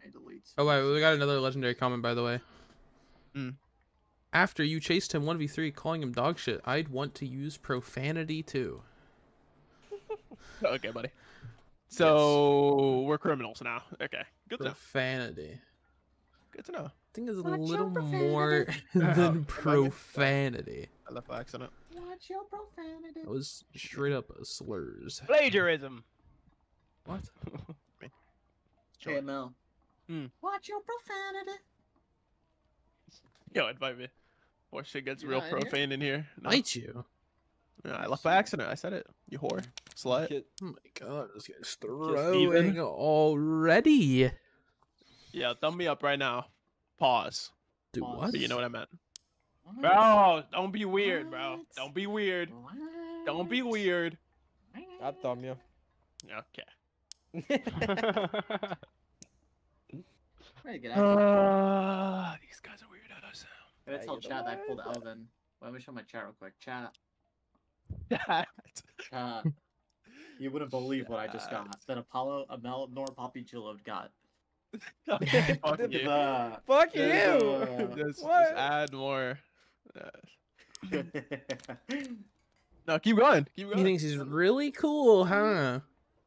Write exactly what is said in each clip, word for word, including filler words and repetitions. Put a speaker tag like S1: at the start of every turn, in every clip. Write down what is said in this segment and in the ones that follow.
S1: deletes.
S2: Oh wait, we got another legendary comment by the way.
S3: Mm.
S2: After you chased him one v three, calling him dog shit, I'd want to use profanity too.
S3: Okay, buddy. So yes. We're criminals now. Okay, good
S2: profanity.
S3: to know. Good to know.
S2: I think it's a
S1: Watch
S2: little more than oh, profanity.
S3: I left by accident.
S1: Watch your profanity.
S2: It was straight up slurs.
S4: Plagiarism.
S2: What?
S1: K M L.
S3: Hmm.
S1: Watch your profanity.
S3: Yo, invite me. Or shit gets You're real profane in here. In here. No.
S2: Might you?
S3: Yeah, I left by accident. I said it. You whore. Slut.
S2: Oh my god, this guy's throwing already.
S3: Yeah, thumb me up right now. Pause.
S2: Do
S1: Pause.
S2: what?
S3: But you know what I meant. Bro, don't be weird, bro. Don't be weird.
S1: What?
S3: Don't be weird.
S5: I'll thumb you.
S3: Okay.
S1: Ready to get out.
S3: Uh, these guys are weirdos.
S1: I gotta tell chat that I pulled Elvin. Let me show my chat real quick. Chat.
S3: Chat.
S1: Chat. You wouldn't believe what I just got. That Apollo, Amel, nor Poppy Chillode got.
S3: Okay, fuck you.
S1: The,
S5: Fuck
S1: the,
S5: you!
S3: Just,
S5: What?
S3: just add more. Uh, no, keep going. Keep going.
S2: He thinks he's really cool, huh?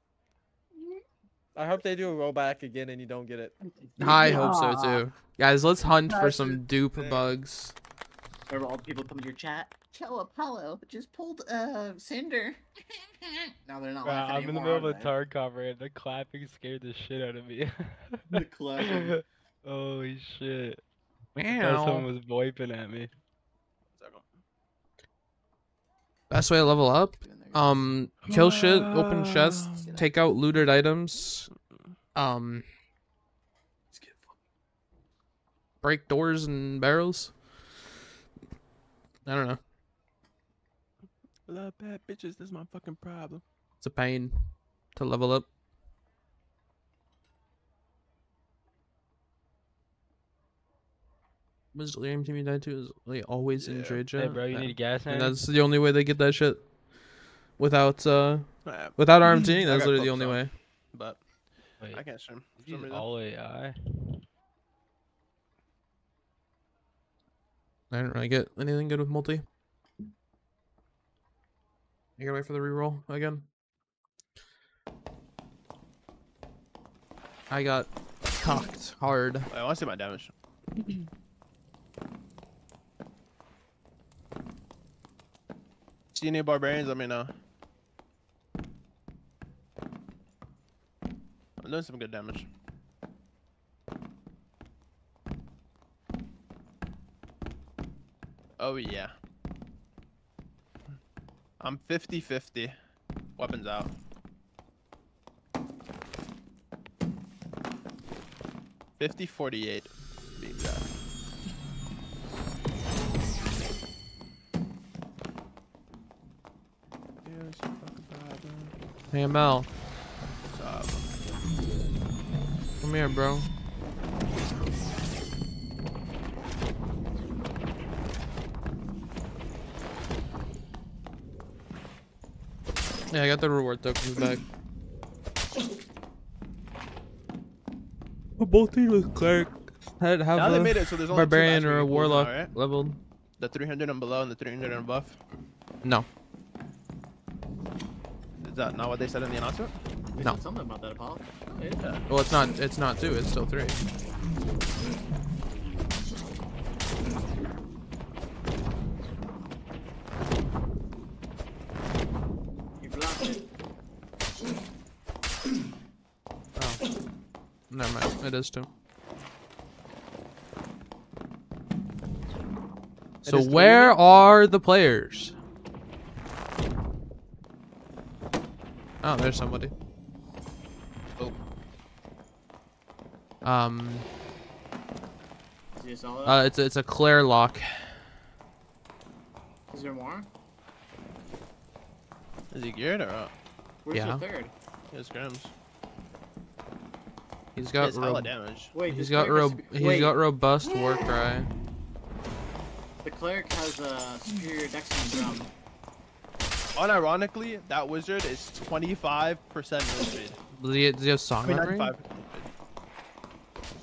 S5: I hope they do a rollback again and you don't get it.
S2: I hope so too. Guys, let's hunt for some dupe bugs.
S1: Remember all the people come to your chat? Cho Apollo just pulled uh Cinder. Now they're not
S4: Bro,
S1: laughing
S4: I'm in the
S1: anymore,
S4: middle of a
S1: they?
S4: Tar cover and the clapping scared the shit out of me.
S1: The clapping.
S4: Holy shit. I thought someone
S2: Meow.
S4: was voiping at me.
S2: Best way to level up? Um, kill shit, open chests, take out looted items, um, break doors and barrels. I don't know.
S3: Love bad bitches. That's my fucking problem.
S2: It's a pain to level up. Was Delirium team you died to is like always in
S3: Yeah.
S2: trade
S4: Hey,
S2: chat?
S4: bro, you
S2: Yeah.
S4: need a gas
S2: And
S4: hand?
S2: that's the only way they get that shit. Without uh,
S3: Nah,
S2: without RMTing,
S3: I
S2: that's
S3: got
S2: literally the
S3: cooked
S2: only
S3: some,
S2: way.
S3: But
S4: Wait,
S3: I can't stream. for
S4: you
S3: some
S4: use
S3: reason.
S4: all A I?
S2: I didn't really get anything good with multi. You gotta wait for the reroll again. I got cocked hard.
S3: Wait, I want to see my damage. See any barbarians? Let me know. I'm doing some good damage. Oh yeah. I'm fifty fifty. Weapons out. fifty forty-eight. To be exact. Yeah, it's a fucking problem.
S2: Hey, M L,
S3: What's up?
S2: come here, bro. Yeah, I got the reward tokens back. Both teams cleric had have
S3: Now they
S2: a
S3: made it so there's only
S2: barbarian
S3: two
S2: or a
S3: mastery pools
S2: warlock
S3: now, right?
S2: leveled.
S3: The three hundred and below and the three hundred and above.
S2: No,
S3: Is that not what they said in the announcement?
S1: They
S2: No.
S1: said something about that, Apollo. Oh, yeah.
S2: well, it's not. It's not two. It's still three.
S1: You blocked it.
S2: Oh, never mind. It is two. So
S3: is three
S2: where
S3: now?
S2: are the players? Oh, there's somebody.
S3: Oh.
S2: Um,
S1: Is he solid?
S2: uh, it's it's a Claire lock.
S1: Is there more?
S3: Is he geared or what?
S1: Where's
S2: Yeah.
S1: the third?
S3: He has grams.
S2: He's
S3: He
S2: got
S3: has hella
S2: ro
S3: damage.
S1: Wait,
S2: he's
S1: this
S2: got
S1: cleric
S2: ro
S1: has-
S2: he's
S1: wait,
S2: got robust war cry.
S1: The cleric has a superior dex and drum.
S3: Unironically, that wizard is twenty-five percent move speed.
S2: Does he, does he have song
S3: I mean,
S2: memory?
S3: ninety-five percent move speed.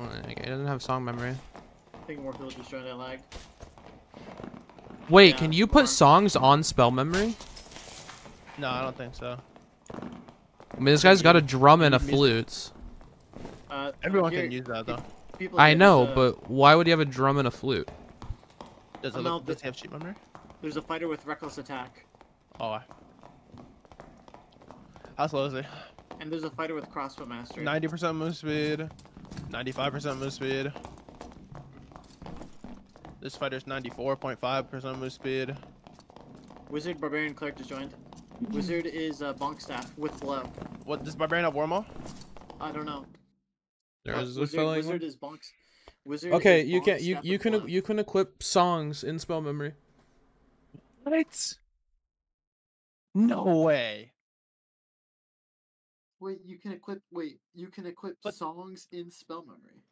S2: Okay, it doesn't have song memory.
S1: I think more people just joined that lagged.
S2: Wait,
S1: Yeah,
S2: can you
S1: more.
S2: put songs on spell memory?
S3: No, I don't think so.
S2: I mean, this guy's got a drum and a
S3: Music.
S2: flute.
S1: Uh,
S3: Everyone
S1: here-
S3: can use that though.
S1: people
S2: I
S1: get
S2: know,
S1: this, uh,
S2: but why would you have a drum and a flute?
S3: Does it
S1: Oh, no,
S3: look, does
S1: the-
S3: he have cheat memory?
S1: There's a fighter with reckless attack,
S3: Oh. I- How slow is he?
S1: and there's a fighter with crossfoot mastery.
S3: ninety percent move speed. ninety-five percent move speed. This fighter's ninety-four point five percent move speed.
S1: Wizard, barbarian, cleric just joined. Wizard is uh, bonk staff with blow.
S3: What does Barbarian have Warmo?
S1: I don't know.
S2: There
S1: Uh,
S2: is a
S1: wizard,
S2: spelling.
S1: wizard is bonks. Wizard
S2: Okay,
S1: is
S2: you
S1: bonk
S2: can you
S1: staff
S2: you
S1: with
S2: can
S1: blow.
S2: you can equip songs in spell memory.
S3: What? No way.
S1: Wait, you can equip. Wait, you can equip
S3: But-
S1: songs in spell memory.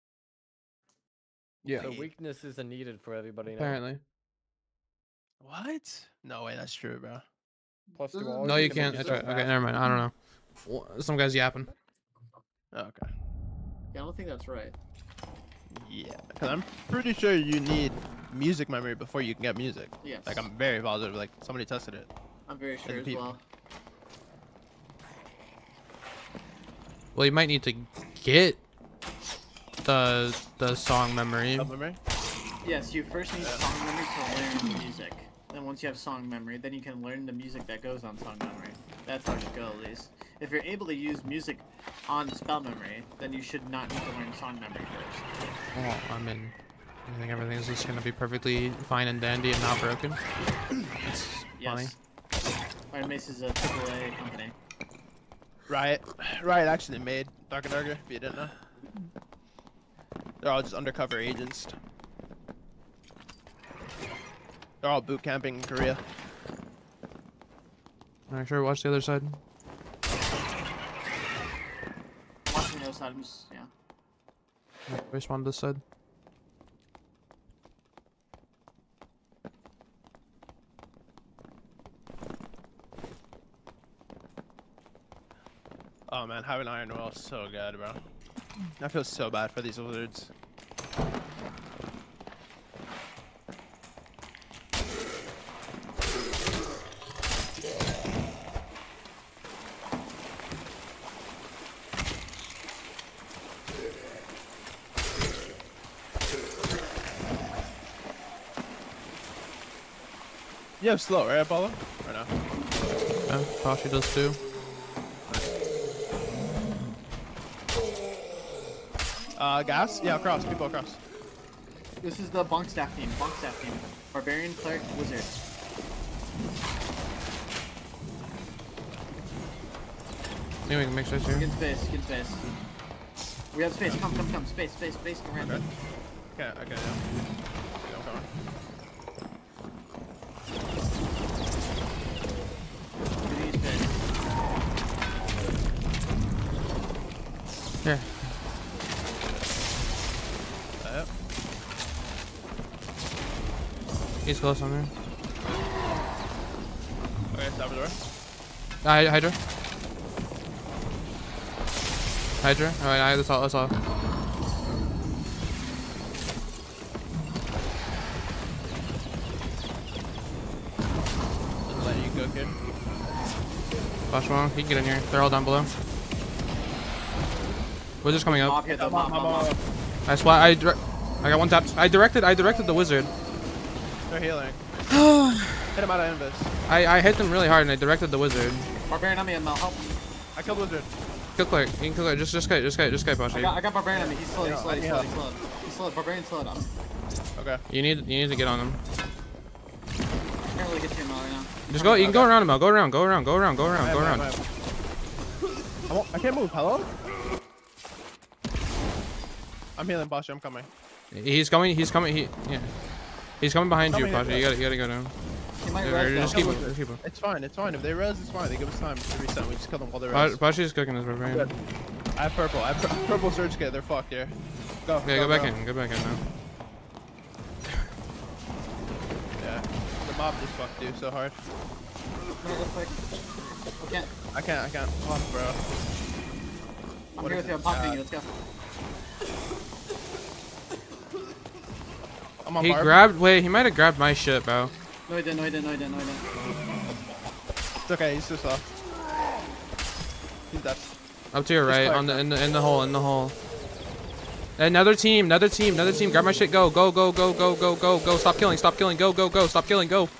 S2: Yeah,
S5: So weakness isn't needed for everybody now.
S2: apparently.
S3: What? No way, that's true, bro.
S5: Plus two
S1: No,
S5: all
S2: No, you
S5: can make
S2: can't.
S5: it
S2: That's
S5: so
S2: right. Okay,
S5: fast.
S2: never mind. I don't know. Wha- Some guy's yapping.
S3: Okay.
S1: Yeah, I don't think that's right.
S3: Yeah, because I'm pretty sure you need music memory before you can get music.
S1: Yes.
S3: Like, I'm very positive. Like, somebody tested it.
S1: I'm very sure as
S3: people.
S1: well.
S2: Well, you might need to get the the song memory.
S3: Spell memory?
S1: Yes, you first need song memory to learn music. Then once you have song memory, then you can learn the music that goes on song memory. That's how it should go, at least. If you're able to use music on spell memory, then you should not need to learn song memory first.
S2: Well, I mean, I think everything's just gonna be perfectly fine and dandy and not broken. It's funny.
S1: Yes. Iron Mace is a triple A company.
S3: Riot. Riot actually made Dark and Darker, if you didn't know. They're all just undercover agents. They're all boot camping in Korea.
S2: Alright, sure. Watch the other side.
S1: Watching the other side, I'm just, yeah.
S2: Respawn this side.
S3: Oh man, having Iron Will is so good, bro. I feel so bad for these wizards. You have slow, right, Apollo? Or no?
S2: Yeah, Tashi does too.
S3: Uh, gas? Yeah, across. People across.
S1: This is the bonk staff team. Bonk staff team. Barbarian, cleric, wizard.
S2: Maybe we can make space here.
S1: Get space, get space. We have space. Come, come, come. Space, space, space. Come right.
S3: Okay. Okay, okay, yeah. Okay, I'm coming.
S1: We need space.
S2: Here.
S3: Yep.
S2: He's close on there.
S3: Okay, stop the door.
S2: Uh, Hydra. Hydra. Alright, I that's all. That's all.
S3: Just let you go, kid.
S2: Flash one. He can get in here. They're all down below. Wizard's coming up.
S1: Mob hit the mob, mob, mob.
S2: I splat. I direct. I got one tap. I directed. I directed the wizard.
S3: They're healing. Hit him out of invis.
S2: I I hit them really hard and I directed the wizard.
S1: Barbarian on me, Mel. Help.
S3: I killed wizard.
S2: Kill clear. You can kill clear. Just just kite. Just kite. Just kite,
S1: I
S2: Pashi.
S1: got, I got Barbarian on me. He's slowed, he's
S3: Yeah,
S1: slowed, he's
S3: yeah.
S1: slowed, he's slowed. He's slowed. Barbarian slowed on.
S3: Okay.
S2: You need you need to get on him.
S1: Can't really get to him right now.
S2: Just go. You can go around him. Go around. Go around. Go around. Go around.
S3: I
S2: Go
S3: am, I
S2: around.
S3: am, I am. I, won't, I can't move. Hello? I'm healing, Bosch. I'm coming.
S2: He's coming. He's coming. He yeah. He's coming behind you,
S3: Coming in,
S2: Pashi. You gotta you gotta go down.
S1: He might
S2: Or
S1: res
S2: just
S1: though.
S2: keep him. Just keep him.
S3: It's fine. It's fine. If they res, it's fine. They give us time to reset. We just kill them while they
S2: Pa-
S3: res.
S2: Pashi's cooking this barbarian.
S3: Good. I have purple. I have pur- purple surge kit. They're fucked here. Go.
S2: Okay, go back in. Go back in now.
S3: Yeah. The mob just fucked you so hard.
S1: Come here real quick. Can't.
S3: I can't. I can't. Fuck, bro.
S1: I'm
S3: What
S1: here
S3: is
S1: with you.
S3: it?
S1: I'm popping
S3: Uh,
S1: you. Let's go.
S3: I'm on
S2: He
S3: Barb.
S2: grabbed. Wait, he might have grabbed my shit, bro.
S1: No, he didn't. No, he didn't. No, he didn't. No, he didn't.
S3: It's okay, he's too slow. He's dead.
S2: Up to your
S3: Just
S2: right,
S3: fire
S2: on the
S3: back.
S2: in the in the hole, in the hole. Another team, another team, another team. Grab my shit. Go, go, go, go, go, go, go, go. Stop killing. Stop killing. Go, go, go. Stop killing. Go.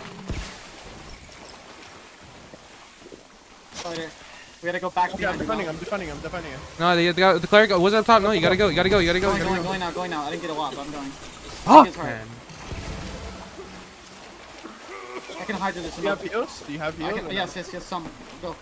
S1: Spider. We gotta go back
S3: Okay, I'm
S1: behind you.
S3: defending
S1: now.
S3: him, I'm defending him, defending him.
S2: No, the, the, the cleric was up top. No, you gotta go. You gotta go. You gotta go. You gotta go.
S1: Going,
S2: You
S1: going,
S2: gotta go.
S1: going now, going now. I didn't get a lot, but I'm going.
S2: Oh,
S1: It's hard.
S2: man.
S1: I can hide this.
S3: Do you have heals? Do you have
S1: I
S3: heals?
S1: can,
S3: or no?
S1: yes, yes, yes. Some. Go.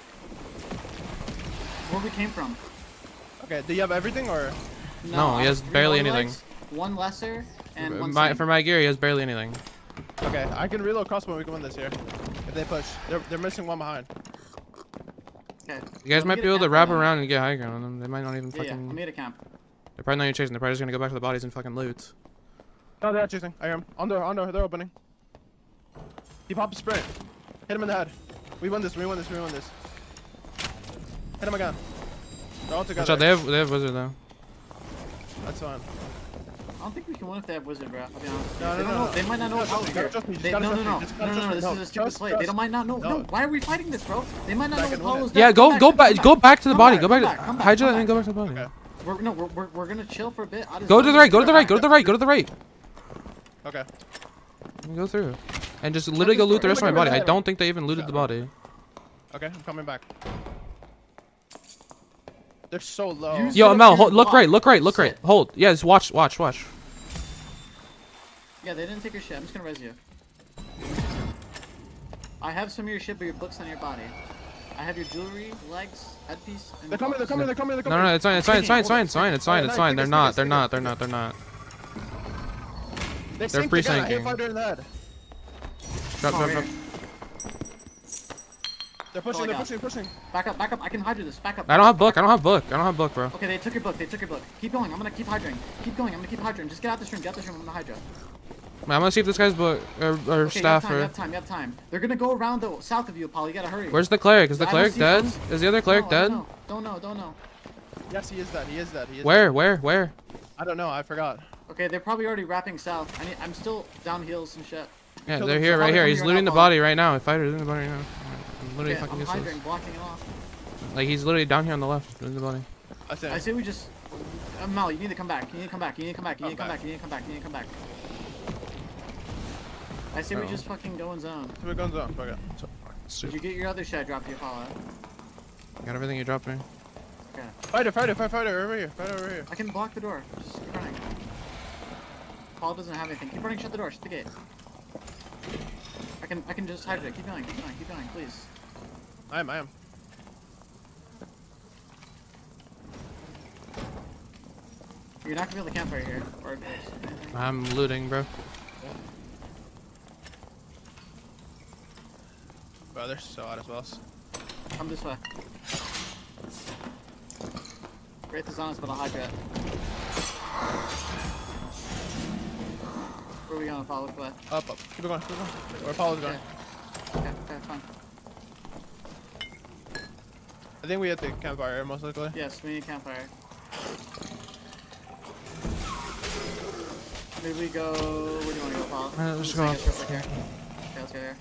S1: Where we came from?
S3: Okay, do you have everything or?
S2: No,
S1: I
S2: he
S1: have
S2: has
S1: three
S2: barely
S1: holy
S2: anything.
S1: lights, One lesser and one.
S2: My,
S1: same.
S2: for my gear, he has barely anything.
S3: Okay, I can reload crossbow and we can win this here. If they push. They're, they're missing one behind.
S1: Okay.
S2: You guys
S1: Let me
S2: might
S1: get
S2: be
S1: a
S2: able to
S1: camp
S2: wrap
S1: on them.
S2: around and get high ground on them. They might not even
S1: Yeah, yeah.
S2: fucking.
S1: I made a camp.
S2: They're probably not even chasing. They're probably just gonna go back to the bodies and fucking loot.
S3: No, they're not chasing. I hear him. On door, on door, they're opening. He popped a sprint. Hit him in the head. We won this, we won this, we won this. Hit him again. They're all
S2: Watch
S3: together.
S2: out, they have they have wizard though.
S3: That's fine.
S1: I don't think we can win if they have wizard, bro. I'll be honest.
S3: No,
S1: they,
S3: no,
S1: don't
S3: no,
S1: know, they might not know
S3: no,
S1: how
S3: trust me,
S1: here.
S3: trust me, just
S1: They,
S3: gotta
S1: no, no,
S3: trust me,
S1: no,
S3: just
S1: no,
S3: gotta
S1: no, no,
S3: trust me.
S1: This
S3: No,
S1: is a stupid
S3: trust,
S1: play. They
S3: trust.
S1: don't might not know. No.
S3: No.
S1: Why are we fighting this, bro? They might not
S3: Back
S1: know
S3: and
S1: what
S3: win it.
S1: Apollo's
S2: Yeah,
S1: doing.
S2: go
S1: Come
S2: go
S1: back,
S2: back
S1: come
S2: go back to the
S1: Come
S2: body.
S1: back,
S2: Go
S1: come
S2: back.
S1: back, come back,
S2: Hide
S1: come
S2: and
S1: back.
S2: go back to the body.
S3: Okay.
S1: We're no, we're, we're, we're gonna chill for a bit. I just
S2: Go to the
S1: don't-
S2: right. Go to the right. Go to the right. Go to the right.
S3: Okay.
S2: Go through. And just literally go loot the rest of my body. I don't think they even looted the body.
S3: Okay, I'm coming back. They're so low.
S1: You-
S2: Yo,
S1: Sit
S2: Mel,
S1: up
S2: hold,
S1: here,
S2: look
S1: block.
S2: right. Look right. Look
S1: Sit.
S2: right. Hold. Yeah, just watch. Watch. Watch.
S1: Yeah, they didn't take your shit. I'm just gonna res you. I have some of your shit, but your book's on your body. I have your jewelry, legs, headpiece, and
S3: They're coming, they're coming, they're coming, they're
S2: No,
S3: coming.
S2: no, it's fine. It's fine. It's fine. It's fine. It's fine. It's fine. It's fine. They're not. They're not. They're not. They're not.
S3: They
S2: They're
S3: synced
S2: free
S3: again. I hit
S2: syncing.
S3: fighter in the head.
S2: Drop,
S1: Oh,
S2: drop,
S1: here.
S2: drop.
S3: They're pushing,
S1: I
S3: they're
S1: got.
S3: pushing, pushing.
S1: Back up, back up. I can hydra this. Back up.
S2: I don't have book. I don't have book. I don't have book, bro.
S1: Okay, they took your book. They took your book. Keep going. I'm gonna keep hydrating. Keep going. I'm gonna keep hydrating. Just get out this room. Get out this room. I'm gonna hydra.
S2: I'm gonna see if this guy's book or, or
S1: Okay, you have
S2: staff
S1: time. You
S2: or.
S1: have time. You have time. They're gonna go around the south of you, Apollo. You gotta hurry.
S2: Where's the cleric? Is the
S1: I don't
S2: cleric
S1: see
S2: dead?
S1: those.
S2: Is the other cleric
S1: No, I
S2: dead?
S1: Don't know. Don't know. Don't know.
S3: Yes, he is dead, he is dead, he is
S2: Where?
S3: dead.
S2: Where? Where?
S3: I don't know, I forgot.
S1: Okay, they're probably already wrapping south. I need, I'm still down heels and shit.
S2: Yeah,
S3: Kill
S2: they're
S3: him.
S2: here, right
S1: Probably
S2: here.
S1: coming
S2: He's
S1: right
S2: looting
S1: now,
S2: the
S1: Paul.
S2: body right now. Fighter looting the body right now. I'm literally
S1: Okay, I'm
S2: fucking useless.
S1: hydrating, blocking it off.
S2: Like he's literally down here on the left, looting the body.
S3: I see.
S1: I say we just. Uh, Mel, you need to come back. You need to come back. You need to come back. You need to come
S3: Come
S1: back. You need to come back. You need to come back. I say we
S2: Oh.
S1: just fucking go in zone.
S3: Two guns on, fuck it.
S1: Did you get your other shit I dropped you, Apollo?
S2: Got everything you dropped me.
S1: Okay.
S3: Fighter, fighter, fighter, fighter, over here, fighter over here.
S1: I can block the door. Just keep running. Paul doesn't have anything. Keep running. Shut the door. Shut the gate. I can. I can just hydrate. Keep going. Keep going. Keep going, please.
S3: I am, I am.
S1: You're not gonna be able to camp right here. Or anything.
S2: I'm looting, bro.
S3: Bro, they're so out of spells.
S1: Come this way. Great is honest, but I'll hydrate. Where are we going, Apollo? Which way?
S3: Up, up. Keep it going, keep it going. Where Apollo's going.
S1: Okay. Okay, okay, fine.
S3: I think we hit the campfire, most likely.
S1: Yes, we need campfire. Maybe we go. Where do you want to go, Paul?
S2: Uh,
S1: I'm
S2: let's
S1: just
S2: go
S1: saying
S2: up.
S1: it's real quick here. Okay, let's go there.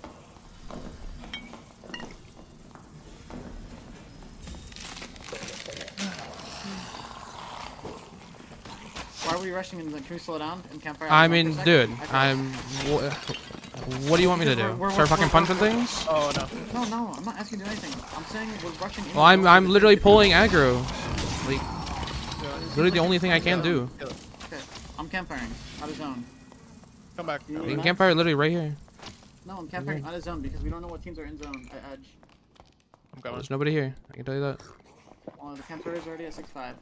S1: Why are we rushing in? Can we slow down and campfire?
S2: I
S1: for a
S2: mean,
S1: second?
S2: dude,
S1: I feel-
S2: I'm. Wha what do you want me to do?
S1: We're- we're-
S2: Start
S1: we're-
S2: fucking
S1: we're-
S2: punching
S1: we're-
S2: things?
S3: Oh, no.
S1: No, no, I'm not asking you to do anything. I'm saying we're rushing in.
S2: Well, I'm
S1: the
S2: I'm
S1: zone.
S2: literally pulling aggro. Like, literally the only thing I can do.
S3: Kill it.
S1: Okay, I'm campfiring. Out of zone.
S3: Come back.
S1: You
S2: You
S1: need
S2: can
S1: mats?
S2: campfire literally right here.
S1: No, I'm campfiring out of zone because we don't know what teams are in zone at edge.
S3: I'm coming.
S2: There's nobody here. I can tell you that.
S1: Well, the campfire is already at six five.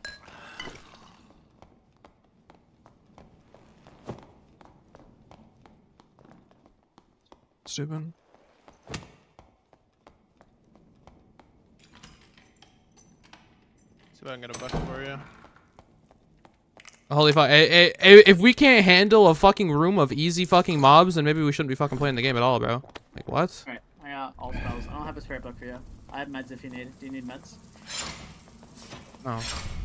S2: Stupid.
S3: See if I can get a bucket for you.
S2: Holy fuck. Eh, eh, eh, If we can't handle a fucking room of easy fucking mobs, then maybe we shouldn't be fucking playing the game at all, bro. Like, what?
S1: Alright, I got all spells. I don't have a spare book for you. I have meds if you need. Do you need meds?
S2: No.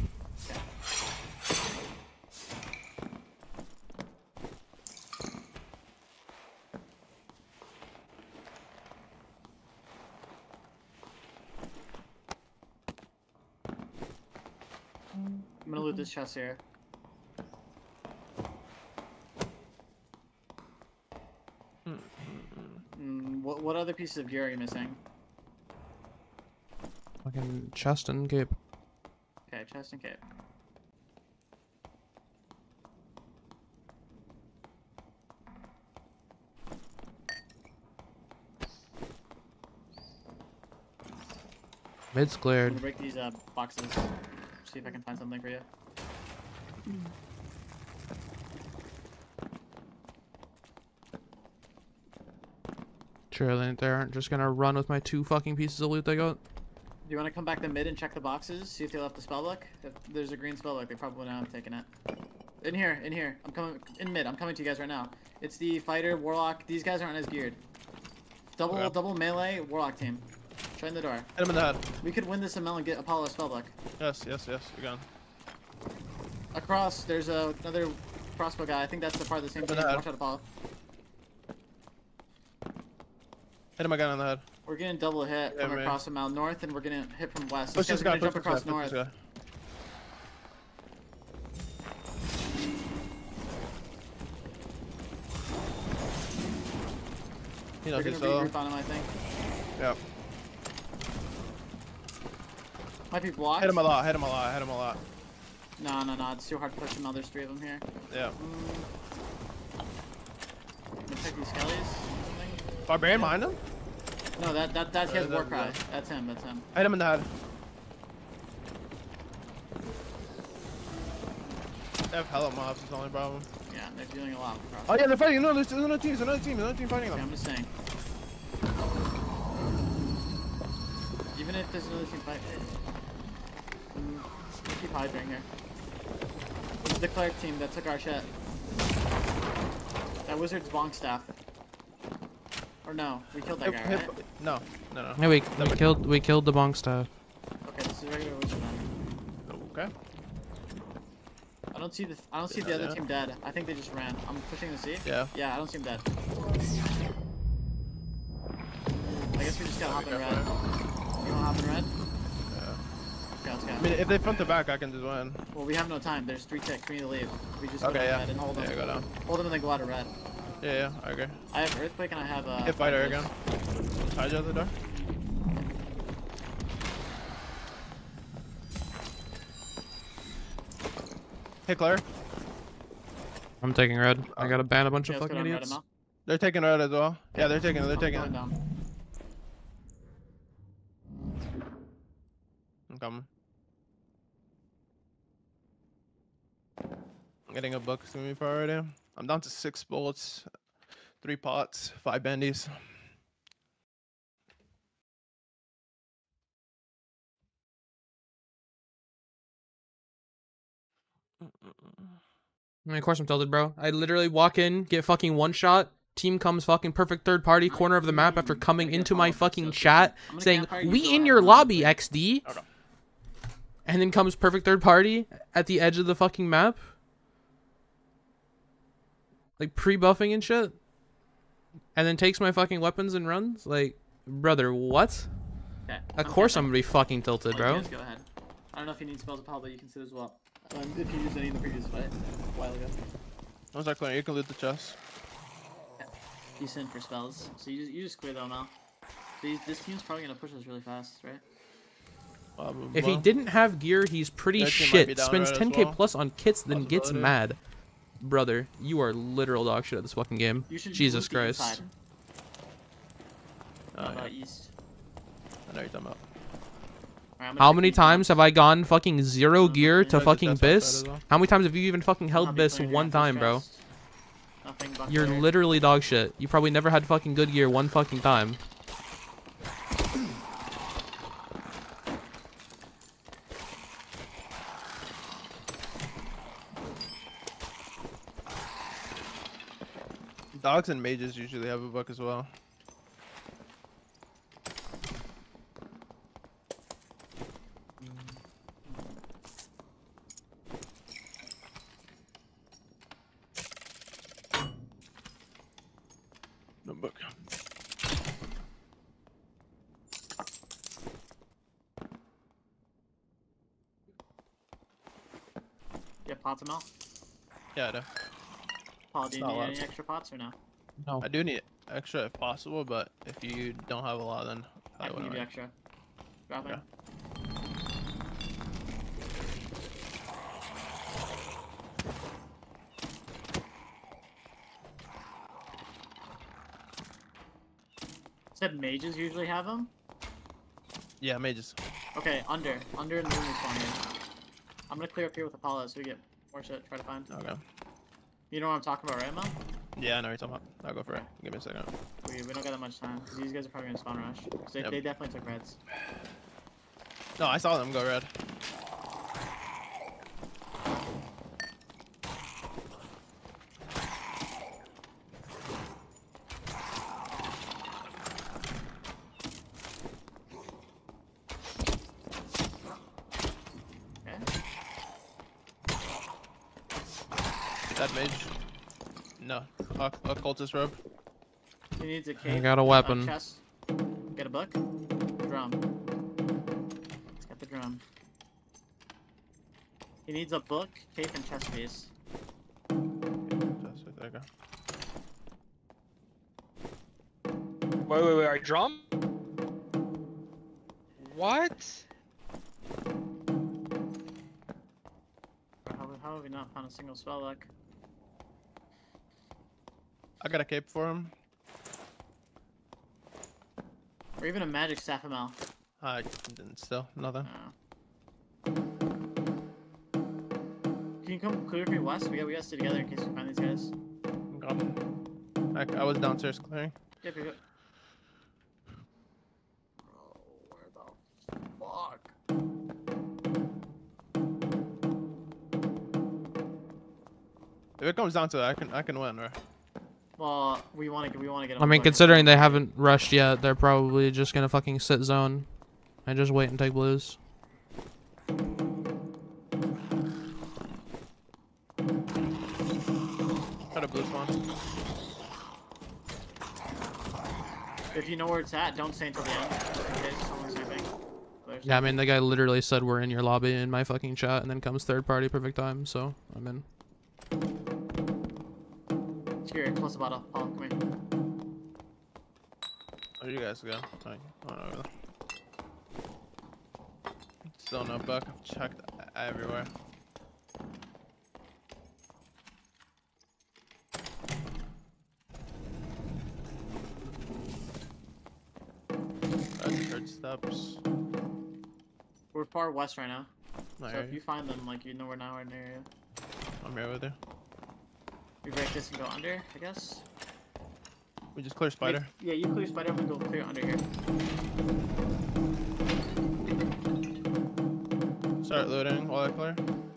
S1: I'm gonna loot this chest here. Mm, what what other pieces of gear are you missing?
S2: Fucking chest and cape.
S1: Okay, chest and cape.
S2: Mid's
S1: I'm
S2: cleared.
S1: gonna break these uh, boxes. See if I can find something for you.
S2: Surely they aren't just gonna run with my two fucking pieces of loot they got.
S1: Do you want to come back to mid and check the boxes? See if they left the spellbook? If there's a green spellbook, they probably wouldn't have taken it. In here, in here. I'm coming in mid. I'm coming to you guys right now. It's the fighter, warlock. These guys aren't as geared. Double,
S3: Okay.
S1: double melee, warlock team. Try in the door.
S3: Hit him in the head.
S1: We could win this M L and get Apollo a spellbook.
S3: Yes, yes, yes. You're gone.
S1: Across, there's a, another crossbow guy. I think that's the part of the same
S3: Hit him
S1: team.
S3: in the head.
S1: Watch out, Apollo.
S3: Hit him again on the head.
S1: We're getting double hit
S3: Yeah,
S1: from
S3: man.
S1: across the mountain north, and we're getting hit from west.
S3: Push
S1: This
S3: this
S1: guy's
S3: guy.
S1: gonna
S3: Push
S1: jump
S3: this guy.
S1: across
S3: Push
S1: north.
S3: this guy. He knows
S1: They're
S3: he's
S1: gonna
S3: solo.
S1: regroup on him, I think.
S3: Yep.
S1: Might be blocked.
S3: Hit him a lot. Hit him a lot. Hit him a lot.
S1: No, no, no. It's too hard to push him out. There's three of them here.
S3: Yeah.
S1: Gonna check these skellies. or something.
S3: Barbarian behind him?
S1: No, that that that he has
S3: Uh,
S1: war
S3: that-
S1: cry.
S3: that-
S1: That's him. That's him.
S3: Hit him in the head. They have hella mobs. It's the only problem.
S1: Yeah, they're dealing a lot with cross.
S3: Oh yeah, they're fighting. No, there's another team. There's another team. There's another team fighting
S1: Okay,
S3: them.
S1: I'm just saying. Even if there's another team fight, mm, we'll keep hydring here. This is the cleric team that took our shit. That wizard's bonk staff. Or no, we killed that
S3: Hit-
S1: guy,
S3: hit-
S1: right?
S3: No, no, no.
S2: Yeah, we, we killed we killed the bonk staff.
S1: Okay, this is regular wizard then.
S3: Okay.
S1: I don't see the I don't see
S3: They're
S1: the
S3: not
S1: other
S3: dead?
S1: team dead. I think they just ran. I'm pushing the C.
S3: Yeah.
S1: Yeah, I don't see him dead. I guess we just gotta hop in red. You wanna hop in red? Okay, let's go.
S3: I mean, if they front to back, I can just win.
S1: Well, we have no time. There's three ticks. We need to leave. We just
S3: Okay,
S1: go down
S3: yeah.
S1: red and hold them.
S3: Yeah, go down.
S1: Hold them and then go out of red.
S3: Yeah, yeah, I agree.
S1: I have earthquake and I have uh.
S3: Hit fighter
S1: Fighters.
S3: again. Charge out the door. Hit Claire.
S2: I'm taking red. I gotta ban a bunch
S1: Yeah,
S2: of
S1: let's go
S2: fucking
S1: down red
S2: idiots.
S1: M L.
S3: They're taking red as well. Yeah, they're taking it. They're
S1: I'm
S3: taking
S1: going
S3: it.
S1: down.
S3: I'm coming. I'm getting a book to me priority. I'm down to six bullets, three pots, five bandies.
S2: I mean, of course I'm tilted, bro. I literally walk in, get fucking one shot. Team comes fucking perfect third party corner of the map after coming into my fucking chat saying, "We in your lobby, X D."
S3: Okay.
S2: And then comes perfect third party at the edge of the fucking map. Like pre-buffing and shit. And then takes my fucking weapons and runs. Like, brother, what?
S1: Okay.
S2: Of course I'm gonna be fucking tilted,
S1: You
S2: bro.
S1: guys go ahead. I don't know if you need spells of power, but you can sit as well. Um, if you used any in the previous fight a while ago.
S3: What's that clear? You can loot the chest.
S1: You sent for spells, so you just, you just clear them out. These, this team's probably gonna push us really fast, right?
S3: Um,
S2: If he
S3: well,
S2: didn't have gear, he's pretty
S3: Their team might be
S2: shit.
S3: down
S2: Spends
S3: red as
S2: ten K
S3: well.
S2: plus on kits, then gets
S3: Possibility.
S2: mad. Brother, you are literal dog shit at this fucking game.
S1: You should
S2: Jesus
S1: loot the
S2: Christ.
S1: inside,
S3: Oh,
S1: not,
S3: yeah.
S1: uh, east.
S3: I know you're talking about.
S1: Alright, I'm gonna
S2: How
S1: check
S2: many
S1: these
S2: times
S1: bombs.
S2: have I gone fucking zero gear to
S3: Yeah,
S2: fucking
S3: just outside
S2: Biss?
S3: as well.
S2: How many times have you even fucking
S1: I'll
S2: held
S1: be
S2: Biss
S1: playing
S2: one
S1: against
S2: time, bro?
S1: Trust. Nothing but
S2: You're
S1: clear.
S2: literally dog shit. You probably never had fucking good gear one fucking time.
S3: Dogs and mages usually have a book as well.
S1: You have pots of milk?
S3: Yeah, I do.
S1: Paul, do you
S3: Not a
S1: need
S3: lot.
S1: any extra pots or no?
S2: No.
S3: I do need extra if possible, but if you don't have a lot, then
S1: I
S3: I
S1: can give
S3: wouldn't.
S1: you
S3: mind.
S1: extra. Drop it.
S3: Okay.
S1: Said mages usually have them?
S3: Yeah, mages.
S1: Okay, under. Under in the room is spawning. I'm gonna clear up here with Apollo so we get more shit to try to find.
S3: Okay.
S1: You know what I'm talking about, right, Mel?
S3: Yeah, I know what you're talking about. I'll go for it. Give me a second.
S1: We, we don't got that much time. 'Cause these guys are probably gonna spawn rush. 'Cause they,
S3: Yep.
S1: they definitely took reds.
S3: No, I saw them go red.
S1: Okay.
S3: That mage. No. Uh, occultist robe.
S1: He needs a cape.
S2: got a weapon.
S1: chest. Get a book. Drum. Let's get the drum. He needs a book, cape, and chest piece.
S3: That's it, there you go.
S6: Wait, wait, wait, a drum? What?
S1: How, how have we not found a single spell luck?
S3: I got a cape for him.
S1: Or even a magic staff M L.
S3: I didn't still. Nothing.
S1: Uh, Can you come clear for me west? We got we got to stay together in case we find these guys.
S3: Okay. I, I was downstairs clearing.
S1: Yep, yep, yep. Bro, where the fuck?
S3: If it comes down to it, I can I can win, right?
S1: Well, we want to we want to get.
S2: I mean, considering they haven't rushed yet, they're probably just gonna fucking sit zone and just wait and take blues.
S3: Got a blue spawn.
S1: If you know where it's at, don't stay until the end. In case someone's sniping. There's-
S2: Yeah, I mean, the guy literally said we're in your lobby in my fucking chat, and then comes third party perfect time, so I'm in.
S1: Here, close the bottle. Paul, come here.
S3: Where you guys go? Oh, oh, over there. Still no book. I've checked everywhere. I heard steps.
S1: We're far west right now.
S3: Not
S1: So
S3: here.
S1: if you find them, like, you know we're now in the area.
S3: I'm here with you.
S1: We break this and go under, I guess.
S3: We just clear spider.
S1: Yeah, you clear spider, we go clear under here.
S3: Start looting while I clear.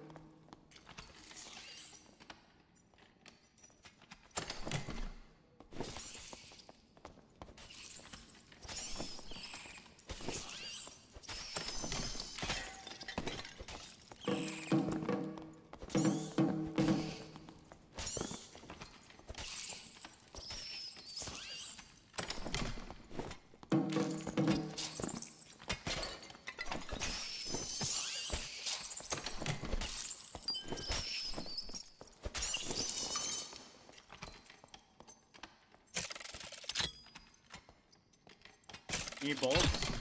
S1: You need bolts?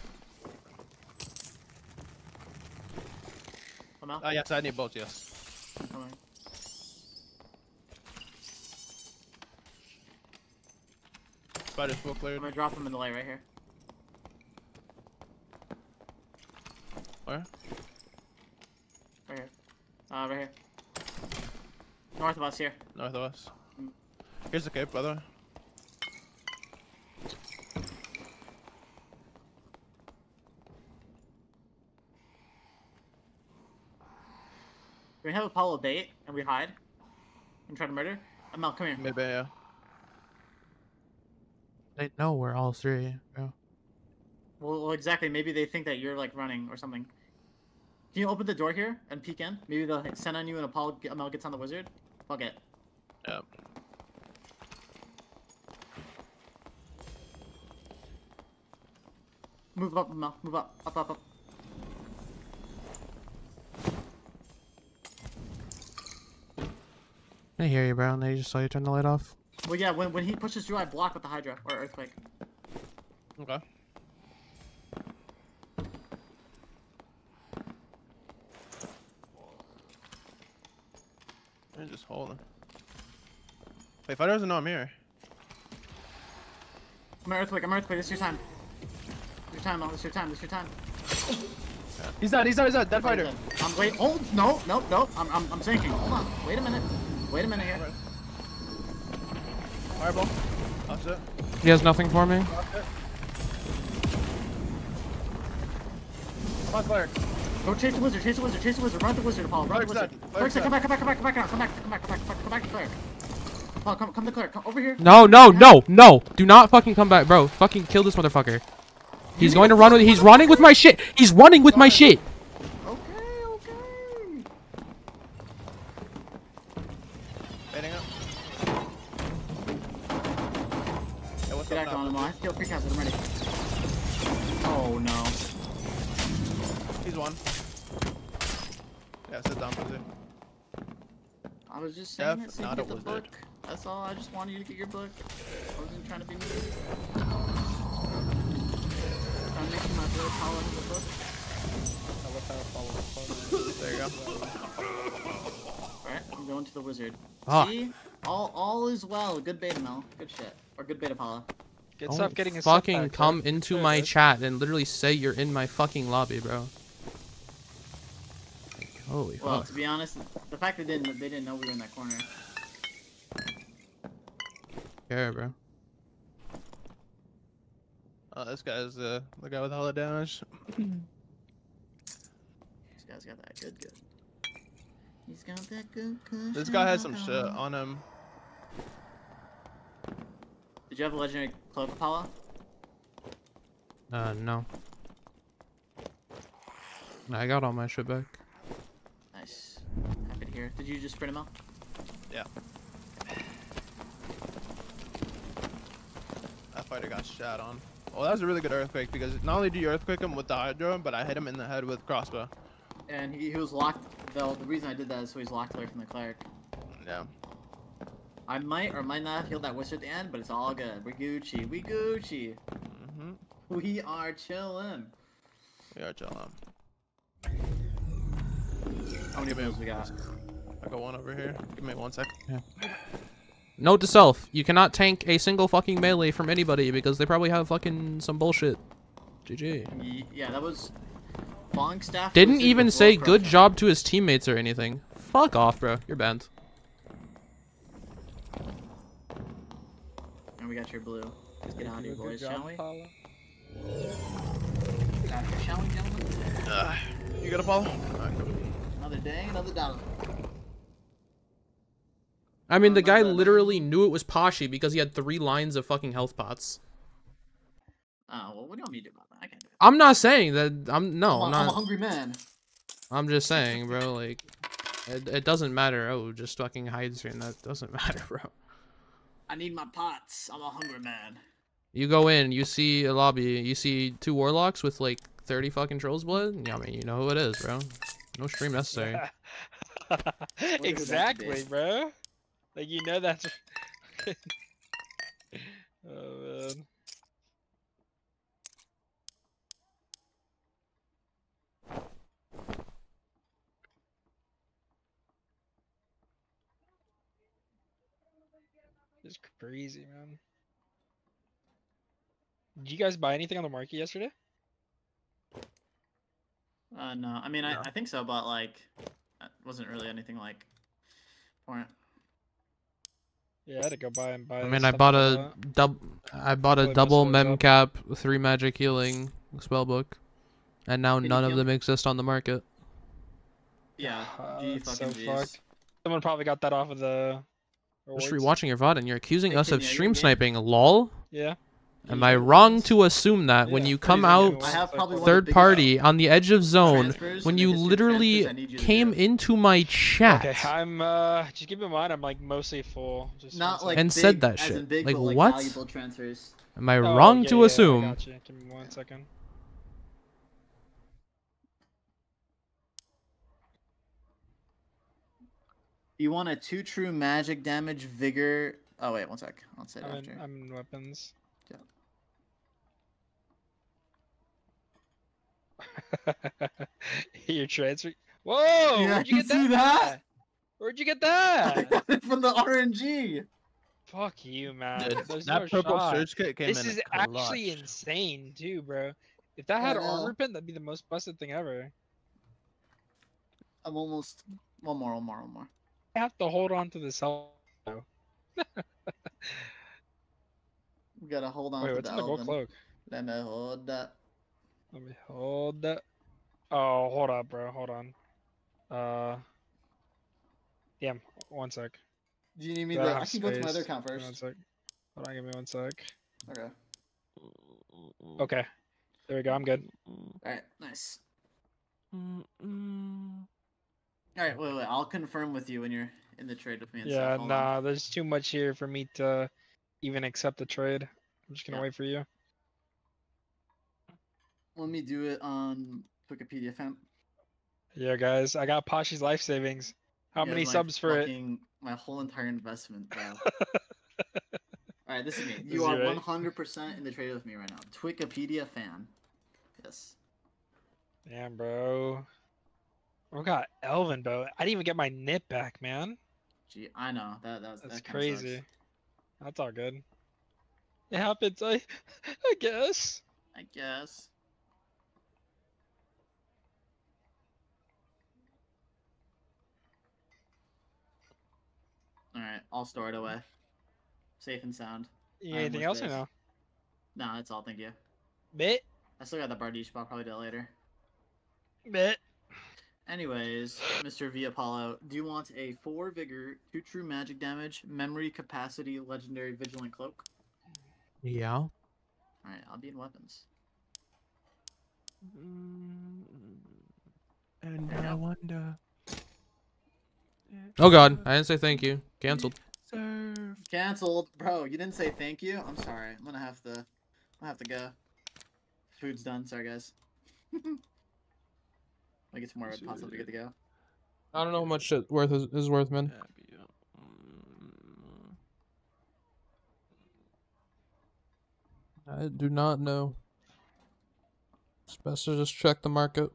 S1: Come out.
S3: Ah, yes, I need bolts, yes.
S1: Come on.
S3: Spider's full cleared.
S1: I'm gonna drop them in the light right here.
S3: Where?
S1: Right here. Uh, right here. North of us here.
S3: North of us. Here's the cape, by the way.
S1: We have Apollo bait and we hide and try to murder. Amel, come here.
S3: Mid bay, yeah.
S2: They know we're all three. Yeah.
S1: Well, well, exactly. Maybe they think that you're like running or something. Can you open the door here and peek in? Maybe they'll hit- send on you and Apollo Amel gets on the wizard. Fuck it.
S3: Yep.
S1: Move up, Amel. Move up. Up, up, up.
S2: I hear you, bro. And they just saw you turn the light off.
S1: Well, yeah, when, when he pushes through, I block with the Hydra or Earthquake.
S3: Okay. I'm just holding. Wait, Fighter doesn't know I'm here.
S1: I'm an Earthquake, I'm an Earthquake, this is your time. This is your time, Mel, this is your time, this is your time.
S3: He's dead, he's dead, he's dead. Dead Fighter.
S1: I'm wait. Oh no, no, no. I'm I'm I'm sinking. Hold on. Wait a minute. Wait a minute here.
S3: Fireball. That's it.
S2: He has nothing for me.
S3: That's it. Come on, Cleric.
S1: Go chase the wizard. Chase the wizard. Chase the wizard. Run the wizard, Apollo. Run the
S3: Cleric's
S1: wizard.
S3: dead.
S1: Cleric's
S3: Cleric's
S1: dead. Come
S3: dead.
S1: back. Come back. Come back. Come back. Come back. Come back. Come back. Come back to Cleric. Apollo, come come to Cleric. Come over here.
S2: No, no, no, no. Do not fucking come back, bro. Fucking kill this motherfucker. He's going to run with. He's running with my shit. He's running with my shit.
S1: Okay. Okay.
S3: Baiting up. Hey, what's
S1: Get
S3: up
S1: back on
S3: now?
S1: him. I feel free cast. I'm ready. Oh no.
S3: He's one. Yeah, sit down, Blizzard.
S1: I was just saying
S3: Def,
S1: it so you
S3: not
S1: get
S3: a
S1: the
S3: wizard.
S1: book. That's all. I just wanted you to get your book. I wasn't trying to be mean. Trying to make you my boy Apollo in the book.
S3: There you go.
S1: Alright, I'm going to the wizard.
S2: Ah.
S1: See? All all is well. Good beta, Mel. Good shit. Or good beta, Apollo.
S6: Get
S2: Don't
S6: stop getting his stuff
S2: fucking
S6: back,
S2: come
S6: bro.
S2: into
S6: There it
S2: my
S6: is.
S2: chat and literally say you're in my fucking lobby, bro. Like, holy
S1: Well,
S2: fuck.
S1: to be honest, the fact they didn't they didn't know we were in that corner.
S2: Yeah, bro.
S3: Oh, this guy's uh, the guy with hella damage.
S1: This guy's got that good good. He's got that good good.
S3: This guy has some shit on him.
S1: Did you have a legendary cloak, Apollo?
S2: Uh, no. I got all my shit back.
S1: Nice. Happy to hear. Did you just sprint him out?
S3: Yeah. That fighter got shot on. Oh, that was a really good earthquake because not only do you earthquake him with the Hydra, but I hit him in the head with crossbow.
S1: And he, he was locked. Though the reason I did that is so he's locked away from the cleric.
S3: Yeah.
S1: I might or might not heal that wizard at the end, but it's all good. We're Gucci. We Gucci.
S3: Mm-hmm.
S1: We are chillin'.
S3: We are chilling.
S1: How many moves we got?
S3: I got one over here. Give me one sec.
S2: Note to self, you cannot tank a single fucking melee from anybody because they probably have fucking some bullshit. G G.
S1: Ye- Yeah, that was. Long staff.
S2: Didn't
S1: wizard
S2: even
S1: with
S2: say
S1: Warcraft.
S2: good job to his teammates or anything. Fuck off, bro. You're banned.
S1: And we got your blue. Let's get out of here,
S5: Good
S1: boys,
S5: job,
S1: shall we?
S5: Paula.
S1: Get out here, shall we, gentlemen?
S3: Uh, you got a ball? Alright, cool.
S1: Another day, another dollar.
S2: I mean, the
S1: Oh, my
S2: guy
S1: bad.
S2: literally knew it was Pashi because he had three lines of fucking health pots.
S1: Oh, well, what do you want me to do about that? I can't do it.
S2: I'm not saying that. I'm no.
S1: I'm,
S2: I'm
S1: a, I'm a
S2: not.
S1: hungry man.
S2: I'm just saying, bro. Like, it, it doesn't matter. Oh, just fucking hides here, and that doesn't matter, bro.
S1: I need my pots. I'm a hungry man.
S2: You go in, you see a lobby, you see two warlocks with like thirty fucking trolls blood. Yeah, I mean, you know who it is, bro. No stream necessary.
S6: Exactly, bro. Like you know that's. Oh man. It's crazy, man. Did you guys buy anything on the market yesterday?
S1: Uh, no. I mean,
S3: No.
S1: I, I think so, but, like, it wasn't really anything, like, important.
S6: Yeah, I had to go buy and buy.
S2: I mean, I
S6: stuff
S2: bought
S6: like
S2: a
S6: that.
S2: dub. I bought a
S6: Probably
S2: double
S6: messed it up.
S2: memcap, three magic healing spellbook, and now
S1: Did you
S2: none of
S1: kill-
S2: them exist on the market.
S1: Yeah.
S6: Ah,
S1: G
S6: that's
S1: fucking
S6: so
S1: G's.
S6: fucked. Someone probably got that off of the.
S2: Just
S6: rewards.
S2: rewatching your V O D, and you're accusing
S1: Hey,
S2: us
S1: Kim,
S2: of
S1: yeah, you're
S2: stream
S1: in game.
S2: sniping. Lol.
S6: Yeah.
S2: Am
S1: G
S2: I
S1: fucking
S2: wrong
S1: G's.
S2: to assume that when
S6: Yeah,
S2: you
S6: but
S2: come
S6: he's not
S2: out
S6: gonna
S1: I have probably one of the
S2: third
S1: biggest
S2: party on the edge of zone,
S1: transfers
S2: when
S1: in the
S2: you
S1: history of
S2: literally
S1: transfers I need you to
S2: came
S1: do.
S2: into my chat
S6: Okay, I'm uh just keep in mind I'm like mostly full. Just
S1: Not
S6: one
S1: like
S6: second.
S2: And said
S1: big,
S2: that
S1: as
S2: shit.
S1: in big,
S2: Like,
S1: but, like
S2: what?
S1: valuable transfers.
S2: Am I
S6: Oh,
S2: wrong
S6: yeah,
S2: to
S6: yeah, yeah, I
S2: assume?
S6: gotcha. Give me one second.
S1: You want a two true magic damage vigor. Oh wait, one sec. I'll say it
S6: I'm
S1: after.
S6: in, I'm in weapons. Your transfer. Whoa!
S1: Yeah,
S6: Where'd you
S1: you
S6: get
S1: see
S6: that?
S1: that?
S6: Where'd you get
S1: I
S6: that?
S1: got it from the R N G.
S6: Fuck you, man.
S3: Dude,
S6: There's
S3: that
S6: no
S3: purple
S6: shot.
S3: surge kit came
S6: This
S3: in
S6: is
S3: clutch.
S6: actually insane, too, bro. If that
S1: I
S6: had
S1: know.
S6: armor pin, that'd be the most busted thing ever.
S1: I'm almost. One more, one more, one more.
S6: I have to hold on to the cell.
S1: We gotta hold on
S6: Wait,
S1: to
S6: what's
S1: the
S6: in the gold
S1: Elven.
S6: cloak?
S1: Let me hold that.
S6: Let me hold that. Oh, hold up, bro. Hold on. Uh. Damn. One sec.
S1: Do you need me
S6: Do I
S1: to? I
S6: have
S1: can go to my other
S6: space?
S1: account
S6: Give me One
S1: first.
S6: sec. Hold on, give me one sec.
S1: Okay.
S6: Okay. There we go. I'm good.
S1: Alright, nice. Alright, wait, wait. I'll confirm with you when you're in the trade with me and
S6: Yeah,
S1: stuff. Hold on.
S6: nah. There's too much here for me to even accept the trade. I'm just gonna
S1: Yeah.
S6: wait for you.
S1: Let me do it on Wikipedia, fam.
S6: Yeah, guys. I got Pashi's life savings. How
S1: Yeah,
S6: many
S1: my
S6: subs for it?
S1: fucking, My whole entire investment, bro. Alright, this is me.
S6: This
S1: You
S6: is
S1: are
S6: you, right?
S1: one hundred percent in the trade with me right now. Wikipedia fan. Yes.
S6: Damn, bro. We got Elvin, bro. I didn't even get my nip back, man.
S1: Gee, I know. That, that was,
S6: That's
S1: that kinda sucks.
S6: crazy. That's all good. It happens, I, I guess.
S1: I guess. Alright, I'll store it away. Safe and sound.
S6: You
S1: I
S6: need
S1: have
S6: anything
S1: more
S6: else or
S1: space.
S6: no?
S1: Nah, that's all, thank you.
S6: Bit,
S1: I still got the Bardiche, but I'll probably do it later.
S6: bit.
S1: Anyways, Mister V Apollo, do you want a four vigor, two true magic damage, memory capacity, legendary vigilant cloak?
S2: Yeah.
S1: Alright, I'll be in weapons.
S3: And
S1: I
S3: I wonder.
S2: Oh god, I didn't say thank you. Cancelled.
S3: Serve.
S1: Cancelled, bro. You didn't say thank you. I'm sorry. I'm gonna have to. I have to go. Food's done. Sorry, guys. Like it's more possible to get to go.
S2: I don't know how much shit worth is, is worth, man. I do not know. It's best to just check the market.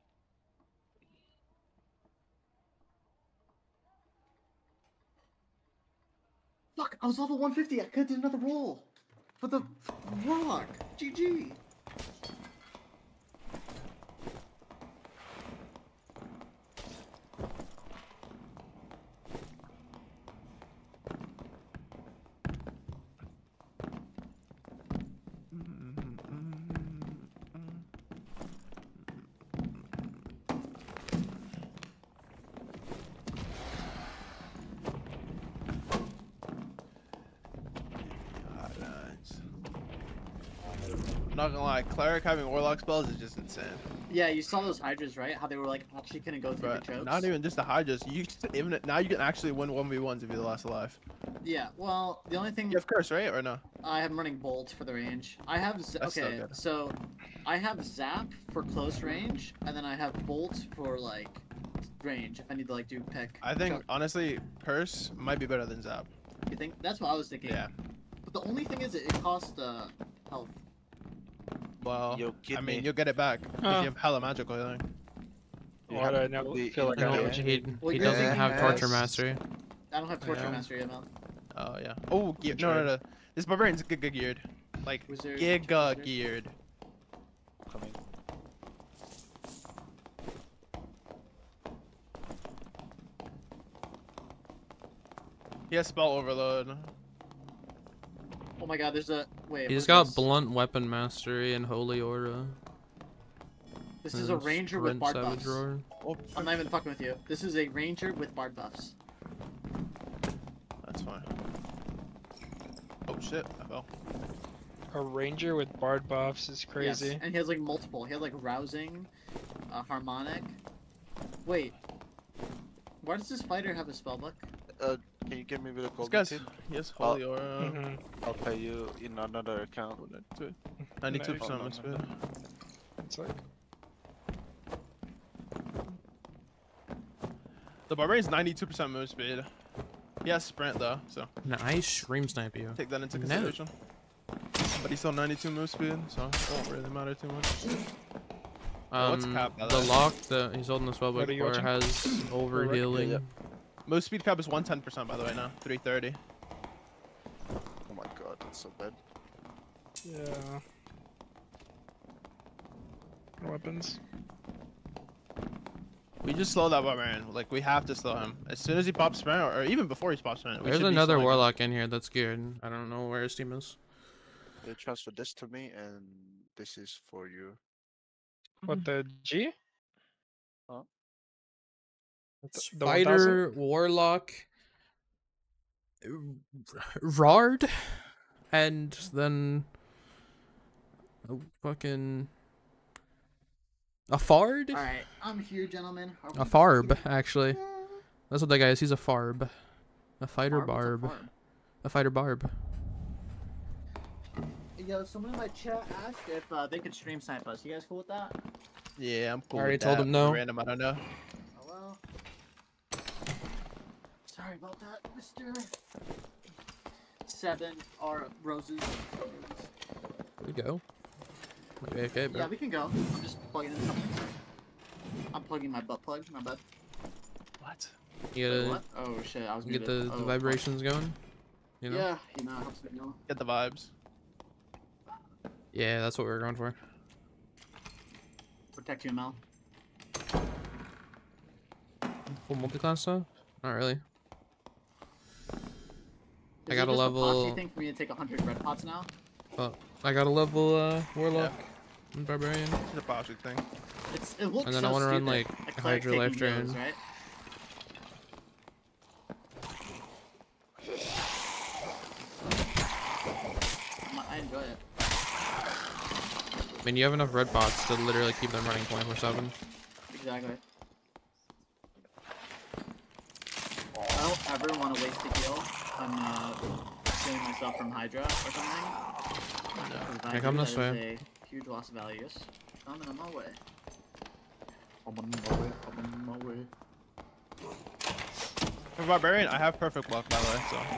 S1: Fuck! I was level one fifty. I could do another roll for the Warlock. G G.
S3: Not gonna lie, cleric having warlock spells is just insane.
S1: Yeah, you saw those hydras, right? How they were like actually couldn't go through
S3: But
S1: the chokes.
S3: not even just the hydras. You even now you can actually win one v ones if you're the last alive.
S1: Yeah. Well, the only thing
S3: You have curse, right, or no?
S1: I am running bolt for the range. I have z-
S3: That's so
S1: okay.
S3: good.
S1: So I have zap for close range, and then I have bolt for like range if I need to like do pick.
S3: I think
S1: choke.
S3: honestly, curse might be better than zap.
S1: You think that's what I was thinking.
S3: Yeah.
S1: But the only thing is, it, it costs uh health.
S3: Well,
S7: Yo,
S3: I
S7: kid
S3: mean,
S7: me.
S3: you'll get it back because
S6: Huh.
S3: you have hella magical healing.
S7: You
S6: Why
S7: have
S6: do I
S7: to
S6: know,
S7: be
S6: feel like
S7: in
S6: I
S7: the
S6: know
S2: No,
S6: what you
S2: he,
S6: mean?
S1: Well,
S2: he
S1: you're
S2: doesn't
S1: thinking
S2: have torture
S7: yes.
S2: mastery.
S1: I don't have torture
S3: Yeah.
S1: mastery M L.
S3: Oh yeah. Oh, ge- no, no, no. This barbarian's giga geared. Like
S1: Wizard,
S3: giga
S1: wizard.
S3: geared.
S7: Coming.
S3: He has spell overload.
S1: Oh my god, there's a wait.
S2: He's
S1: what's
S2: got
S1: this?
S2: blunt weapon mastery and holy aura.
S1: This is a
S2: and
S1: ranger with
S2: sprint
S1: bard
S2: savage
S1: buffs.
S2: roar.
S3: Oh,
S1: I'm not even fucking with you. This is a ranger with bard buffs.
S3: that's fine. Oh shit, I fell.
S6: A ranger with bard buffs is crazy.
S1: Yes, and he has like multiple. He has like rousing, uh, harmonic. Wait. Why does this fighter have a spellbook?
S7: Uh, can you give me a bit of
S3: This
S7: gold?
S3: guy's
S7: too?
S3: he has holy aura.
S6: Mhm.
S7: I'll pay you in another account.
S3: ninety-two percent
S7: Nice.
S3: my speed.
S6: It's like
S3: The Barbarian's ninety-two percent move speed. He has sprint though, so
S2: Nice. Ream snipe you.
S3: take that into
S2: No.
S3: consideration. But he's still ninety-two move speed, so it won't really matter too much.
S2: Um,
S3: what's cap, by the
S2: the
S3: way?
S2: lock that he's holding the spell
S6: What
S2: book
S6: are you
S2: for
S6: watching?
S2: has over healing.
S3: yeah. Move speed cap is one hundred ten percent by the way now. three thirty.
S7: Oh my god, that's so bad.
S6: Yeah. Weapons.
S3: We just slow that Barbarian. Like, we have to slow him. As soon as he pops sprint, or, or even before he pops sprint. we
S2: There's
S3: should be
S2: another
S3: slowing him.
S2: warlock in here that's geared. I don't know where his team is.
S7: They transferred this to me, and this is for you.
S6: What the G?
S2: It's
S6: The
S2: fighter, warlock, Rard, and then a fucking a Fard.
S1: All right, I'm here, gentlemen. Are
S2: A
S1: we-
S2: Farb, actually. That's what that guy is. He's a Farb. A fighter
S1: Farb? What's a
S2: barb.
S1: farb?
S2: A fighter barb.
S1: Yo, someone in my chat asked if uh, they could stream snipe us. You guys cool with that?
S3: Yeah, I'm cool.
S2: I already
S3: with
S2: told
S3: that.
S2: him no.
S3: Random, I don't know.
S1: Oh well. Sorry about that, Mister Seven or Roses.
S2: There we go. Might be okay, bro.
S1: Yeah, we can go. I'm just plugging in something. I'm plugging my butt plug. My butt.
S3: What?
S2: You
S1: Wait,
S2: gotta
S1: what? Oh shit! I was
S2: get the,
S1: muted.
S2: the
S1: Oh, fuck.
S2: vibrations going. You know?
S1: Yeah, you know, it helps me know.
S3: Get the vibes.
S2: Yeah, that's what we were going for.
S1: Protect you, Mel.
S2: Full multi-class stuff? Not really.
S1: Is
S2: I
S1: it
S2: got a
S1: just
S2: level-
S1: You think for me to take a hundred red pots now?
S2: But I got a level uh, warlock and barbarian.
S3: It's a Boshik thing.
S1: It's it looks
S2: And then
S1: so
S2: I wanna run,
S1: stupid.
S2: like,
S1: A cleric
S2: Hydra life
S1: taking heals,
S2: drain.
S1: right? I'm- I enjoy it.
S2: I mean, you have enough red bots to literally keep them running twenty-four seven.
S1: Exactly. I don't ever want to waste a heal on uh, healing myself from Hydra or something. Because if I
S2: Yeah, come
S1: do,
S2: this
S1: that is
S2: way.
S1: a huge loss of values. Coming on my way. I'm on my way. I'm on my way.
S3: For Barbarian, I have perfect block, by the way, so.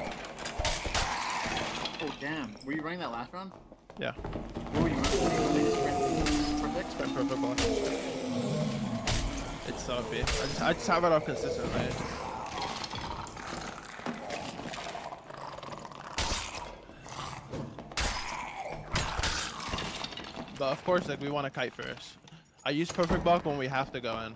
S1: Oh damn! Were you running that last round?
S3: Yeah.
S1: What were you running? What were you running? Perfect.
S3: Sprint perfect block. It's so O P. I just, I just have it up consistently. But of course, like, we want to kite first. I use perfect block when we have to go in.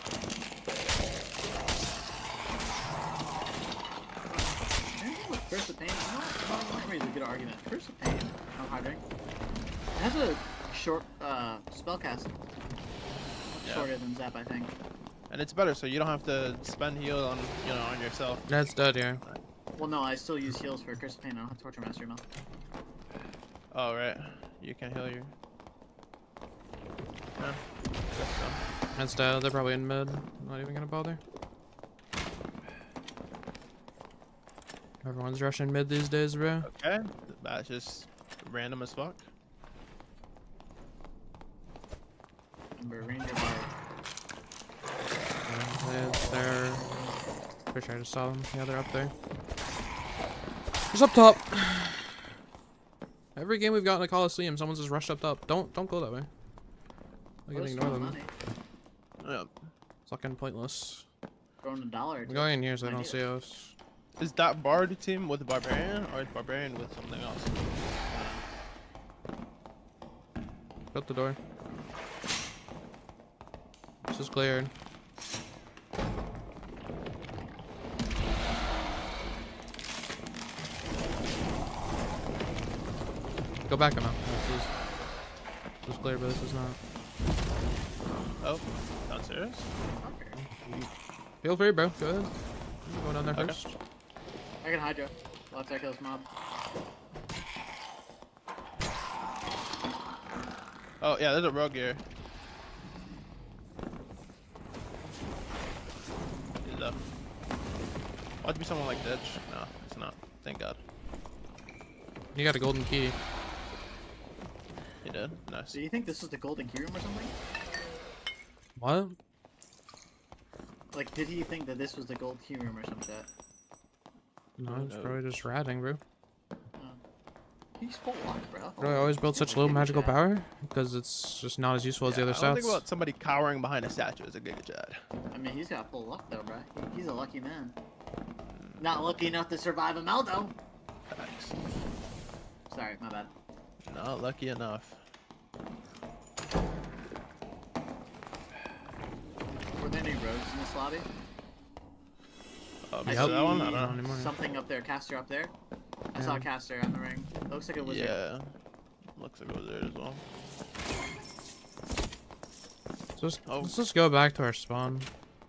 S1: Anything with Curse of Pain? No, no, memory is a good argument. Curse of Pain. Oh, hydrating. It has a short uh, spellcast.
S3: Yeah.
S1: Shorter than Zap, I think.
S3: And it's better, so you don't have to spend heal on, you know, on yourself.
S2: That's dead, yeah.
S1: Well, no, I still use heals for Curse of Pain. I don't have Torture Master now.
S3: Oh, right. You can heal your... Yeah. I guess so.
S2: That's dead. They're probably in mid. Not even gonna bother. Everyone's rushing mid these days, bro.
S3: Okay. That's just random as fuck.
S1: Remember, Ranger Bard.
S2: Yeah, they're. Pretty sure I just saw them. Yeah, they're up there. Who's up top? Every game we've got in a Coliseum, someone's just rushed up top. Don't don't go that way. I
S1: What
S2: can
S1: is
S2: ignore
S1: throwing
S2: them.
S1: money?
S3: Yeah.
S2: Fucking pointless.
S1: Throwing a dollar or
S2: I'm
S1: two.
S2: going in here so they
S1: I
S2: don't
S1: need
S2: see
S1: it.
S2: us.
S3: Is that Bard team with Barbarian or is Barbarian with something else?
S2: Shut the door. This is cleared. Go back enough. This is, this is clear, but this is not.
S3: Oh, downstairs?
S2: Feel free, bro. Go ahead. Go down there
S3: Okay.
S2: first.
S1: I can Hydra. Let's kill this mob.
S3: Oh, yeah, there's a rogue here. He's up. Ought to be someone like Ditch. No, it's not. Thank God.
S2: You got a golden key.
S3: He did. Nice.
S1: Do you think this is the golden key room or something?
S2: What?
S1: Like, did he think that this was the gold key room or some shit?
S2: No, it's probably just ratting, bro.
S1: He's full luck, bro.
S2: Do I always build such low
S1: Giga
S2: magical
S1: Chad.
S2: power? Because it's just not as useful as the
S3: Yeah,
S2: other
S3: I don't
S2: stats.
S3: think about somebody cowering behind a statue as a Giga Chad.
S1: I mean, he's got full luck though, bro. He- He's a lucky man. Not lucky enough to survive a Meldo.
S3: Thanks.
S1: Sorry, my bad.
S3: Not lucky enough.
S1: Were there any roads in this lobby?
S3: Um,
S1: I
S3: so
S1: see
S3: that one, I don't know.
S2: anymore.
S1: something up there. Caster up there. I saw a
S2: Yeah.
S1: caster on the ring. It looks like a wizard.
S3: Yeah. Looks like it was there as well.
S2: Just,
S3: Oh.
S2: Let's just go back to our spawn.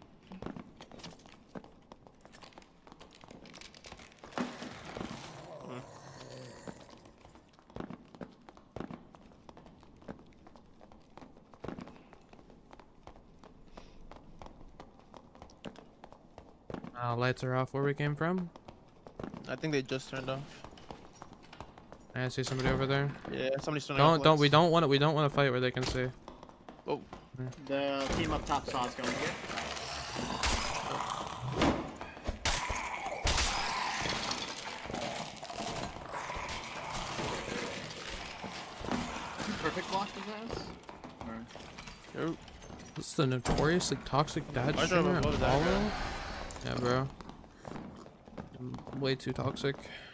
S2: Uh, lights are off where we came from.
S3: I think they just turned off.
S2: I see somebody over there.
S3: Yeah, somebody's turning
S2: Don't
S3: off
S2: don't we
S3: lights.
S2: don't want to we don't want to fight where they can see.
S3: Oh,
S1: The team up top saw us going here. Perfect block his ass? Or...
S3: oh.
S2: This is the notoriously toxic dad
S3: I don't
S2: streamer
S3: know
S2: at
S3: what that
S2: Apollo? Yeah, bro. Mm, Way too toxic.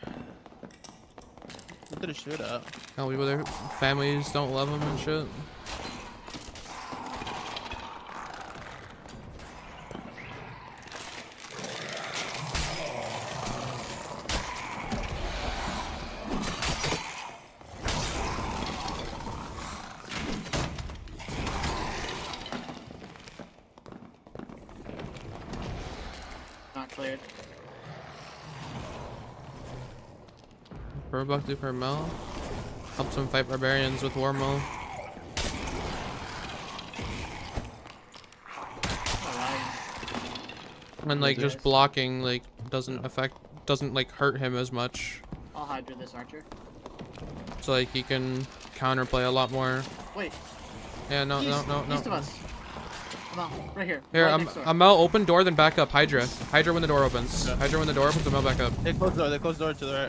S3: What did it shoot at?
S2: Can't believe their families don't love him and shit.
S1: Not cleared.
S2: Burbuck do per mil. Helps him fight barbarians with war mill.
S1: Alright.
S2: And like
S1: Yes.
S2: just blocking like doesn't affect doesn't like hurt him as much.
S1: I'll hydra this archer.
S2: So like he can counterplay a lot more.
S1: Wait,
S2: Yeah, no, no,
S1: east,
S2: no, no.
S1: east of us. Come on, right here.
S2: Here,
S1: right
S2: I'm
S1: next door.
S2: I'm out. Open door, then back up. Hydra. Hydra when the door opens.
S3: Yeah.
S2: Hydra when the door opens. I'm out back up.
S3: They closed the door. They closed the door to the right.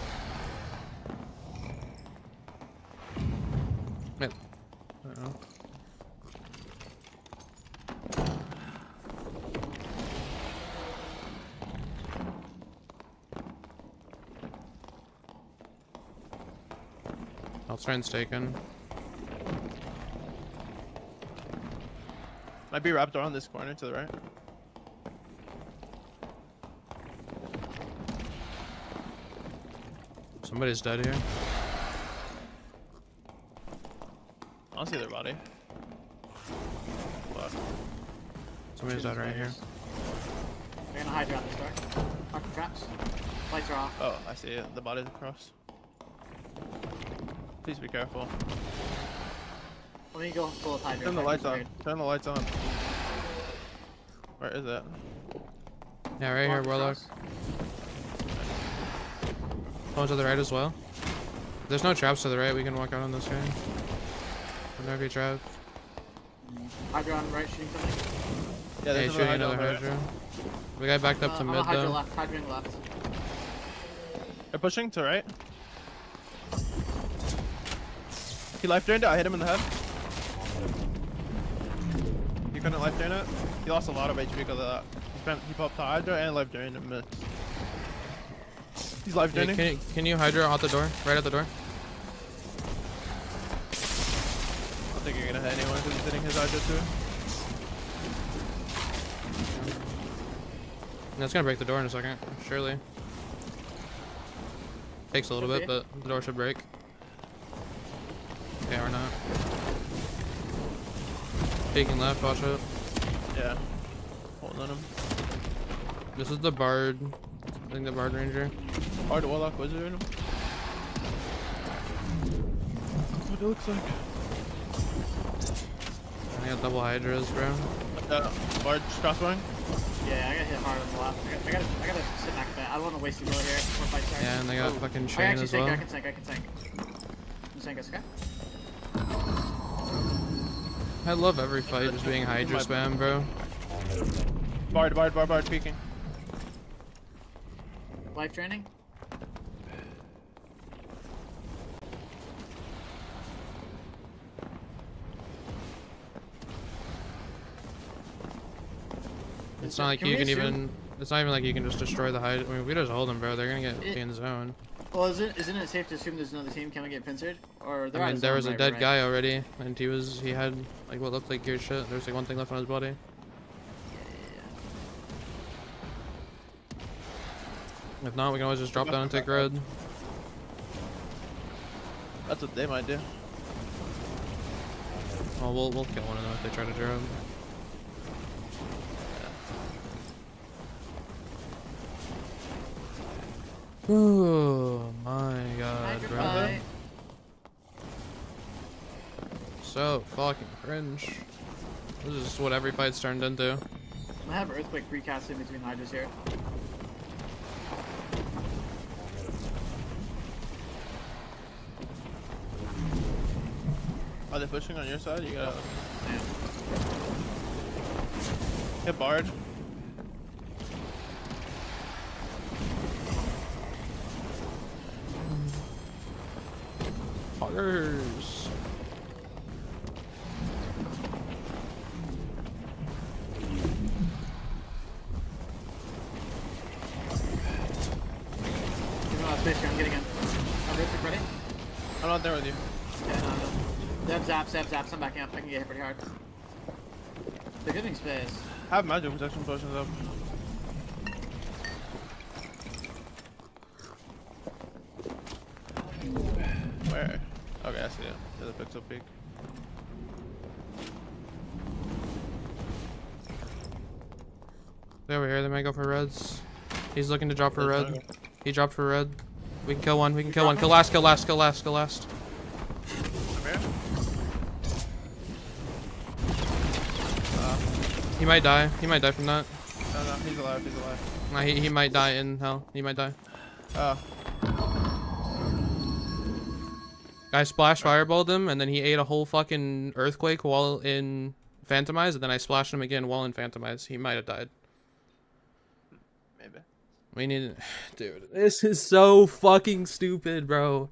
S2: Yeah. I don't know. I'll try and stake in.
S3: Might be Raptor on this corner to the right.
S2: Somebody's dead here.
S3: I don't see their body. Fuck.
S2: Somebody's dead right here.
S1: We're gonna hydra on this door. Mark the traps. Lights are off.
S3: Oh, I see it. The body's across. Please be careful.
S1: Let me go full of hydra.
S3: Turn the
S1: Hydra's
S3: lights on.
S1: weird.
S3: Turn the lights on. Where is it?
S2: Yeah, right here,
S1: Walk
S2: Warlock.
S1: across.
S2: Oh, to the right as well. There's no traps to the right. We can walk out on this guy. No be trapped.
S1: Hydra on right shooting something.
S3: Yeah,
S2: Yeah,
S3: there's
S2: he's shooting
S3: Hydra
S2: another
S3: on the right.
S2: Hydra. We got backed up
S1: Uh,
S2: to
S1: I'm
S2: mid
S1: a hydra
S2: though.
S1: left. Hydra left.
S3: They're pushing to right. He life drained it. I hit him in the head. He couldn't life drain it. He lost a lot of H P because of that. He spent he popped to Hydra and life drained him. Missed. He's life
S2: Yeah,
S3: draining.
S2: can, you, can you Hydra out the door? Right out the door?
S3: I don't think you're gonna hit anyone because he's hitting his Hydra too.
S2: That's gonna break the door in a second, surely. Takes a little
S1: Could
S2: bit,
S1: be.
S2: but the door should break. Okay, or not. Taking left, watch it.
S3: Yeah. Holding on him.
S2: This is the Bard. I think the Bard Ranger.
S3: Hard Warlock Wizard. What it looks like.
S2: I got double Hydras, bro.
S3: Uh, Bard crossbowing.
S1: Yeah, I gotta hit hard on the left. I gotta, I gotta, I gotta sit back a bit. I don't want to waste the ability here before fight starts.
S2: Yeah, and they got
S3: Oh.
S2: fucking
S1: I can
S2: chain
S1: actually
S2: as
S1: sink,
S2: well.
S1: I can sink, I can sink. You sink us, okay?
S2: I love every fight just being Hydra
S3: My-
S2: spam, bro.
S3: Bard, Bard, Bard, Bard, peeking.
S1: Life training.
S2: It's not like
S1: Can
S2: you
S1: we
S2: can
S1: assume-
S2: even. It's not even like you can just destroy the hide. I mean, if we just hold them, bro, they're gonna get
S1: It-
S2: be in the zone.
S1: Well, isn't isn't it safe to assume there's another team? Can we get pincered? Or there
S2: I mean,
S1: are
S2: there
S1: some,
S2: was a
S1: right,
S2: dead
S1: right.
S2: guy already, and he was he had like what looked like gear shit. There was like one thing left on his body. If not, we can always just drop down and take red.
S3: That's what they might do.
S2: Well, we'll we'll kill one of them if they try to drop. Oh my god, bro.
S1: Hydropie.
S2: So fucking cringe. This is what every fight's turned into.
S1: I have Earthquake recast in between Hydras here.
S3: Are they pushing on your side? You gotta
S1: Yeah.
S3: hit Bard.
S2: Poggers.
S1: Give me a lot of space here. I'm getting in. I'm Earthquake ready.
S3: I'm not there with you.
S1: Yeah, no, no. They have zaps, zaps, zaps. I'm backing up. I can get hit pretty hard. They're giving space.
S3: Have magic protection potions up. Where? Okay, I see it. There's a pixel peak.
S2: They're over here. They might go for reds. He's looking to drop for
S3: There's
S2: red.
S3: no-
S2: He dropped for red. We can kill one. We can kill one. Kill last. Kill last. Kill last. Kill last.
S3: Come here.
S2: He might die. He might die from that.
S3: No, no, he's alive. He's alive.
S2: Nah, he he might die in hell. He might die.
S3: Oh,
S2: I splash fireballed him, and then he ate a whole fucking earthquake while in Phantomize, and then I splashed him again while in Phantomize. He might have died.
S3: maybe.
S2: We need, dude. This is so fucking stupid, bro.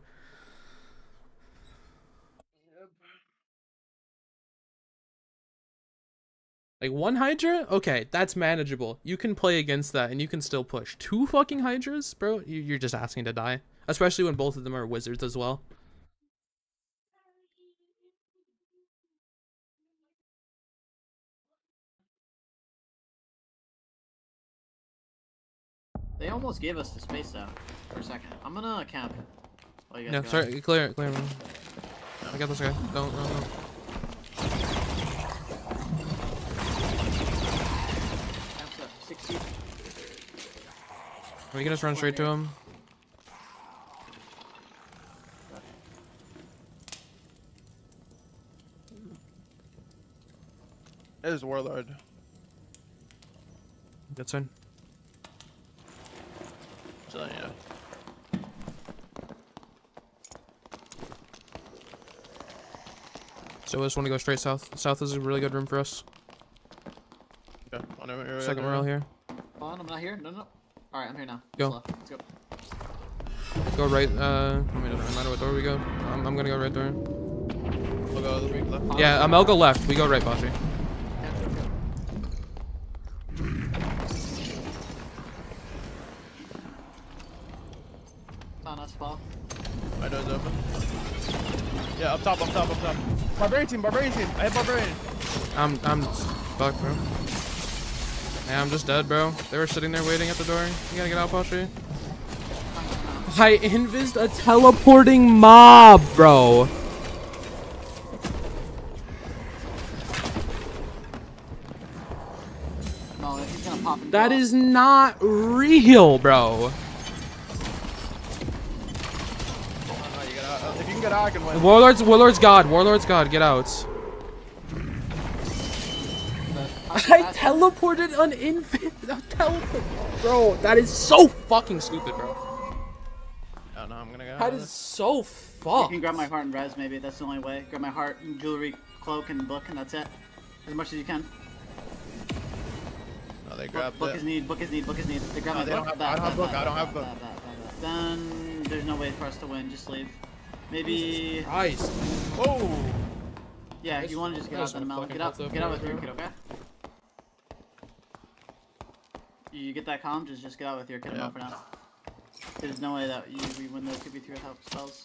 S2: Like one Hydra, okay, that's manageable. You can play against that, and you can still push. Two fucking Hydras, bro. You- You're just asking to die, especially when both of them are wizards as well.
S1: They almost gave us the space though. For a second. I'm gonna camp. While you guys
S2: Yeah,
S1: go.
S2: sorry, clear it, clear it. I got this guy. Don't, don't, don't.
S1: Camp's up. sixty.
S2: We can just run straight to him.
S3: There's Warlord.
S2: That's in.
S3: So yeah.
S2: So we just want to go straight south. South is a really good room for us.
S3: Okay. Whenever you're
S2: Second
S3: ready.
S2: morale here.
S1: Hold on, I'm not here. No, no. Alright, I'm here now.
S2: Go.
S1: Slow. Let's go.
S2: Go right. Uh, I mean, it doesn't matter what door we go. I'm, I'm gonna go right door.
S3: We'll go the weak left.
S2: Yeah, um, I'll go left. We go right, Bashi.
S1: Yeah, go, go. It's on us, Paul.
S3: My door's open. Yeah, up top, up top, up top. Barbarian team, barbarian team. I hit barbarian.
S2: I'm, I'm fucked, bro. Yeah, I'm just dead, bro. They were sitting there waiting at the door. You gotta get out, Bashi. I invised a teleporting mob, bro.
S1: No, he's gonna pop and
S2: That
S1: go.
S2: is not real, bro.
S3: Oh, no, you gotta, uh, if you can get out, I can win.
S2: Warlord's, Warlord's God. Warlord's God. Get out. I teleported an infant. Teleport, bro. That is so fucking stupid, bro.
S3: Oh no, I'm gonna go.
S2: That is so
S1: You
S2: fucked.
S1: can grab my heart and res, maybe. That's the only way. Grab my heart and jewelry, cloak, and book, and that's it. As much as you can.
S3: No, they grab
S1: book, book
S3: the-
S1: is need, book is need, book is need. They grab
S3: No,
S1: my
S3: they
S1: book.
S3: don't have-
S1: Bat,
S3: I don't have
S1: bat,
S3: book,
S1: bat,
S3: I don't
S1: bat,
S3: have book.
S1: bat, bat, bat, bat. Then there's no way for us to win. Just leave. Maybe.
S2: Christ.
S3: Oh!
S1: Yeah,
S2: This-
S1: you want to just get
S2: I
S1: out
S2: just
S1: then,
S2: wanna
S1: Mel.
S2: fucking
S1: Get out,
S2: hold up
S1: get out
S2: for
S1: with
S2: it,
S1: your
S2: bro.
S1: kid, okay? You get that calm, just just get out with your kid
S3: Yeah.
S1: for now. There's no way that you we win those two v three without spells.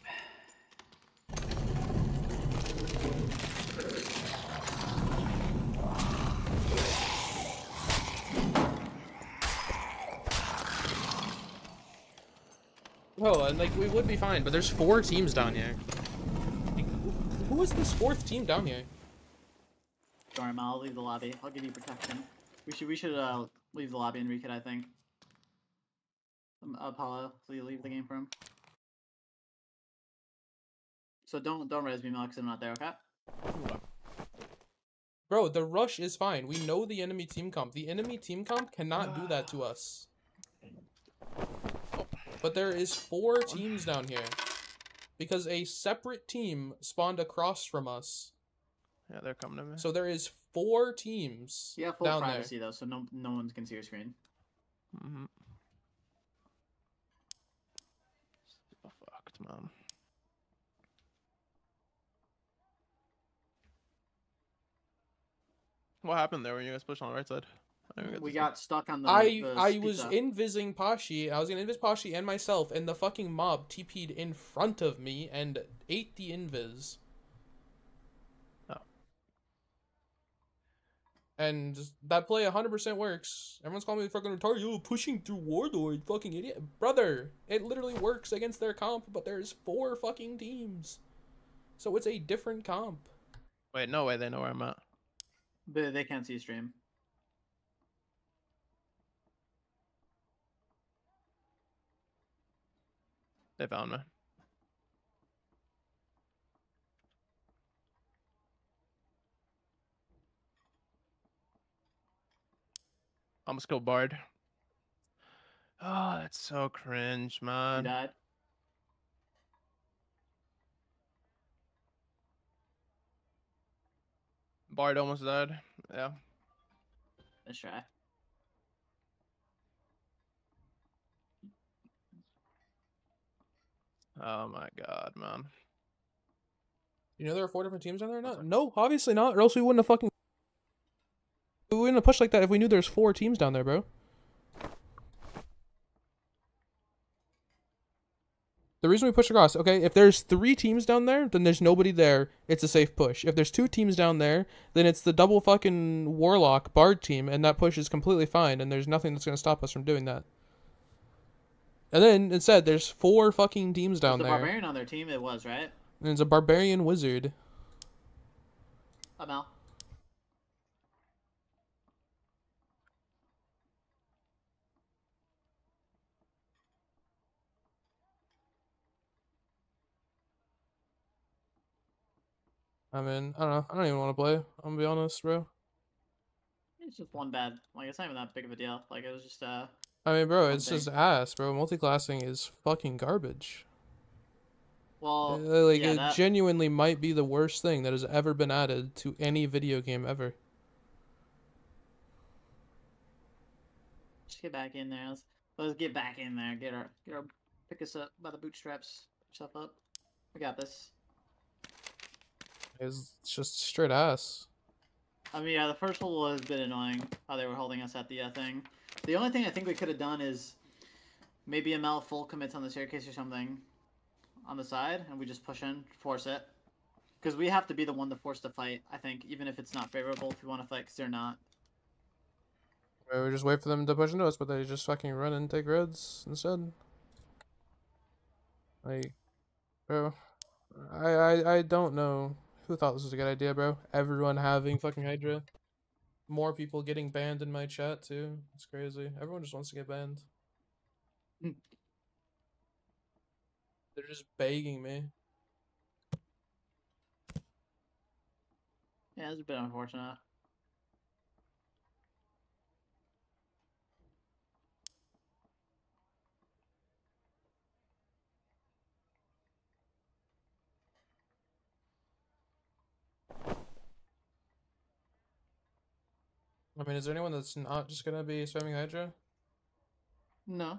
S2: Oh, and like we would be fine, but there's four teams down here. Like, who is this fourth team down here?
S1: Don't worry, Mel. I'll leave the lobby. I'll give you protection. We should we should uh leave the lobby and rekit, I think. Um, Apollo, so you leave the game for him. So don't don't res me, Mel, because I'm not there, okay?
S2: Bro, the rush is fine. We know the enemy team comp. The enemy team comp cannot do that to us. But there is four teams down here. Because a separate team spawned across from us.
S3: Yeah, they're coming to me.
S2: So there is four teams
S1: You have full
S2: down
S1: privacy though, so no no one can see your screen.
S3: Mm-hmm. So fucked, man. What happened there when you guys pushed on the right side? I didn't even get
S1: We
S3: to see.
S1: got stuck on the.
S2: I
S1: the
S2: I was
S1: pizza.
S2: invising Pashi. I was gonna invis Pashi and myself, and the fucking mob T P'd in front of me and ate the invis.
S3: Oh.
S2: And that play one hundred percent works. Everyone's calling me fucking retarded. You pushing through Warlord, fucking idiot. Brother, it literally works against their comp, but there's four fucking teams. So it's a different comp.
S3: Wait, no way, they know where I'm at.
S1: But they can't see stream.
S3: They found me. Almost killed Bard. Oh, that's so cringe,
S1: You
S3: man.
S1: died.
S3: Bard almost died. Yeah.
S1: Let's try.
S3: Oh my god, man.
S2: You know there are four different teams down there or not? No, obviously not, or else we wouldn't have fucking... We wouldn't have pushed like that if we knew there's four teams down there, bro. The reason we push across, okay, if there's three teams down there, then there's nobody there. It's a safe push. If there's two teams down there, then it's the double fucking Warlock Bard team, and that push is completely fine, and there's nothing that's going to stop us from doing that. And then, instead, there's four fucking teams down
S1: the
S2: there.
S1: barbarian on their team, it was, right?
S2: And it's a Barbarian Wizard.
S1: I'm out.
S2: I mean, I don't know. I don't even want to play. I'm gonna be honest, bro.
S1: It's just one bad. Like, it's not even that big of a deal. Like, it was just, uh...
S2: I mean, bro,
S1: One
S2: it's
S1: thing.
S2: just ass, bro. Multiclassing is fucking garbage.
S1: Well,
S2: Uh, like,
S1: yeah,
S2: it
S1: that...
S2: genuinely might be the worst thing that has ever been added to any video game ever.
S1: Just get back in there. Let's, let's get back in there. Get our, get our... Pick us up by the bootstraps. Pick yourself up. We got this.
S2: It's just straight ass.
S1: I mean, yeah, the first hole has been annoying, how they were holding us at the uh, thing. The only thing I think we could have done is maybe M L full commits on the staircase or something on the side, and we just push in, force it. Because we have to be the one to force the fight, I think, even if it's not favorable if we want to fight, because they're not.
S2: Bro, we just wait for them to push into us, but they just fucking run and take reds instead. Like, bro, I, I, I don't know who thought this was a good idea, bro. Everyone having fucking Hydra. More people getting banned in my chat, too. It's crazy. Everyone just wants to get banned.
S1: Hmm.
S2: They're just begging me.
S1: Yeah, it's a bit unfortunate.
S2: I mean, is there anyone that's not just gonna be spamming Hydra?
S1: No.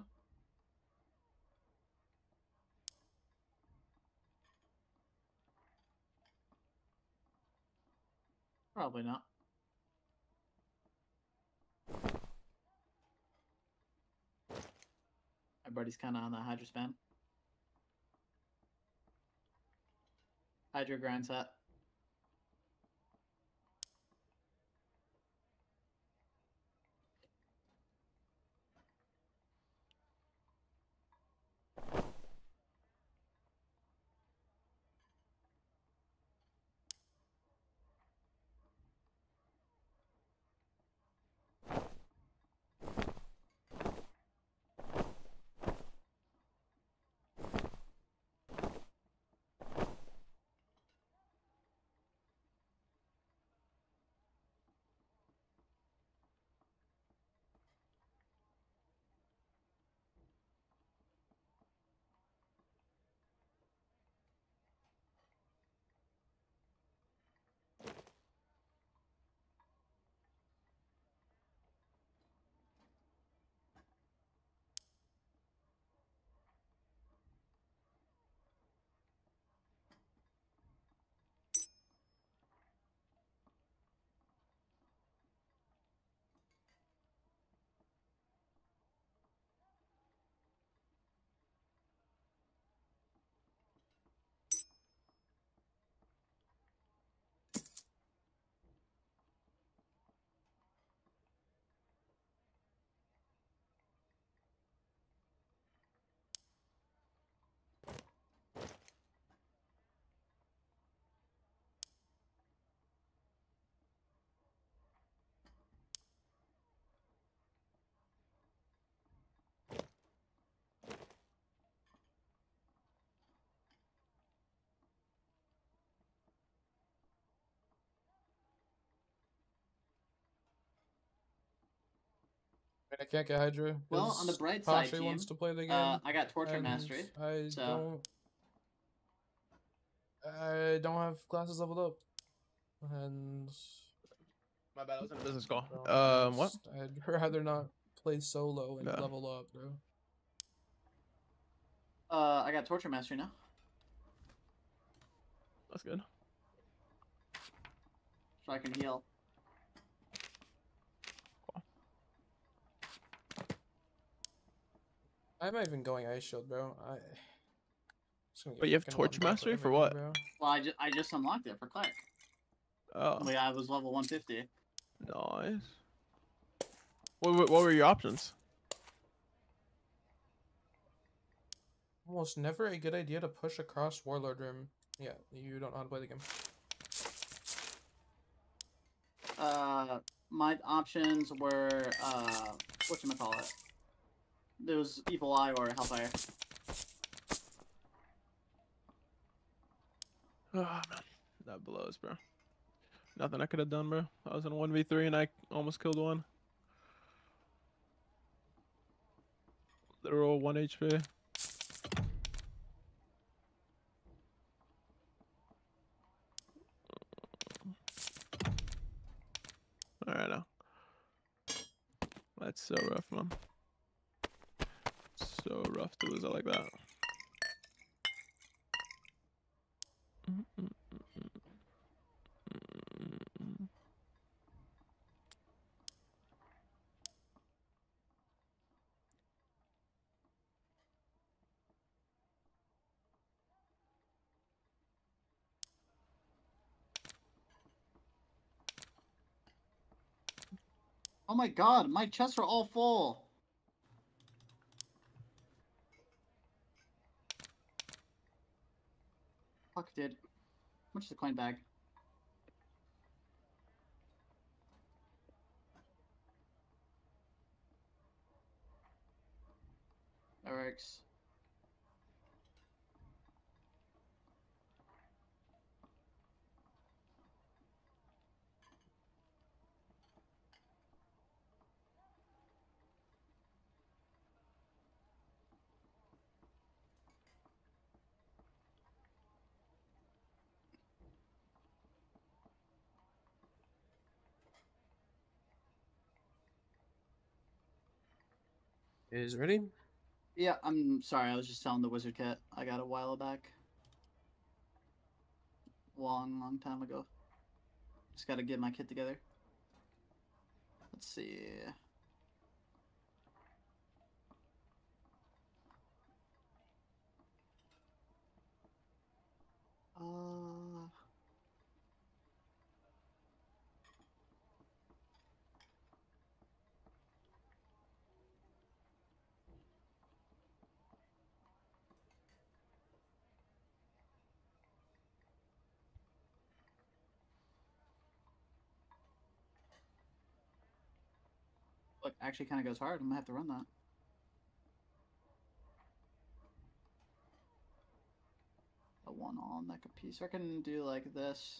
S1: Probably not. Everybody's kind of on the Hydra spam. Hydra grind set.
S2: I can't get Hydra.
S1: Well, on the
S2: 'cause
S1: bright side,
S2: Pasha
S1: team,
S2: wants to play the game.
S1: uh, I got Torture
S2: and
S1: Mastery.
S2: I
S1: so-
S2: don't. I don't have classes leveled up, and
S3: My bad, I was in a business call.
S2: bro,
S3: Um, what?
S2: just- I'd rather not play solo and
S3: Yeah.
S2: level up, bro.
S1: Uh, I got Torture Mastery now.
S3: That's good.
S1: So I can heal.
S2: I'm not even going Ice Shield, bro. I. just gonna get
S3: But you have
S2: fucking
S3: Torture
S2: one-shot
S3: Mastery for
S2: everything,
S3: what?
S2: bro.
S1: Well, I, ju I just unlocked it for Clark.
S3: Oh,
S1: Like, I was level one fifty.
S3: nice. What, what, what were your options?
S2: Almost never a good idea to push across Warlord Room. Yeah, you don't know how to play the game.
S1: Uh, my options were, uh, whatchamacallit? There was Evil Eye or Hellfire.
S3: Oh, man. That blows, bro. Nothing I could have done, bro. I was in a one v three and I almost killed one. Literal one H P. Alright now. That's so rough, man. So rough to lose it like that.
S1: Oh my god, my chests are all full! Fuck, dude. How much is the coin bag? That works.
S2: is ready.
S1: Yeah, I'm sorry. I was just selling the wizard kit I got a while back. Long, long time ago. Just gotta get my kit together. Let's see. Uh... Look, actually kind of goes hard. I'm gonna have to run that. A one all neck a piece. I can do like this.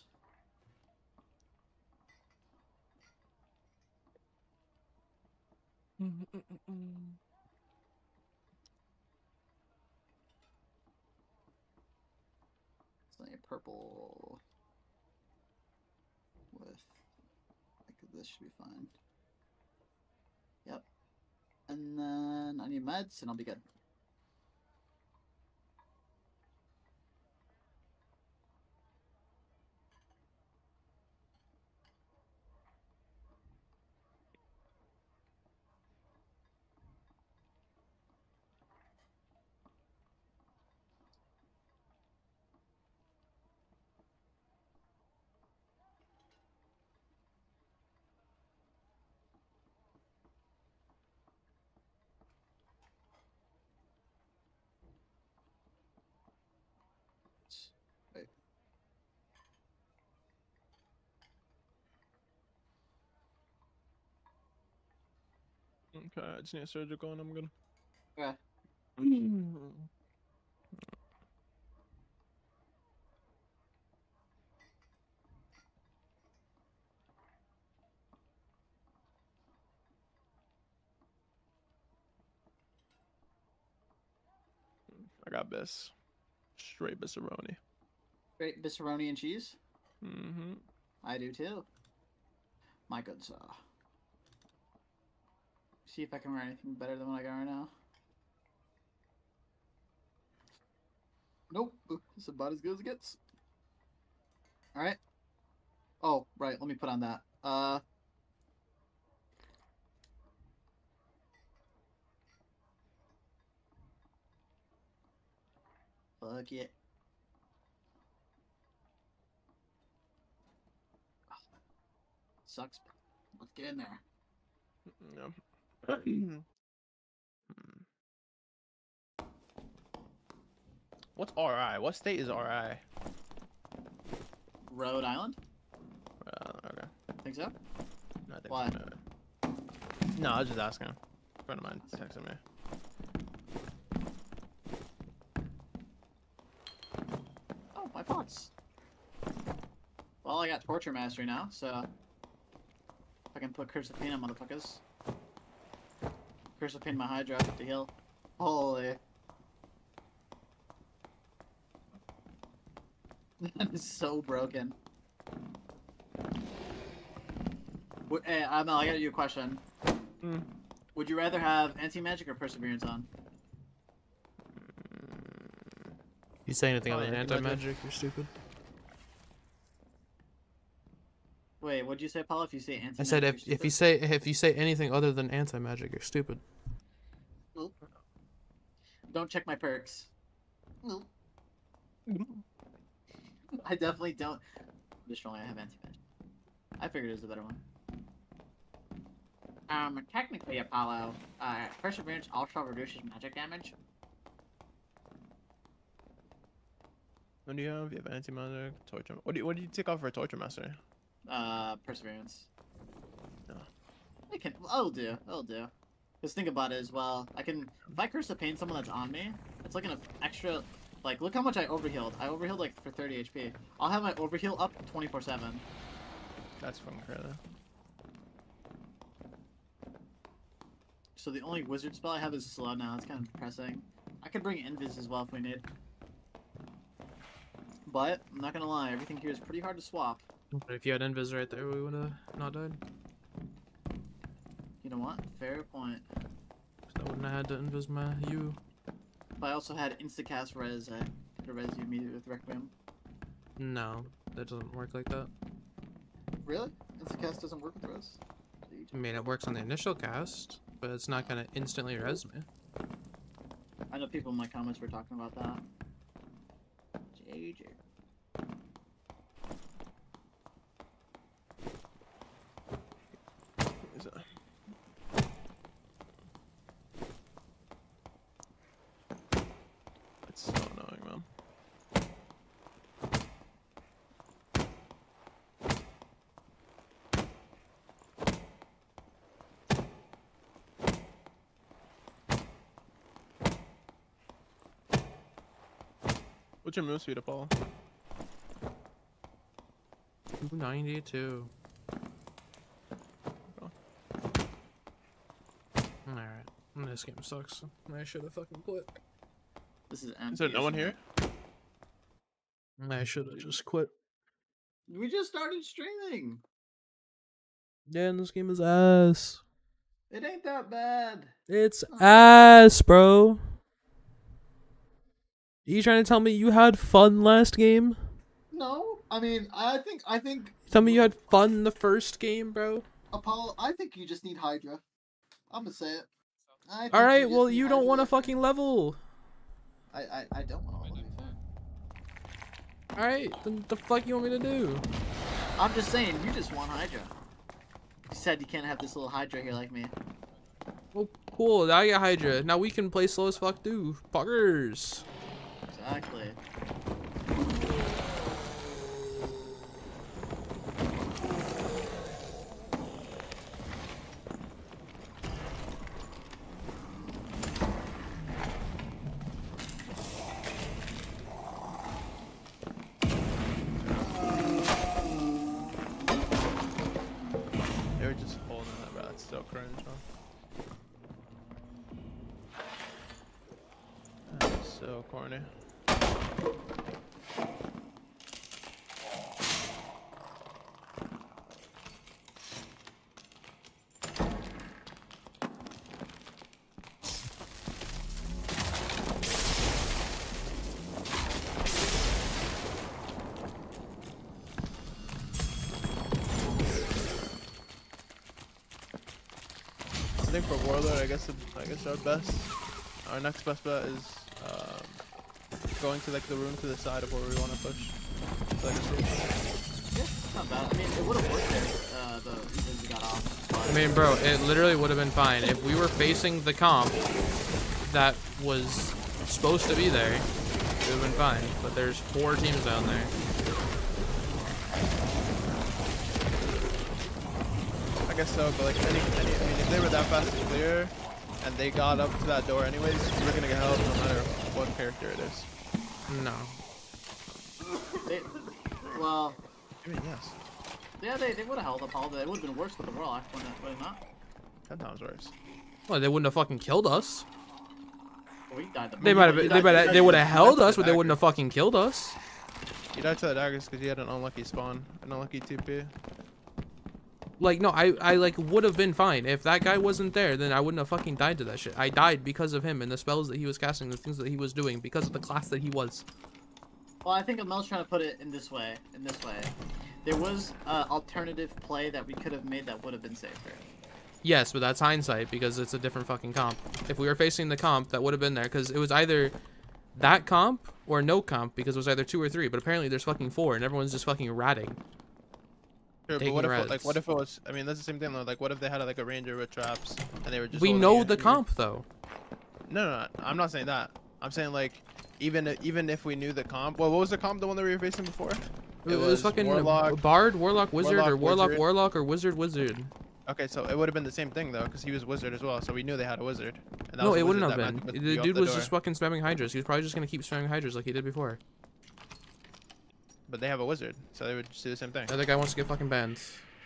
S1: It's like a purple with like this should be fine. Yep. And then I need meds and I'll be good. Wait.
S3: Okay, I just need a surgical and I'm good.
S1: Okay.
S3: I got this. Straight bisaroni.
S1: Great bisaroni and cheese.
S3: Mm-hmm.
S1: I do too. My good sir. See if I can write anything better than what I got right now. Nope. It's about as good as it gets. Alright. Oh, right. Let me put on that. Uh. Fuck it. Sucks. Let's get in there.
S3: Yeah. What's R I? What state is R I?
S1: Rhode Island?
S3: Uh, okay.
S1: Think so?
S3: No, I think
S1: Why?
S3: so. No, I was just asking. A friend of mine texted me.
S1: Oh, my pots. Well, I got Torture Mastery now, so I can put Curse of Pain on motherfuckers. Curse of Pain my Hydra to heal. Holy. That is so broken. Would- Hey, Amel, I got you a question.
S3: Mm.
S1: Would you rather have Anti-Magic or Perseverance on?
S2: You say anything
S3: Oh,
S2: other than
S3: anti-magic.
S2: anti-magic, you're stupid.
S1: Wait, what'd you say, Paul? If you say Anti-Magic,
S2: I said
S1: you're
S2: if if you
S1: stupid?
S2: say if you say anything other than anti-magic, you're stupid.
S1: Nope. Don't check my perks. Nope. I definitely don't. Additionally, I have Anti-Magic. I figured it was a better one. Um, technically, Apollo, uh, Perseverance also reduces magic damage.
S3: What do you have? You have anti-magic, torture. What do you, what do you take off for a torture master?
S1: Uh, Perseverance.
S3: No.
S1: I can. I'll do. I'll do. Just think about it as well. I can. If I curse the pain someone that's on me, it's like an extra. Like, look how much I overhealed. I overhealed like for thirty H P. I'll have my overheal up twenty-four seven.
S3: That's fucking crazy.
S1: So the only wizard spell I have is slow now. It's kind of depressing. I could bring Invis as well if we need. But I'm not gonna lie, everything here is pretty hard to swap.
S2: But if you had invis right there, we would have not died.
S1: You know what? Fair point.
S2: That would and I had to invis my U.
S1: But I also had instacast res. I could res you immediately with Requiem.
S2: No, that doesn't work like that.
S1: Really? Instacast doesn't work with res?
S2: I mean, it works on the initial cast, but it's not gonna instantly res me.
S1: I know people in my comments were talking about that. J J.
S3: Is it? It's so annoying, man. What's your move speed, Apollo?
S2: two ninety-two. Alright. This game sucks. I should have fucking quit.
S1: This is empty.
S3: Is there no one here?
S2: I should have just quit.
S1: We just started streaming.
S2: Yeah, and this game is ass.
S1: It ain't that bad.
S2: It's ass, bro. You trying to tell me you had fun last game?
S1: No, I mean, I think, I think.
S2: Tell me you had fun the first game, bro.
S1: Apollo, I think you just need Hydra. I'm gonna say it. I think
S2: All right,
S1: just
S2: well
S1: need
S2: you don't
S1: Hydra.
S2: want to fucking level.
S1: I, I, I don't want to. To be fair.
S2: All right, then the fuck you want me to do?
S1: I'm just saying, you just want Hydra. You said you can't have this little Hydra here like me.
S2: Well, cool. I got Hydra. Now we can play slow as fuck, too. Fuckers.
S1: Exactly.
S3: They were just holding that, bro. That's so cringe, man. That's so corny. I think for Warlord, I guess I guess our best, our next best bet is um, going to like the room to the side of where we want to push. So, like,
S1: Yeah, not bad. I mean, it would have worked there. Uh, the reasons we got off. But
S2: I mean, bro, it literally would have been fine if we were facing the comp that was supposed to be there. It would have been fine. But there's four teams down there.
S3: I guess so, but like any, any, I mean, if they were that fast to clear, and they got up to that door anyways, we're gonna get held no matter what character it is.
S2: No.
S1: they, well,
S3: I mean, yes.
S1: yeah, they, they would have held up all. It would have been worse with the Warlock, wouldn't it? Would it not?
S3: Ten times worse.
S2: Well, they wouldn't have fucking killed us.
S1: Well, we died. The
S2: They might have. They might. Have, they would have held us, but they wouldn't have fucking killed us.
S3: You died to the daggers because you had an unlucky spawn, an unlucky T P.
S2: Like, no, I, I like would have been fine if that guy wasn't there. Then I wouldn't have fucking died to that shit. I died because of him and the spells that he was casting, the things that he was doing, because of the class that he was.
S1: Well, I think Amel's trying to put it in this way. In this way, there was uh, alternative play that we could have made that would have been safer.
S2: Yes, but that's hindsight because it's a different fucking comp. If we were facing the comp, that would have been there because it was either that comp or no comp because it was either two or three. But apparently there's fucking four and everyone's just fucking ratting.
S3: Sure, but
S2: Taking
S3: what if
S2: reds.
S3: like what if it was? I mean, that's the same thing though. Like, what if they had like a ranger with traps and they were just.
S2: We
S3: holding
S2: know
S3: it
S2: the
S3: and you-
S2: comp though.
S3: No, no, no, I'm not saying that. I'm saying like, even even if we knew the comp. Well, what was the comp? The one that we were facing before?
S2: It, was, fucking
S3: Warlock.
S2: Bard, Warlock, Wizard,
S3: Warlock,
S2: or Warlock,
S3: Wizard.
S2: Warlock, or Wizard, Wizard.
S3: Okay, so it would have been the same thing though, because he was wizard as well. So we knew they had a wizard. And that
S2: No,
S3: was
S2: it
S3: the
S2: wouldn't
S3: wizard
S2: have
S3: that
S2: been.
S3: meant to
S2: The
S3: be off
S2: dude
S3: the
S2: was
S3: door.
S2: just fucking spamming Hydras. He was probably just gonna keep spamming Hydras like he did before.
S3: But they have a wizard, so they would just do the same thing.
S2: The other guy wants to get fucking banned.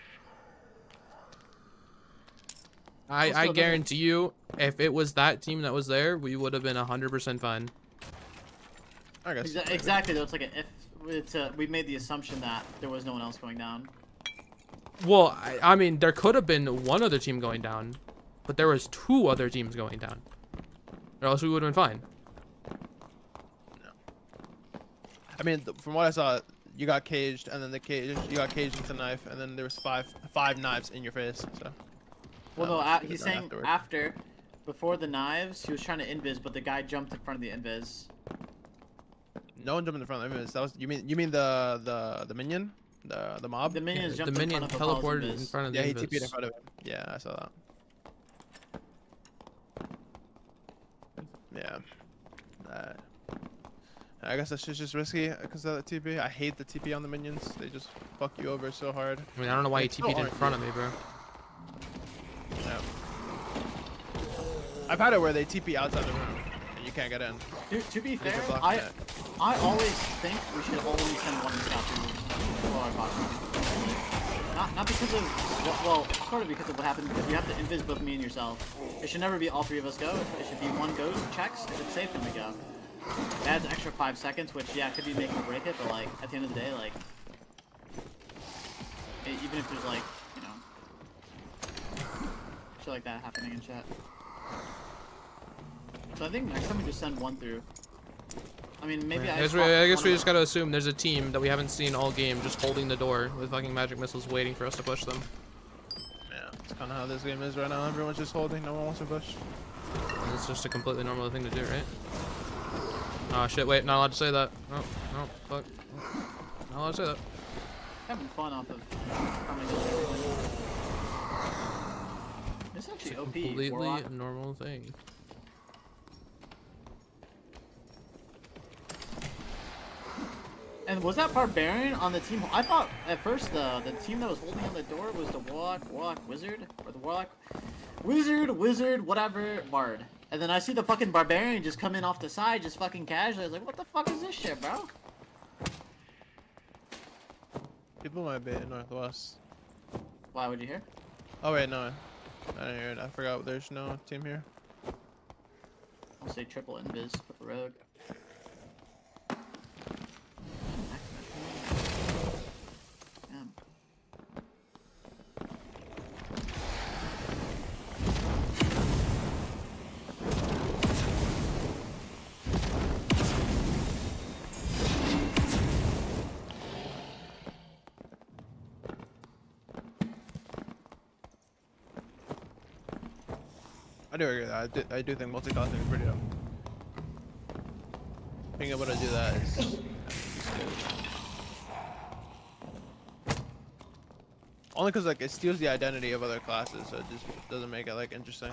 S2: I,
S1: Also,
S2: I
S1: the-
S2: guarantee you, if it was that team that was there, we would have been one hundred percent fine.
S3: I guess.
S1: Exa-
S3: maybe.
S1: exactly. Though it's like a, if it's a, we made the assumption that there was no one else going down.
S2: Well, I, I mean, there could have been one other team going down, but there was two other teams going down. Or else we would have been fine.
S3: I mean, th- from what I saw, you got caged, and then the cage, you got caged with a knife, and then there was five, five knives in your face. So.
S1: Well,
S3: um,
S1: no,
S3: you
S1: a-
S3: could've
S1: he's
S3: done
S1: saying
S3: afterward.
S1: after, before the knives, he was trying to invis, but the guy jumped in front of the invis.
S3: No one jumped in front of him. That was you mean you mean the the the minion, the the mob?
S1: The minions
S2: The
S1: jumped
S2: minion
S1: in front of Apollo's
S2: teleported in
S1: invis.
S2: front of the
S3: Yeah, he T P'd in
S2: invis.
S3: front of him. Yeah, I saw that. Yeah. Uh, I guess that's just, just risky because of the T P. I hate the T P on the minions. They just fuck you over so hard.
S2: I mean, I don't know why he
S3: It's
S2: T
S3: so
S2: P'd in
S3: hard,
S2: front
S3: dude.
S2: of me, bro.
S3: Yeah. I've had it where they T P outside the room and you can't get in.
S1: Dude, to be
S3: They're
S1: fair,
S3: blocking
S1: I
S3: it.
S1: I always think we should only send one scout through our box. Not not because of well, well, sort of because of what happened. Because you have to invis both me and yourself. It should never be all three of us go. It should be one goes, checks. If it's safe, then we go. It adds an extra five seconds, which yeah, could be making or break it. But like at the end of the day, like e- even if there's like you know shit like that happening in chat. So I think next time we just send one through. I mean, maybe
S2: Yeah,
S1: I.
S2: I guess, we,
S1: swapped
S2: I guess
S1: one
S2: we
S1: of
S2: just
S1: them.
S2: gotta assume there's a team that we haven't seen all game just holding the door with fucking magic missiles waiting for us to push them.
S3: Yeah, it's kind of how this game is right now. Everyone's just holding. No one wants to push.
S2: And it's just a completely normal thing to do, right? Oh shit, wait, not allowed to say that. No, no, fuck. Not allowed to say that.
S1: Having fun off of coming in everything. It's actually O P.
S2: Completely
S1: Warlock.
S2: normal thing.
S1: And was that Barbarian on the team? I thought at first the the team that was holding on the door was the Warlock, Warlock Wizard, or the Warlock Wizard, Wizard, whatever, Bard. And then I see the fucking Barbarian just come in off the side, just fucking casually. I was like, what the fuck is this shit, bro?
S3: People might be in Northwest.
S1: Why would you hear?
S3: Oh wait, no. I didn't hear it. I forgot there's no team here.
S1: I'll say triple invis with the rogue. Damn.
S3: I do agree with that. I do, I do think multi-classing is pretty dope. Being able to do that is. is good. Only because like it steals the identity of other classes, so it just doesn't make it like interesting.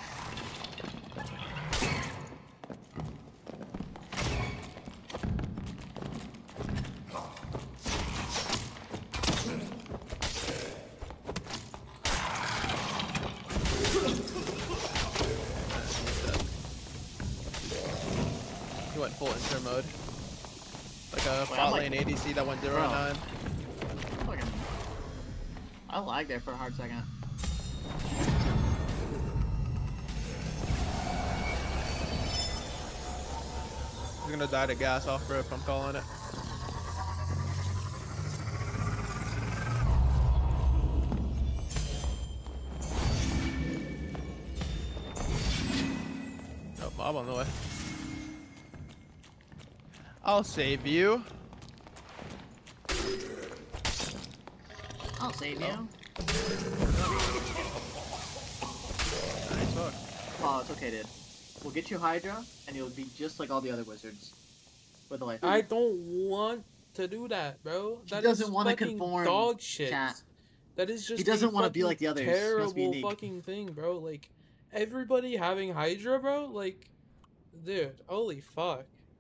S3: He went full intro mode. Like a
S1: Wait,
S3: bot
S1: I'm like-
S3: lane A D C that went zero
S1: Bro.
S3: and nine.
S1: Fucking. I lagged there for a hard second.
S3: He's gonna die to gas off rip, I'm calling it. Oh, mob on the way. I'll save you.
S1: I'll save you.
S3: Nice hook.
S1: Oh, it's okay, dude. We'll get you Hydra, and you'll be just like all the other wizards. With the life.
S2: I don't want to do that, bro.
S1: He
S2: That
S1: doesn't
S2: is
S1: wanna
S2: fucking
S1: conform,
S2: dog shit.
S1: chat.
S2: That is just
S1: He doesn't
S2: want to
S1: be like the others. He wants to
S2: Terrible
S1: be unique.
S2: fucking thing, bro. Like everybody having Hydra, bro. Like, dude, holy fuck.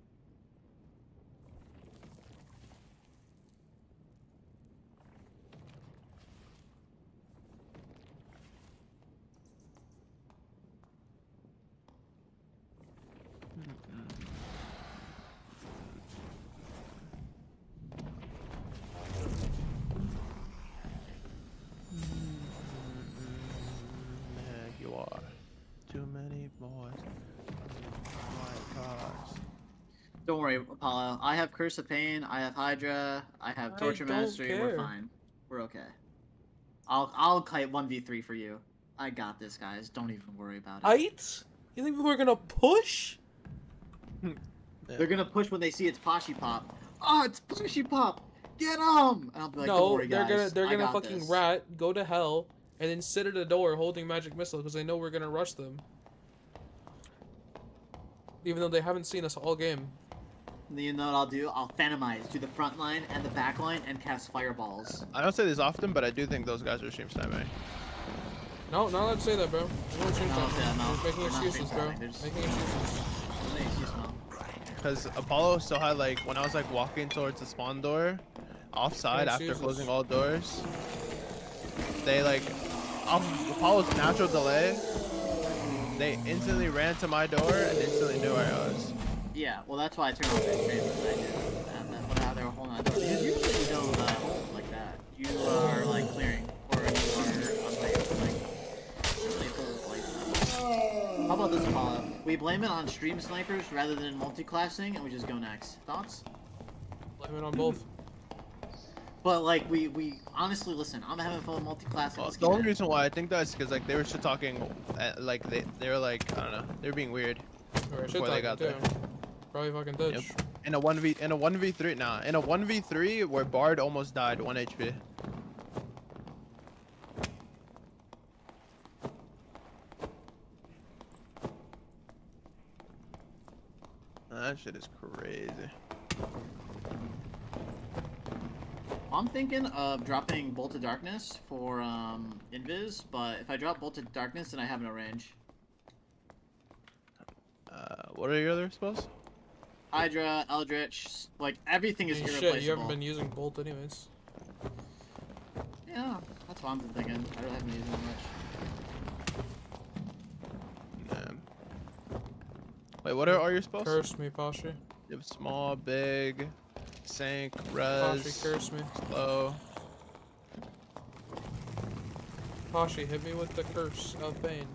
S3: Yeah, you are. Too many boys. White cars.
S1: Don't worry, Apollo. I have Curse of Pain, I have Hydra, I have
S2: I
S1: Torture
S2: don't
S1: Mastery,
S2: care.
S1: we're fine. We're okay. I'll I'll kite one v three for you. I got this, guys. Don't even worry about it.
S2: Height? You think people are gonna push?
S1: They're gonna push when they see it's Poshy Pop. Oh, it's Poshy Pop! Get him! And I'll be like, don't
S2: No,
S1: worry,
S2: they're
S1: guys.
S2: gonna they're
S1: I
S2: gonna
S1: got
S2: fucking
S1: this.
S2: rat, go to hell, and then sit at the door holding magic missile because they know we're gonna rush them. Even though they haven't seen us all game.
S1: And then you know what I'll do? I'll Phantomize, do the front line and the back line, and cast fireballs.
S3: I don't say this often, but I do think those guys are stream sniping.
S2: No, not allowed to say that, bro. There's no stream
S1: No,
S2: time.
S1: yeah, no.
S2: They're making
S1: They're not
S2: excuses,
S1: stream
S2: bro.
S1: sniping, they're just-
S2: Making excuses.
S1: What makes you smell?
S3: Because Apollo still had like when I was like walking towards the spawn door, offside
S2: Yeah,
S3: after
S2: Jesus.
S3: closing all doors. They like off Apollo's natural delay. They instantly ran to my door and instantly knew where I was.
S1: Yeah, well that's why I turned off their stream when I did. And then when they were holding on door. Because usually you don't uh, hold like that. You are like clearing. Or you are on like, like, really hold like that. How about this, Apollo? We blame it on stream snipers rather than multi-classing and we just go next. Thoughts?
S2: Blame it on both.
S1: But like we we honestly listen. I'm having fun with multi-classing.
S3: Well,
S1: Let's
S3: the
S1: keep
S3: only
S1: it.
S3: reason why I think that's because like they were shit talking, uh, like they they were like I don't know, they were being weird.
S2: Or shit
S3: Before they
S2: talking
S3: got
S2: too.
S3: there.
S2: Probably fucking did.
S3: Yep. In a one v in a one v three, nah, in a one v three where Bard almost died, one H P. That shit is crazy.
S1: I'm thinking of dropping Bolt of Darkness for um, Invis, but if I drop Bolt of Darkness, then I have no range.
S3: Uh, what are your other spells?
S1: Hydra, Eldritch, like everything is
S2: I mean,
S1: irreplaceable.
S2: shit, you haven't been using Bolt anyways.
S1: Yeah, that's what I'm thinking. I really haven't used it much.
S3: Um, wait, what are all your spells?
S2: Curse me, Pasha.
S3: You have small, big, sync,
S2: Pasha,
S3: res,
S2: curse me.
S3: slow.
S2: Pasha, hit me with the curse of pain.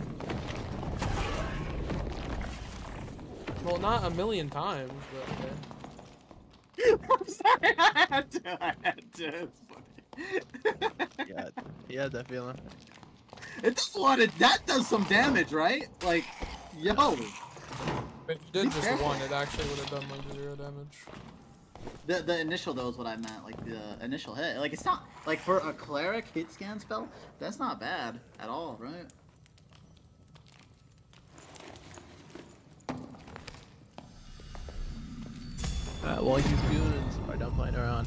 S2: Well, not a million times, but okay.
S1: I'm sorry, I had to. I had to. It's funny.
S3: Yeah, he had that feeling.
S1: It does a lot of. That does some damage, right? Like, yo.
S2: If you did
S1: Be
S2: just
S1: careful.
S2: one, it actually would have done like zero damage.
S1: The the initial though is what I meant, like the initial hit. Like it's not like for a cleric hit scan spell, that's not bad at all, right?
S3: Alright, well, you goons are done playing around.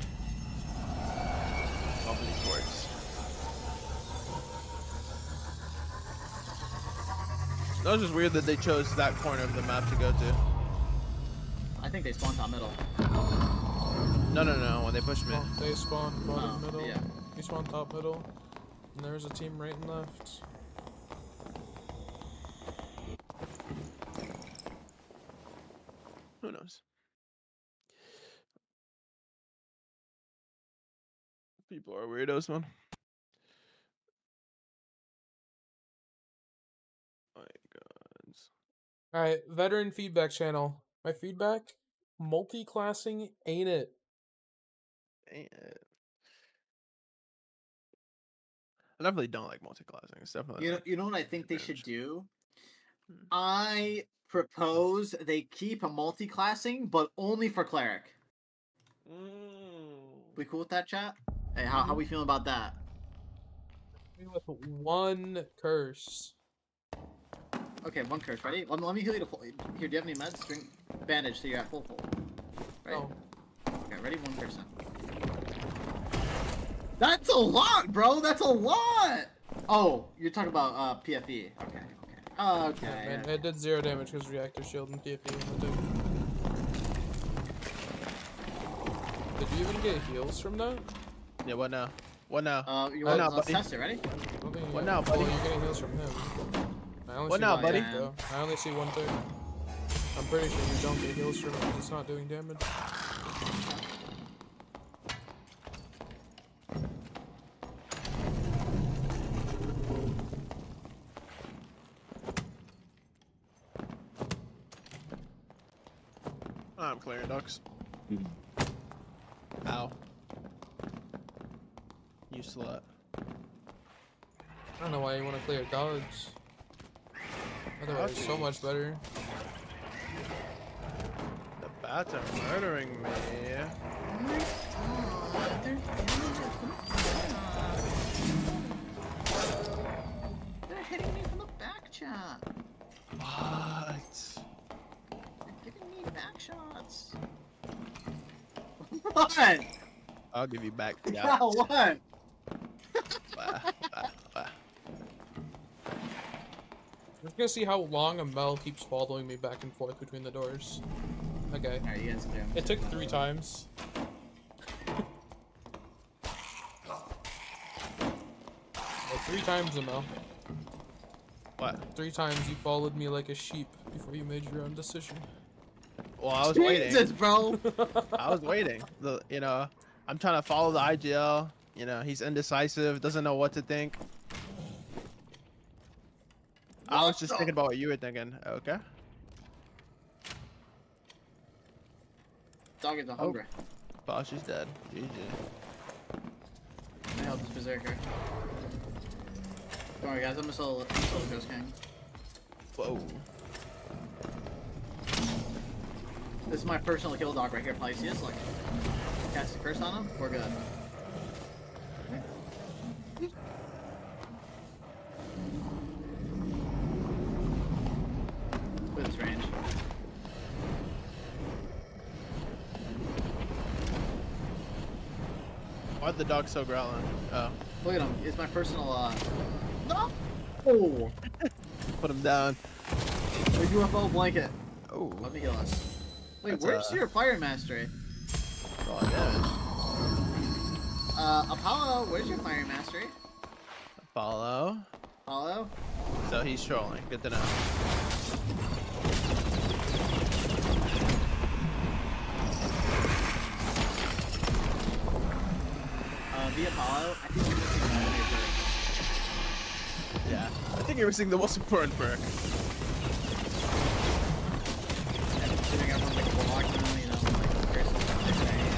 S3: Off of these works. That was just weird that they chose that corner of the map to go to.
S1: I think they spawned top middle.
S3: No, no, no, when they pushed me.
S2: Oh, they spawn bottom
S1: Oh,
S2: middle.
S1: yeah.
S2: You spawn top middle. And there's a team right and left.
S3: Who knows? People are weirdos, man. My God.
S2: Alright, veteran feedback channel. My feedback? Multi-classing ain't it.
S3: Ain't it? I definitely don't like multi-classing. It's definitely
S1: You know,
S3: like
S1: you know what I think they should
S3: advantage.
S1: do?
S3: Hmm.
S1: I propose they keep a multi-classing, but only for cleric. We cool with that, chat? Hey, how how we feeling about that?
S2: With one curse.
S1: Okay, one curse. Ready? Let me, let me heal you to full. Here, do you have any meds? Drink bandage so you're at full full. Right?
S2: Oh.
S1: Okay, ready? One person. That's a lot, bro. That's a lot. Oh, you're talking about uh P F E. Okay, okay. Oh, okay.
S2: Yeah, man, it did zero damage because reactor shield and P F E in the two. Did you even get heals from that?
S3: Yeah, what now? What now?
S1: Uh, you
S3: What
S1: want
S3: now,
S1: let's
S3: buddy?
S1: test it? Ready?
S2: I don't think you
S3: What
S2: got-
S3: now, buddy?
S2: Oh, you're getting heals from him. I only
S3: What
S2: see
S3: now,
S2: one
S3: buddy?
S2: thing, though. I only see one thing. I'm pretty sure you don't get heals from it because it's not doing damage.
S3: I'm clearing ducks. Ow. You slut.
S2: I don't know why you want to clear dogs. Otherwise, so much better.
S3: The bats are murdering me.
S1: They're hitting me from the back, chat.
S3: What?
S1: They're giving me back shots. What?
S3: I'll give you back.
S1: Yeah, what?
S3: Bah, bah, bah.
S2: I'm just gonna see how long Amel keeps following me back and forth between the doors. Okay.
S1: Alright, you guys clear.
S2: It took three times. Well, three times, Amel.
S3: What?
S2: Three times you followed me like a sheep before you made your own decision.
S3: Well, I was waiting.
S1: Jesus, bro.
S3: I was waiting. The, you know, I'm trying to follow the I G L. You know, he's indecisive, doesn't know what to think. I was just thinking about what you were thinking. Okay.
S1: Dog is a hungry.
S3: Boss is dead. G G.
S1: I help this berserker. Don't worry, guys. I'm a solo, I'm a solo Ghost King.
S3: Whoa.
S1: This is my personal kill dog right here, Pisces. Like, cast a curse on him. We're good. With his range.
S3: Why'd the dog so growling? Oh.
S1: Look at him. It's my personal, uh... No! Oh!
S3: Put him down.
S1: A U F O blanket.
S3: Oh.
S1: Let me heal us. Wait,
S3: That's,
S1: where's
S3: uh,
S1: your fire mastery?
S3: Oh, damage.
S1: Uh, Apollo, where's your fire mastery?
S3: Follow.
S1: Apollo?
S3: So he's trolling. Good to know.
S1: Uh, the Apollo, I think you're missing one of your perks.
S3: Yeah. I think you're missing the most important perk.
S1: And considering everyone's like a warlock now, you know, like, curse is not their thing.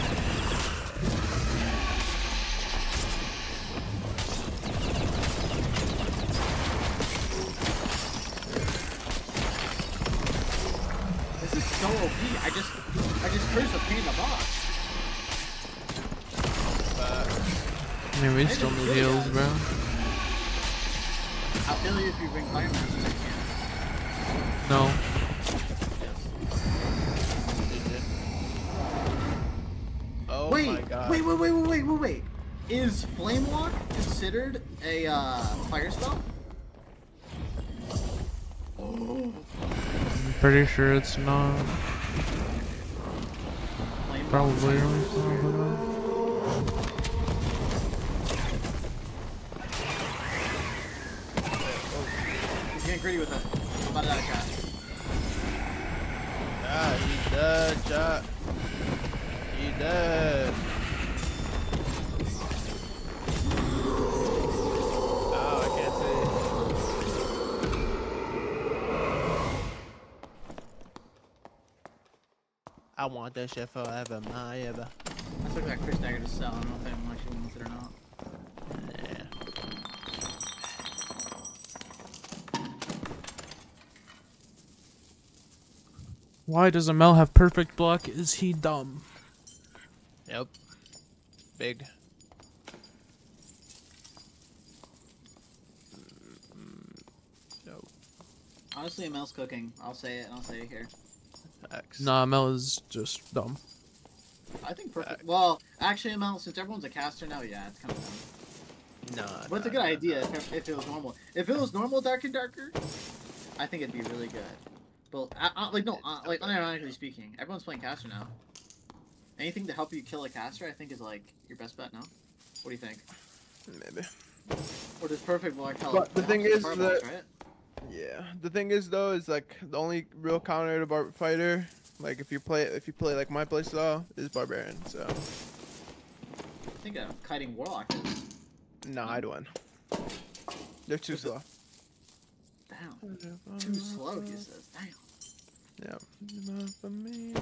S1: This is so O P. I just, I just cursed a pain in the box.
S2: I mean, we still need heals, bro.
S1: I'll kill you if you bring fire masters. I can't.
S2: No.
S3: Oh
S1: Wait,
S3: my god.
S1: wait, wait, wait, wait, wait, wait, wait. Is Flame Walk considered a uh, fire spell?
S2: I'm pretty sure it's not.
S1: Flame Walk.
S2: Probably.
S1: He's getting gritty with it. How about that, guy?
S3: Ah, he's dead, chat. He dead. Oh, I can't see. I want that shit forever, my ever.
S1: I took that Chris Dagger to sell. I don't know if anyone actually wants it or not.
S3: Yeah.
S2: Why does Amel have perfect block? Is he dumb?
S3: Yep. Big. Nope.
S1: Honestly, Amel's cooking. I'll say it, and I'll say it here.
S3: X.
S2: Nah, Amel is just dumb.
S1: I think perfect. Well, actually, Amel, since everyone's a caster now, yeah, it's kind of dumb.
S3: Nah.
S1: But it's a
S3: nah,
S1: good
S3: nah,
S1: idea
S3: nah.
S1: if, if it was normal. If it was normal Dark and Darker, I think it'd be really good. But I, I, like no, uh, like unironically speaking, everyone's playing caster now. Anything to help you kill a caster, I think, is like your best bet. No, what do you think?
S3: Maybe.
S1: Or does perfect block help?
S3: But the
S1: it
S3: thing
S1: helps
S3: is
S1: with
S3: that-
S1: fireballs, right?
S3: Yeah. The thing is though, is like the only real counter to bar fighter, like if you play if you play like my playstyle, is barbarian. So.
S1: I think a kiting warlock is.
S3: No, I'd win. They're too
S1: What's it-
S3: slow.
S1: Damn. Too slow, he says. Damn.
S3: Yeah.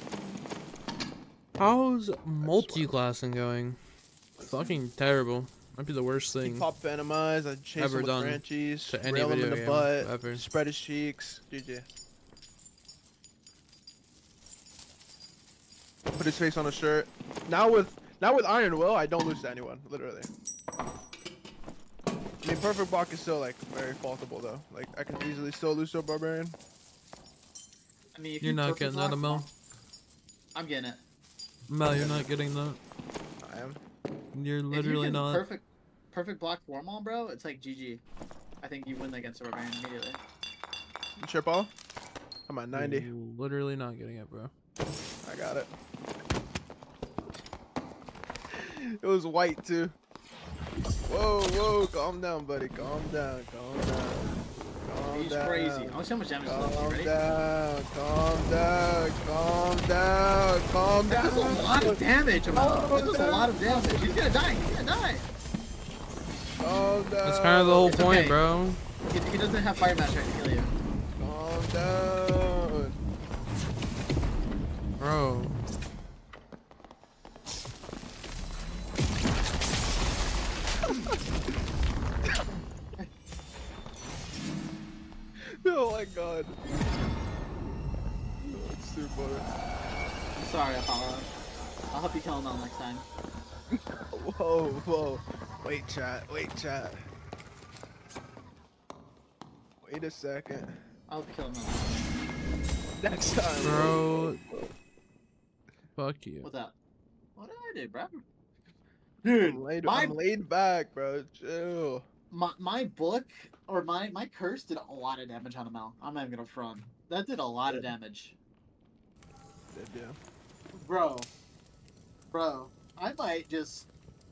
S2: How's multi-classing going? Fucking terrible. Might be the worst
S3: He
S2: thing
S3: pop Phantomize, I chase
S2: ever
S3: him with
S2: done
S3: Franchies,
S2: to any
S3: rail him
S2: video
S3: in the
S2: game
S3: butt,
S2: ever.
S3: spread his cheeks. G G. Put his face on a shirt. Now with now with Iron Will, I don't lose to anyone, literally. I mean, Perfect Block is still like very faultable though. Like I can easily still lose to a Barbarian.
S1: I mean, if
S2: You're
S1: you
S2: not
S1: perfect
S2: getting that,
S1: block-
S2: Mel.
S1: I'm getting it.
S2: Mel, you're not getting that.
S3: I am.
S2: You're
S1: If you
S2: literally
S1: can
S2: not.
S1: Perfect, perfect block Warmaul, bro. It's like G G. I think you win against a Barbarian immediately.
S3: You sure, Paul? I'm at ninety.
S2: You're literally not getting it, bro.
S3: I got it. It was white too. Whoa, whoa, calm down, buddy. Calm down, calm down. Calm
S1: He's
S3: down.
S1: crazy. I want to see how much damage he does. You
S3: Calm
S1: ready?
S3: down, calm down, calm down, calm down.
S1: That's a lot of damage, Amel. That does a lot of damage. He's gonna die. He's gonna die.
S3: Calm down.
S2: That's kind of the whole
S1: It's
S2: point,
S1: okay.
S2: bro.
S1: He, he doesn't have Fire Master to kill you.
S3: Calm down.
S2: Bro.
S3: Oh my god. That's too funny.
S1: I'm sorry, Apollo. I'll help you kill him all next time.
S3: Whoa, whoa. Wait, chat. Wait, chat. Wait a second.
S1: I'll help you kill him all.
S3: Next time.
S2: Bro. Fuck you.
S1: What's up? What did I do, bro?
S3: I'm
S1: Dude,
S3: laid,
S1: my,
S3: I'm laid back, bro. Chill.
S1: my my book or my my curse did a lot of damage on Amel. I'm not even gonna front. That did a lot of damage,
S3: Did you?
S1: bro. Bro, I might just.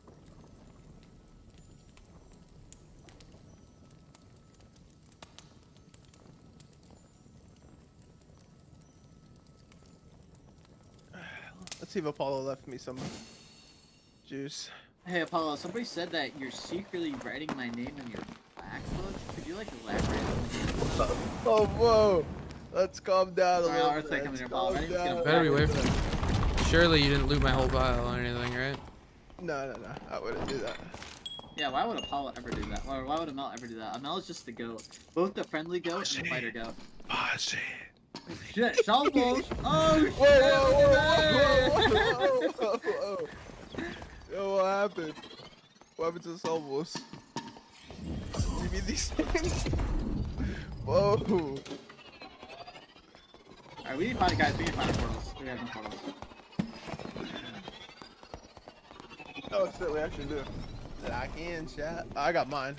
S3: Let's see if Apollo left me some juice.
S1: Hey Apollo, somebody said that you're secretly writing my name in your back book. Could you like elaborate?
S3: Oh, whoa. Let's calm down a
S1: Alright,
S3: little
S1: I'll
S3: bit.
S1: take him in
S3: Let's
S1: your ball.
S3: calm
S1: Ready? Let's get him.
S3: down.
S2: Better be away from it. Surely you didn't loot my whole pile or anything, right?
S3: No, no, no. I wouldn't do that.
S1: Yeah, why would Apollo ever do that? Or why would Amel ever do that? Amel is just the goat. Both the friendly goat and the fighter goat.
S3: Pause
S1: Shit, Shalbos! Oh shit!
S3: Whoa, whoa,
S1: look at
S3: whoa,
S1: that!
S3: whoa, whoa, whoa, whoa. Yo, what happened? What happened to the Salvos? You mean these things? Whoa.
S1: Alright, we need to find guys, we need to find portals. We have no portals.
S3: Oh shit, we actually do. Lock in, chat. I got mine.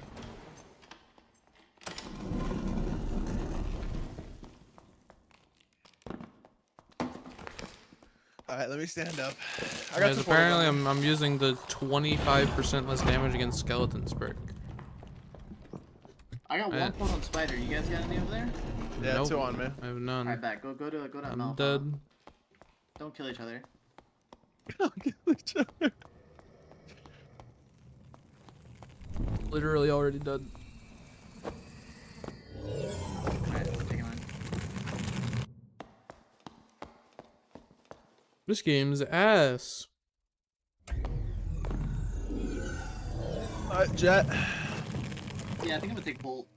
S3: Alright, let me stand up. I got
S2: Guys,
S3: support
S2: apparently
S3: on.
S2: I'm, I'm using the twenty-five percent less damage against skeletons perk.
S1: I got one
S2: Alright.
S1: portal on spider. You guys got any over there?
S3: Yeah,
S2: Nope.
S3: two on me.
S2: I have none.
S1: Alright, back. Go go to go to
S2: I'm
S1: Amel.
S2: dead.
S1: Don't kill each other.
S2: Literally already dead.
S1: Alright, take him in.
S2: This game's ass.
S3: Alright, Jet.
S1: Yeah, I think I'm gonna take Bolt.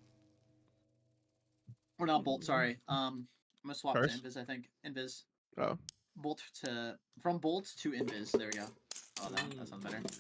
S1: Or not Bolt, sorry. Um I'm gonna swap
S3: Curse?
S1: to Invis, I think. Invis.
S3: Oh.
S1: Bolt to from Bolt to Invis. There we go. Oh that, that sounds better.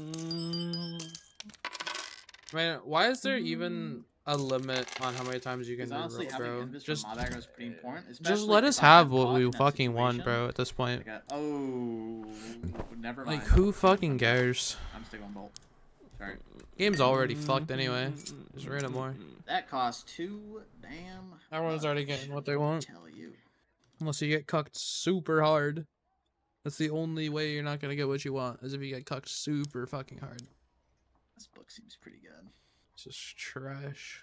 S2: Man, why is there even a limit on how many times you can
S1: Because honestly,
S2: reroll,
S1: having
S2: bro?
S1: Invis
S2: Just,
S1: from mob aggro is pretty important.
S2: just
S1: especially
S2: let
S1: if
S2: us
S1: I'm
S2: have
S1: caught
S2: what we
S1: in that
S2: fucking want,
S1: situation.
S2: bro. At this point,
S1: Like, a- oh, never mind.
S2: like, who fucking cares?
S1: I'm sticking on Bolt. Sorry.
S2: Game's already fucked anyway. Just read it more.
S1: That cost two damn.
S2: Everyone's already
S1: bucks,
S2: getting what they want.
S1: Tell you.
S2: Unless you get cucked super hard. That's the only way you're not gonna get what you want, is if you get cucked super fucking hard.
S1: This book seems pretty good.
S2: It's just trash.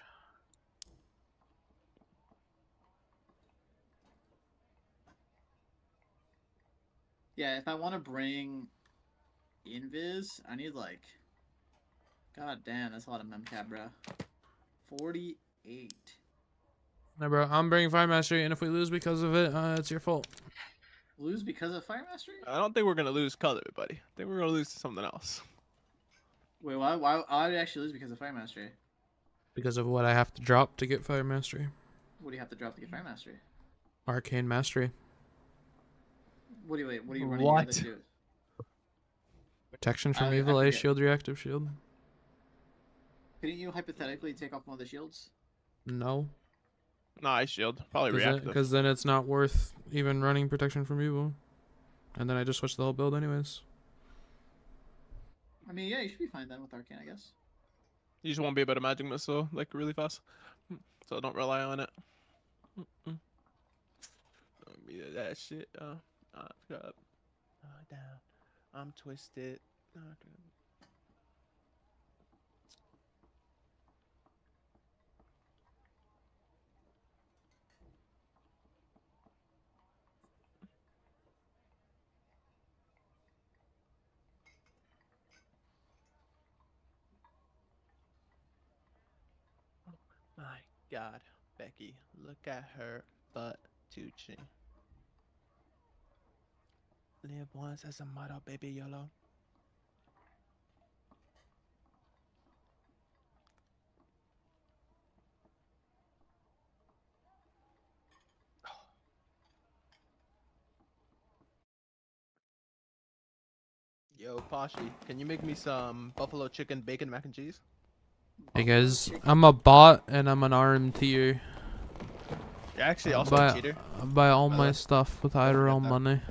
S1: Yeah, if I want to bring Invis, I need like. God damn, that's a lot of memcap, bro. forty-eight.
S2: No, bro, I'm bringing Fire Mastery, and if we lose because of it, uh, it's your fault.
S1: Lose because of Fire Mastery?
S3: I don't think we're gonna lose color, buddy. I think we're gonna lose to something else.
S1: Wait, why? Why? Why did I actually lose because of Fire Mastery?
S2: Because of what I have to drop to get Fire Mastery.
S1: What do you have to drop to get Fire Mastery?
S2: Arcane Mastery.
S1: What do you wait? What are you running?
S6: What?
S1: The other two?
S2: Protection from
S1: I- I
S2: evil, A
S1: forget.
S2: shield, reactive shield.
S1: Couldn't you hypothetically take off one of the shields?
S2: No.
S3: Nah, I shield. Probably reactive.
S2: Because then it's not worth even running protection from evil. And then I just switch the whole build anyways.
S1: I mean, yeah, you should be fine then with Arcane, I guess.
S3: You just want to be able to magic missile like really fast, so don't rely on it. Mm-mm. Don't be that shit. Uh, up, up, uh, down. I'm twisted. Okay. My God, Becky, look at her butt Tucci. Live once as a model, baby YOLO. Yo, Pashi, can you make me some buffalo chicken bacon mac and cheese?
S2: Hey guys, I'm a bot and I'm an R M T-er.
S3: You're actually
S2: I
S3: also
S2: buy,
S3: a cheater.
S2: I buy all
S3: By the
S2: my
S3: way.
S2: stuff with
S3: Don't
S2: I R
S3: forget
S2: L
S3: that.
S2: money.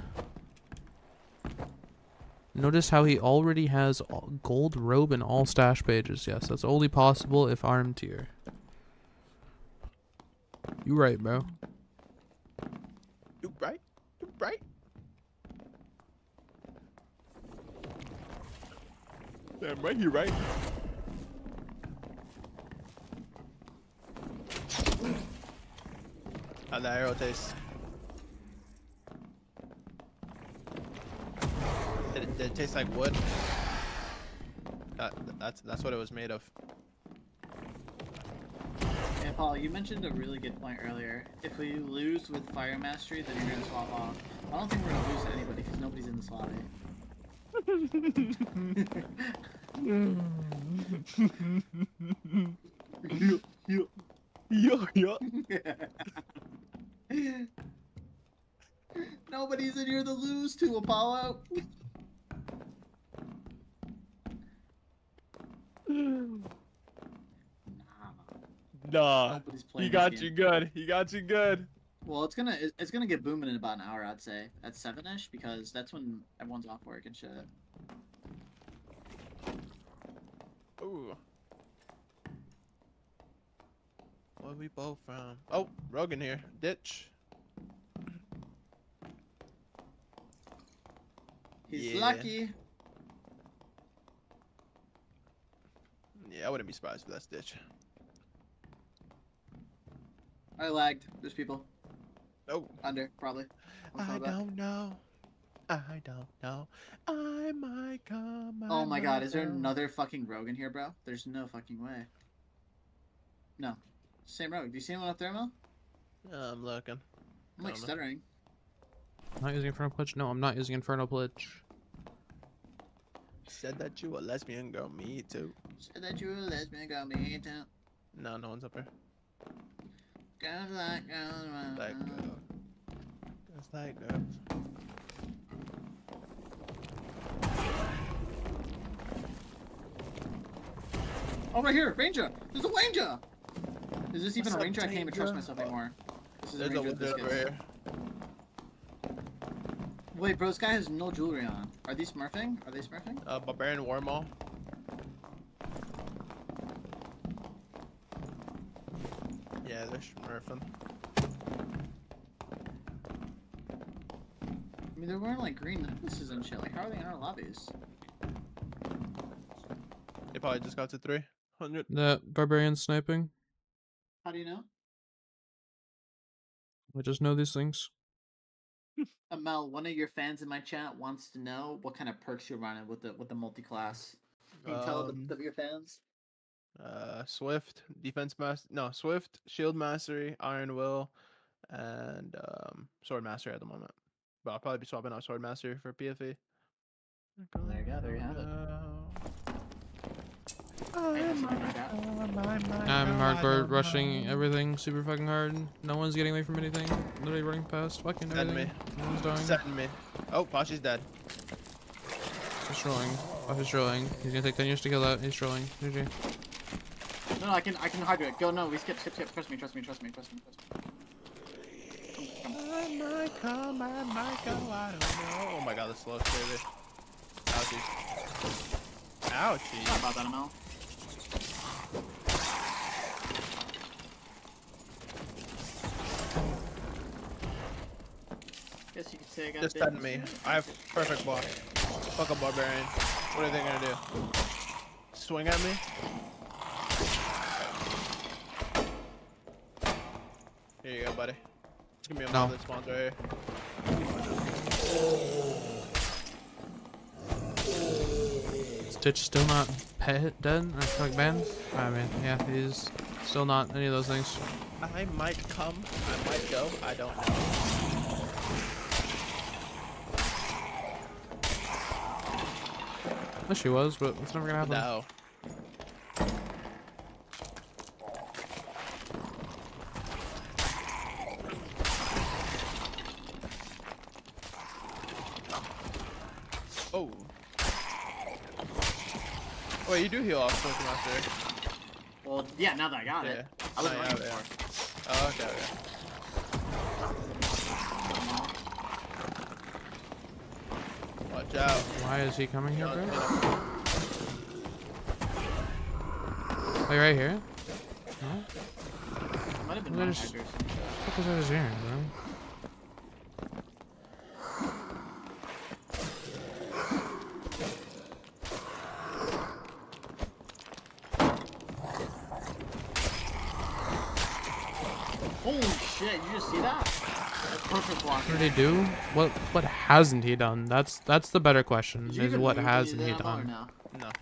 S2: Notice how he already has all- gold robe and all stash pages. Yes, that's only possible if R M T-er. You right, bro.
S3: You right? You right? Damn right, you right. How'd that arrow taste? Did it, did it taste like wood? That, that's that's what it was made of.
S1: Yeah, Paul, you mentioned a really good point earlier. If we lose with Fire Mastery, then you're gonna swap off. I don't think we're gonna lose to anybody because nobody's in this lobby.
S3: Yo, yo.
S1: Nobody's in here to lose to, Apollo.
S3: Nah,
S1: Nobody's playing
S3: he
S1: this
S3: got
S1: game.
S3: you good. He got you good.
S1: Well, it's gonna it- it's gonna get booming in about an hour, I'd say, at seven ish, because that's when everyone's off work and shit.
S3: Ooh. Where we both from? Oh, Rogan here. Ditch.
S1: He's
S3: Yeah.
S1: lucky.
S3: Yeah, I wouldn't be surprised if that's Ditch.
S1: I lagged. There's people
S3: Oh,
S1: under, probably. I'm
S3: I
S1: coming back.
S3: don't know. I don't know. I might come.
S1: Oh
S3: I
S1: my god,
S3: might
S1: is there
S3: go.
S1: another fucking rogue in here, bro? There's no fucking way. No. Same rogue. Do you see him on a thermal?
S3: I'm looking.
S1: I'm like
S3: Coming.
S1: stuttering.
S2: I'm not using Infernal Pledge? No, I'm not using Infernal Pledge.
S3: Said that you a lesbian girl. Me too.
S1: Said that you were a lesbian, got me into
S3: No, no one's up here.
S1: girls like girls. around.
S3: Like girl. Just like girls.
S1: Oh, right here, Ranger! There's a Ranger! Is this even
S3: What's
S1: a
S3: up,
S1: Ranger? I can't even trust
S3: Ranger?
S1: myself anymore. This is a
S3: There's a
S1: Ranger with
S3: wizard over
S1: biscuits.
S3: here.
S1: Wait, bro, this guy has no jewelry on. Are these smurfing? Are they smurfing?
S3: Uh, Barbarian Warmaul. Yeah, they're smurfing.
S1: I mean, they're wearing like green necklaces and shit. Like, how are they in our lobbies?
S3: They probably just got to three hundred.
S2: That barbarian sniping.
S1: How do you know?
S2: I just know these things.
S1: Uh, Mel, one of your fans in my chat wants to know what kind of perks you're running with the with the multi-class. Can you tell
S3: Um,
S1: the, the, your fans?
S3: Uh, Swift, Defense Master. No, Swift, Shield Mastery, Iron Will, and um, Sword Mastery at the moment. But I'll probably be swapping out Sword Mastery for P F E.
S1: There you go, there you have it.
S3: it.
S1: Hey, that's something like that.
S2: I'm hardcore rushing everything super fucking hard. No one's getting away from anything. Literally running past fucking
S3: Send
S2: everything.
S3: me.
S2: No one's dying.
S3: Send me. Oh, Pashi's dead.
S2: He's trolling. Oh, he's trolling. He's gonna take ten years to kill that. He's trolling. G G.
S1: No, no, I can, I can hydrate. Go, no, we skip, skip, skip. Trust me, trust me, trust me, trust me, trust me. Come, come.
S3: I might come, I might go, I don't know. Oh my god, the slow baby. Ouchies. Ouchies.
S1: Sorry about that, M L. Guess you could say I got
S3: Just
S1: bitten
S3: send me.
S1: soon.
S3: I have perfect block. Fuck a barbarian. What are they gonna do? Swing at me? Here you go, buddy. Just give me a
S2: No.
S3: moment that spawns right here.
S2: Stitch still not pet dead or like banned? I mean, yeah, he's still not any of those things.
S3: I might come, I might go, I don't know.
S2: Wish he was, but it's never gonna happen.
S3: No. Oh. Wait, you do heal off Smoke Master.
S1: Well, yeah, now that I got
S3: Yeah.
S1: it. I was
S3: Oh, yeah,
S1: running
S3: yeah.
S1: for.
S3: Oh, okay, okay. Watch out.
S2: Why is he coming here,
S3: No,
S2: bro?
S3: no.
S2: Like right here? No?
S1: Might have been
S2: Well,
S1: my
S2: there's-
S1: hydros.
S2: What was I just hearing, bro?
S1: Holy shit, you just see that? That's perfect block.
S2: What did he do? What what hasn't he done? That's that's the better question.
S1: Did you
S2: Is
S1: even
S2: what
S1: move to
S2: hasn't
S1: do
S2: he
S1: that, M L, or
S2: done?
S1: no?
S3: No.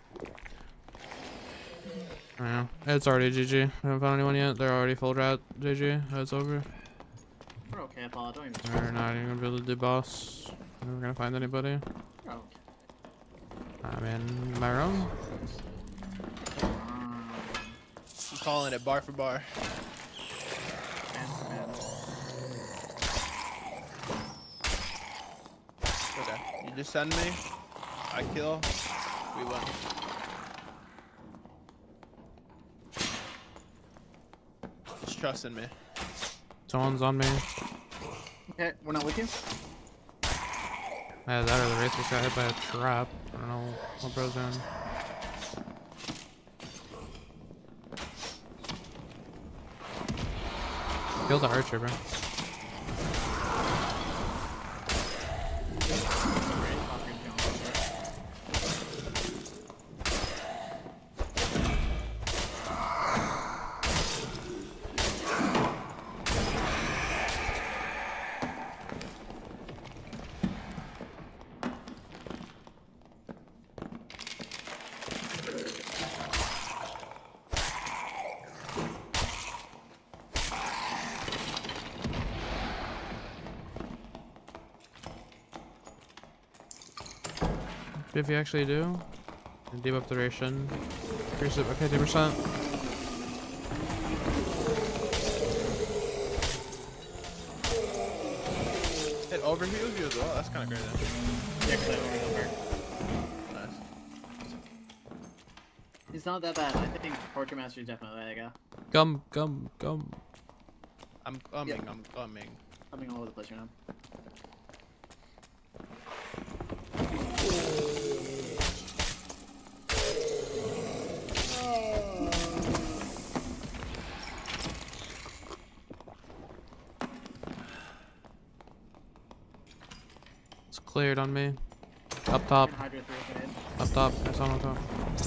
S2: Yeah, it's already G G. I haven't found anyone yet. They're already full rat. G G. It's over.
S1: We're okay, Apollo. Don't even.
S2: We're not even gonna be able to do boss. We're never gonna find anybody.
S1: We're okay.
S2: I'm in my room.
S1: Um,
S3: I'm calling it bar for bar.
S1: man, man.
S3: Okay. You just send me. I kill. We win. Just trust in me.
S2: Someone's on me.
S1: Okay, we're not with you?
S2: Yeah, that or the Wraith just got hit by a trap. I don't know what bro's doing. Kill the archer, bro. If you actually do, and debuff duration, increase it by fifty percent.
S3: It overheals you as well. That's kind of great. Then.
S1: Yeah, because I already over.
S3: Nice.
S1: He's not that bad. I think Portrait Master is definitely the guy.
S2: Gum, gum, gum.
S3: I'm coming.
S1: Yeah.
S3: I'm coming.
S1: Coming all over the place right now.
S2: It's cleared on me. Up top,
S1: Can Hydra through his head.
S2: up top. There's someone on top.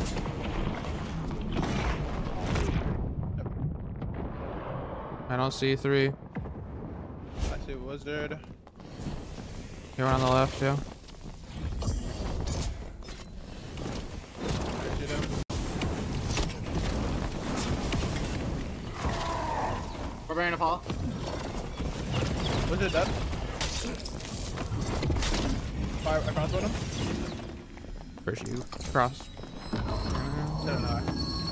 S2: I don't see three.
S3: I see wizard.
S2: You're on the left, yeah.
S3: I shoot him.
S1: Barbarian Apollo.
S3: Wizard dead. Fire. I crossbowed him.
S2: First you cross.
S3: No, no, no.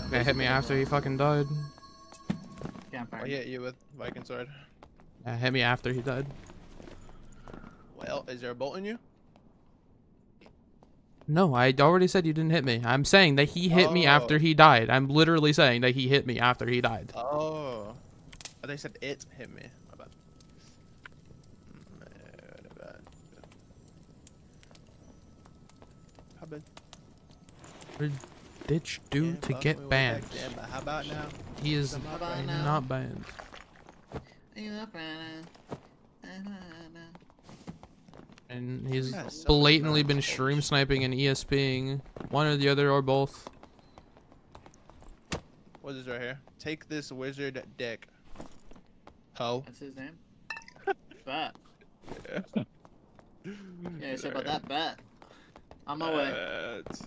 S2: It hit me after he fucking died.
S1: Campfire.
S3: I hit you with Viking sword.
S2: Yeah, it hit me after he died.
S3: Well, is there a bolt in you?
S2: No, I already said you didn't hit me. I'm saying that he hit me after
S3: Oh.
S2: he died. I'm literally saying that he hit me after he died.
S3: Oh. I they said it hit me. My bad. My bad. How bad?
S2: What did Ditch do
S3: Yeah,
S2: to
S3: fuck, we
S2: get
S3: went
S2: banned?
S3: back then, but how about now?
S2: He is
S3: How
S1: about now?
S2: not banned. And he's
S3: Yeah, so
S2: blatantly
S3: bad.
S2: been stream sniping and ESPing. One or the other or both.
S3: What is this right here? Take this wizard dick. Ho.
S1: That's his name? Bet.
S3: Yeah.
S1: Yeah, you said about that bet. On my way.
S3: Bet.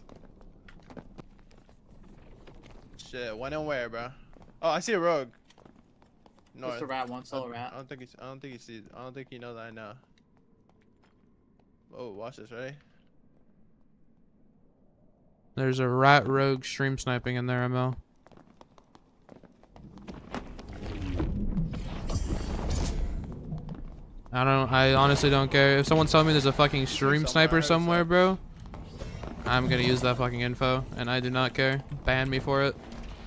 S3: Shit, when and where, bro? Oh, I see a rogue. No,
S1: Just a rat, one solo
S3: I
S1: rat.
S3: don't think he's. I don't think he sees. I don't think he knows that I know. Oh, watch this, ready?
S2: There's a rat rogue stream sniping in there, M L. I don't. I honestly don't care. If someone's telling me there's a fucking stream sniper somewhere, bro, I'm gonna use that fucking info, and I do not care. Ban me for it.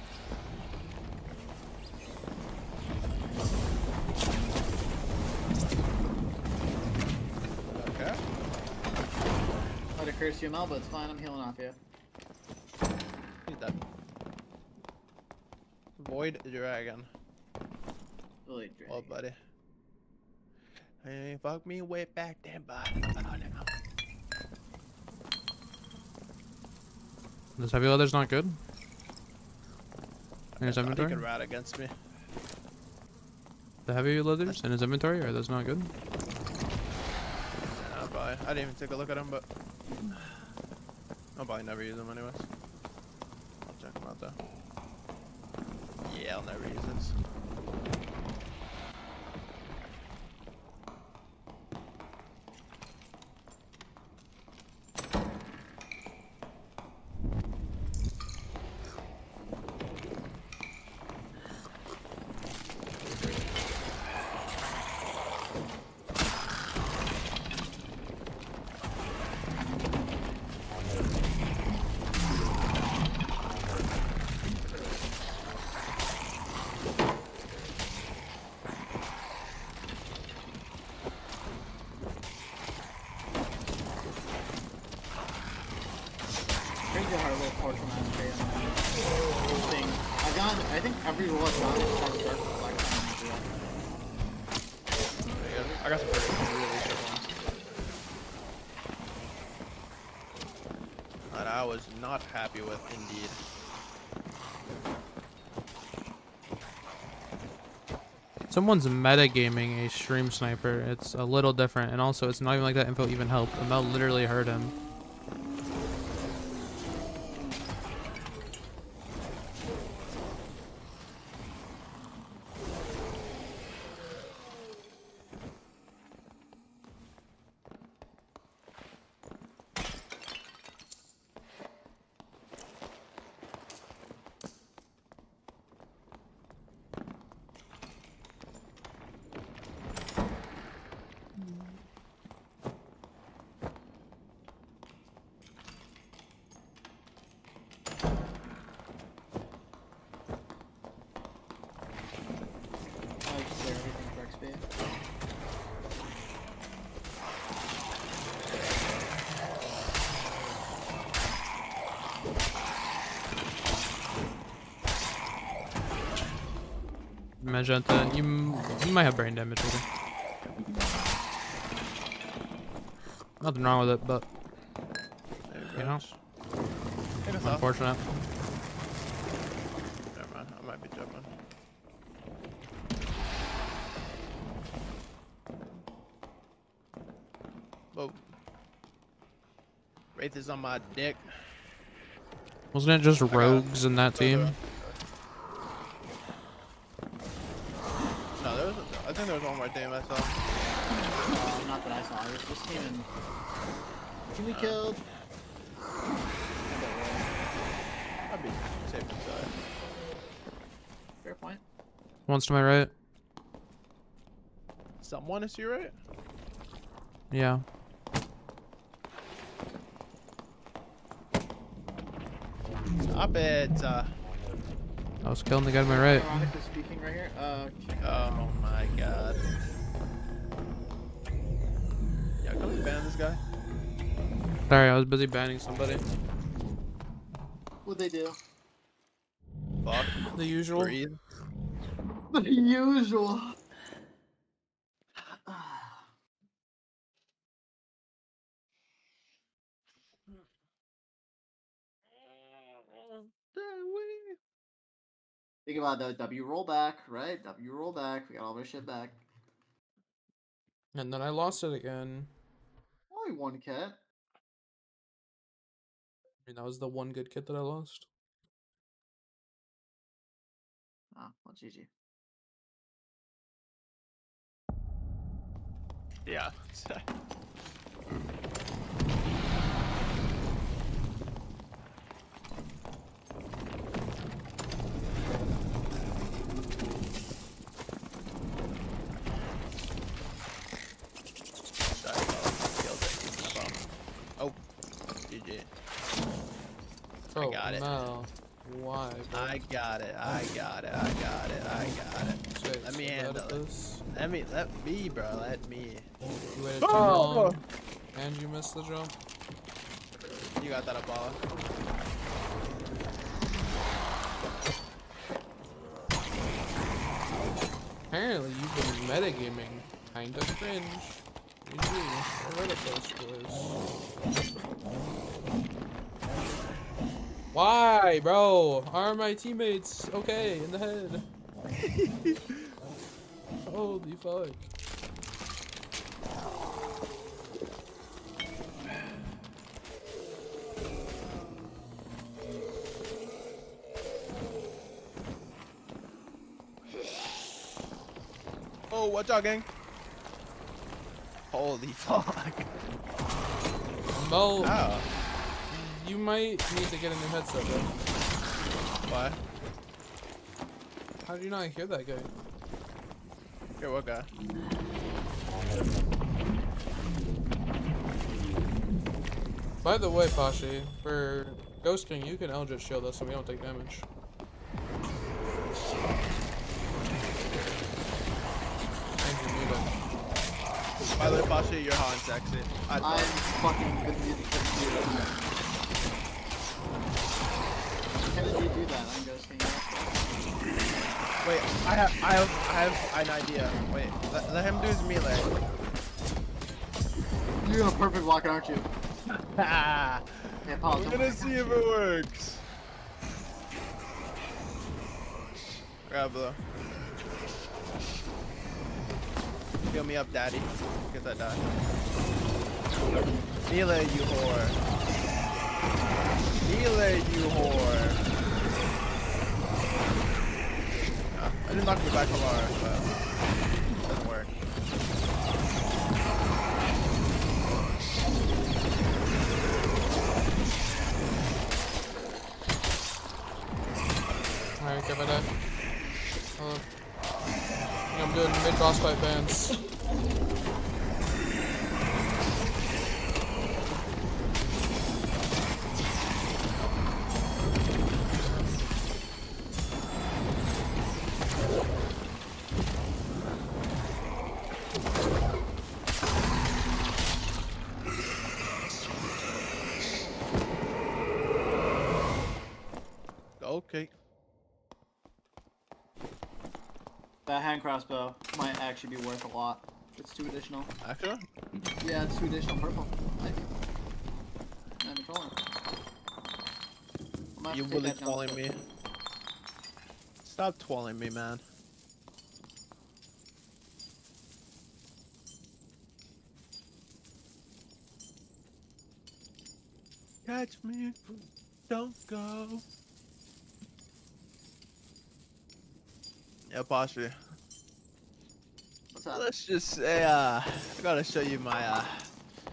S3: Okay.
S1: Let it curse you, Mel, but it's fine. I'm healing off you.
S3: He's dead. Void dragon.
S1: Really great.
S3: Oh, buddy. Hey, fuck me way back then, buddy. Oh, no.
S2: This heavy leather's not good. In his
S3: I thought he
S2: inventory?
S3: could rat against me.
S2: The heavy leathers in his inventory, or those not good?
S3: Nah, probably. I didn't even take a look at him, but I'll probably never use them anyways. I'll check them out though. Yeah, I'll never use this.
S1: Crazy how our little portal mastery and then thing. I've gotten, I think every roll I've gotten is started dark with black time after that.
S3: There you go. I got some pretty really good ones. That I was not happy with, indeed.
S2: Someone's metagaming a stream sniper. It's a little different, and also it's not even like that info even helped. Mel literally heard him.
S1: I like to clear everything for X P.
S2: Magenta, you, m- you might have brain damage. Maybe. Nothing wrong with it, but
S3: There we
S2: You
S3: go.
S2: know?
S3: Take us off.
S2: unfortunate.
S3: Never mind. I might be jumping. Whoa. Wraith is on my dick.
S2: Wasn't it just
S3: got it.
S2: rogues in that team?
S3: No, there was. A, I think there was one more team I saw.
S1: Uh, not that I saw. It was this team and team we killed.
S3: I'd be safe to say.
S1: Fair point.
S2: One's to my right.
S3: Someone is you right?
S2: Yeah.
S3: Stop it. Uh,
S2: I was killing the guy to my right.
S1: Ironically speaking, right here. Uh,
S3: oh my god. Yeah, come and ban this guy.
S2: Sorry, I was busy banning somebody.
S1: what'd they do?
S3: Fuck.
S2: The usual.
S3: Breathe.
S1: The usual. Think about the W rollback, right? W rollback. We got all our shit back.
S2: And then I lost it again.
S1: Only one cat.
S2: I mean, that was the one good kit that I lost.
S1: Oh, well, G G.
S3: Yeah. Oh, G G.
S2: Oh,
S3: got it.
S2: no. Why, bro?
S3: I got it. I got it. I got it. I got it.
S2: Shit,
S3: Let me
S2: so bad
S3: handle
S2: at
S3: it.
S2: this.
S3: Let me, let me, bro. Let me.
S2: You waited too
S3: Oh!
S2: long, and you missed the jump.
S3: You got that, Apollo.
S2: Apparently, you've been metagaming. Kind of cringe. G G. I read it those scores. Why, bro? Are my teammates okay in the head? Holy fuck.
S3: Oh, watch out, gang. Holy fuck.
S2: Well,
S3: Oh.
S2: you might need to get a new headset, bro.
S3: Why?
S2: How did you not hear that guy?
S3: Here, what guy?
S2: By the way, Pashi, for Ghost King, you can Eldritch shield us so we don't take damage. And you mute it.
S3: By the way, Pasha, you're hot and sexy. I
S1: I'm fucking good music computer. How did you do that? I'm ghosting you.
S3: Wait, I have, I have, I have an idea. Wait, let, let him do his melee.
S1: You're a perfect blocker, aren't you?
S3: Ha!
S1: Yeah, Paul,
S3: I'm
S1: don't
S3: gonna
S1: worry,
S3: see
S1: I
S3: if
S1: got
S3: it
S1: you.
S3: works. Grab the. Heal me up, daddy. Get that die. Melee, you whore. Melee, you whore. Ah, I didn't knock me back from ours, but it doesn't work.
S2: Alright, give it a. Uh, I think I'm doing mid boss fight bans.
S3: Okay.
S1: That hand crossbow might actually be worth a lot. It's two additional.
S3: Actually?
S1: Yeah, it's two additional purple. Like, I'm trolling. I'm gonna
S3: You
S1: have to take
S3: really
S1: that jump
S3: twirling
S1: skip.
S3: me. Stop twirling me, man. Catch me, don't go. Yeah, posture.
S1: What's up?
S3: Let's just say, uh, I gotta show you my, uh,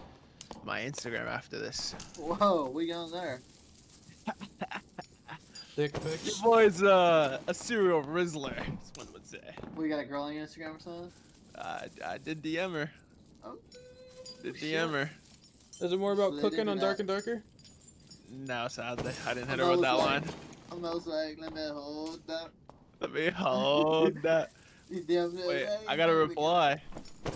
S3: my Instagram after this.
S1: Whoa, we going there?
S2: Dick pics.
S3: Your boy's uh, a serial rizzler, as one would say.
S1: We got a girl on your Instagram or something?
S3: I, I did D M her.
S1: Oh,
S3: Did
S1: shit.
S3: D M her.
S2: Is it more about
S1: Slid
S2: cooking
S1: into
S2: on
S1: that.
S2: Dark and Darker?
S3: No, sadly, I didn't hit
S1: I'm
S3: her with that
S1: almost
S3: line.
S1: like- I'm almost like, let me hold that.
S3: Let me hold that.
S1: You damn it,
S3: Wait,
S1: hey,
S3: I got a
S1: there we go.
S3: reply.
S1: Oh,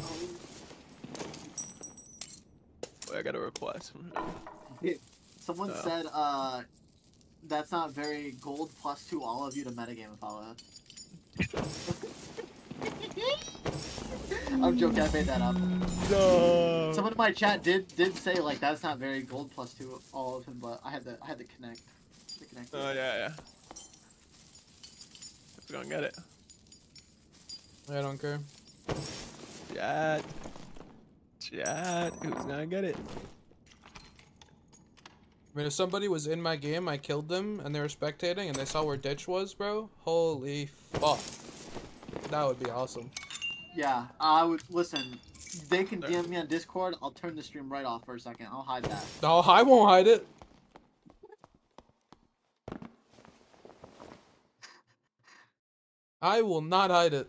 S3: Wait, I got a request from her.
S1: someone
S3: Oh.
S1: said, uh, that's not very gold plus two all of you to metagame Apollo. I'm joking, I made that up.
S3: No.
S1: Someone in my chat did did say like that's not very gold plus two all of him, but I had to I had to connect. To connect
S3: Oh
S1: it.
S3: yeah, yeah. Let's go and get it.
S2: I don't care.
S3: Chat. Chat. Who's gonna get it?
S2: I mean, if somebody was in my game, I killed them, and they were spectating, and they saw where ditch was, bro. Holy fuck. That would be awesome.
S1: Yeah, I would listen. They can D M me on Discord. I'll turn the stream right off for a second. I'll hide that.
S2: No, I won't hide it. I will not hide it.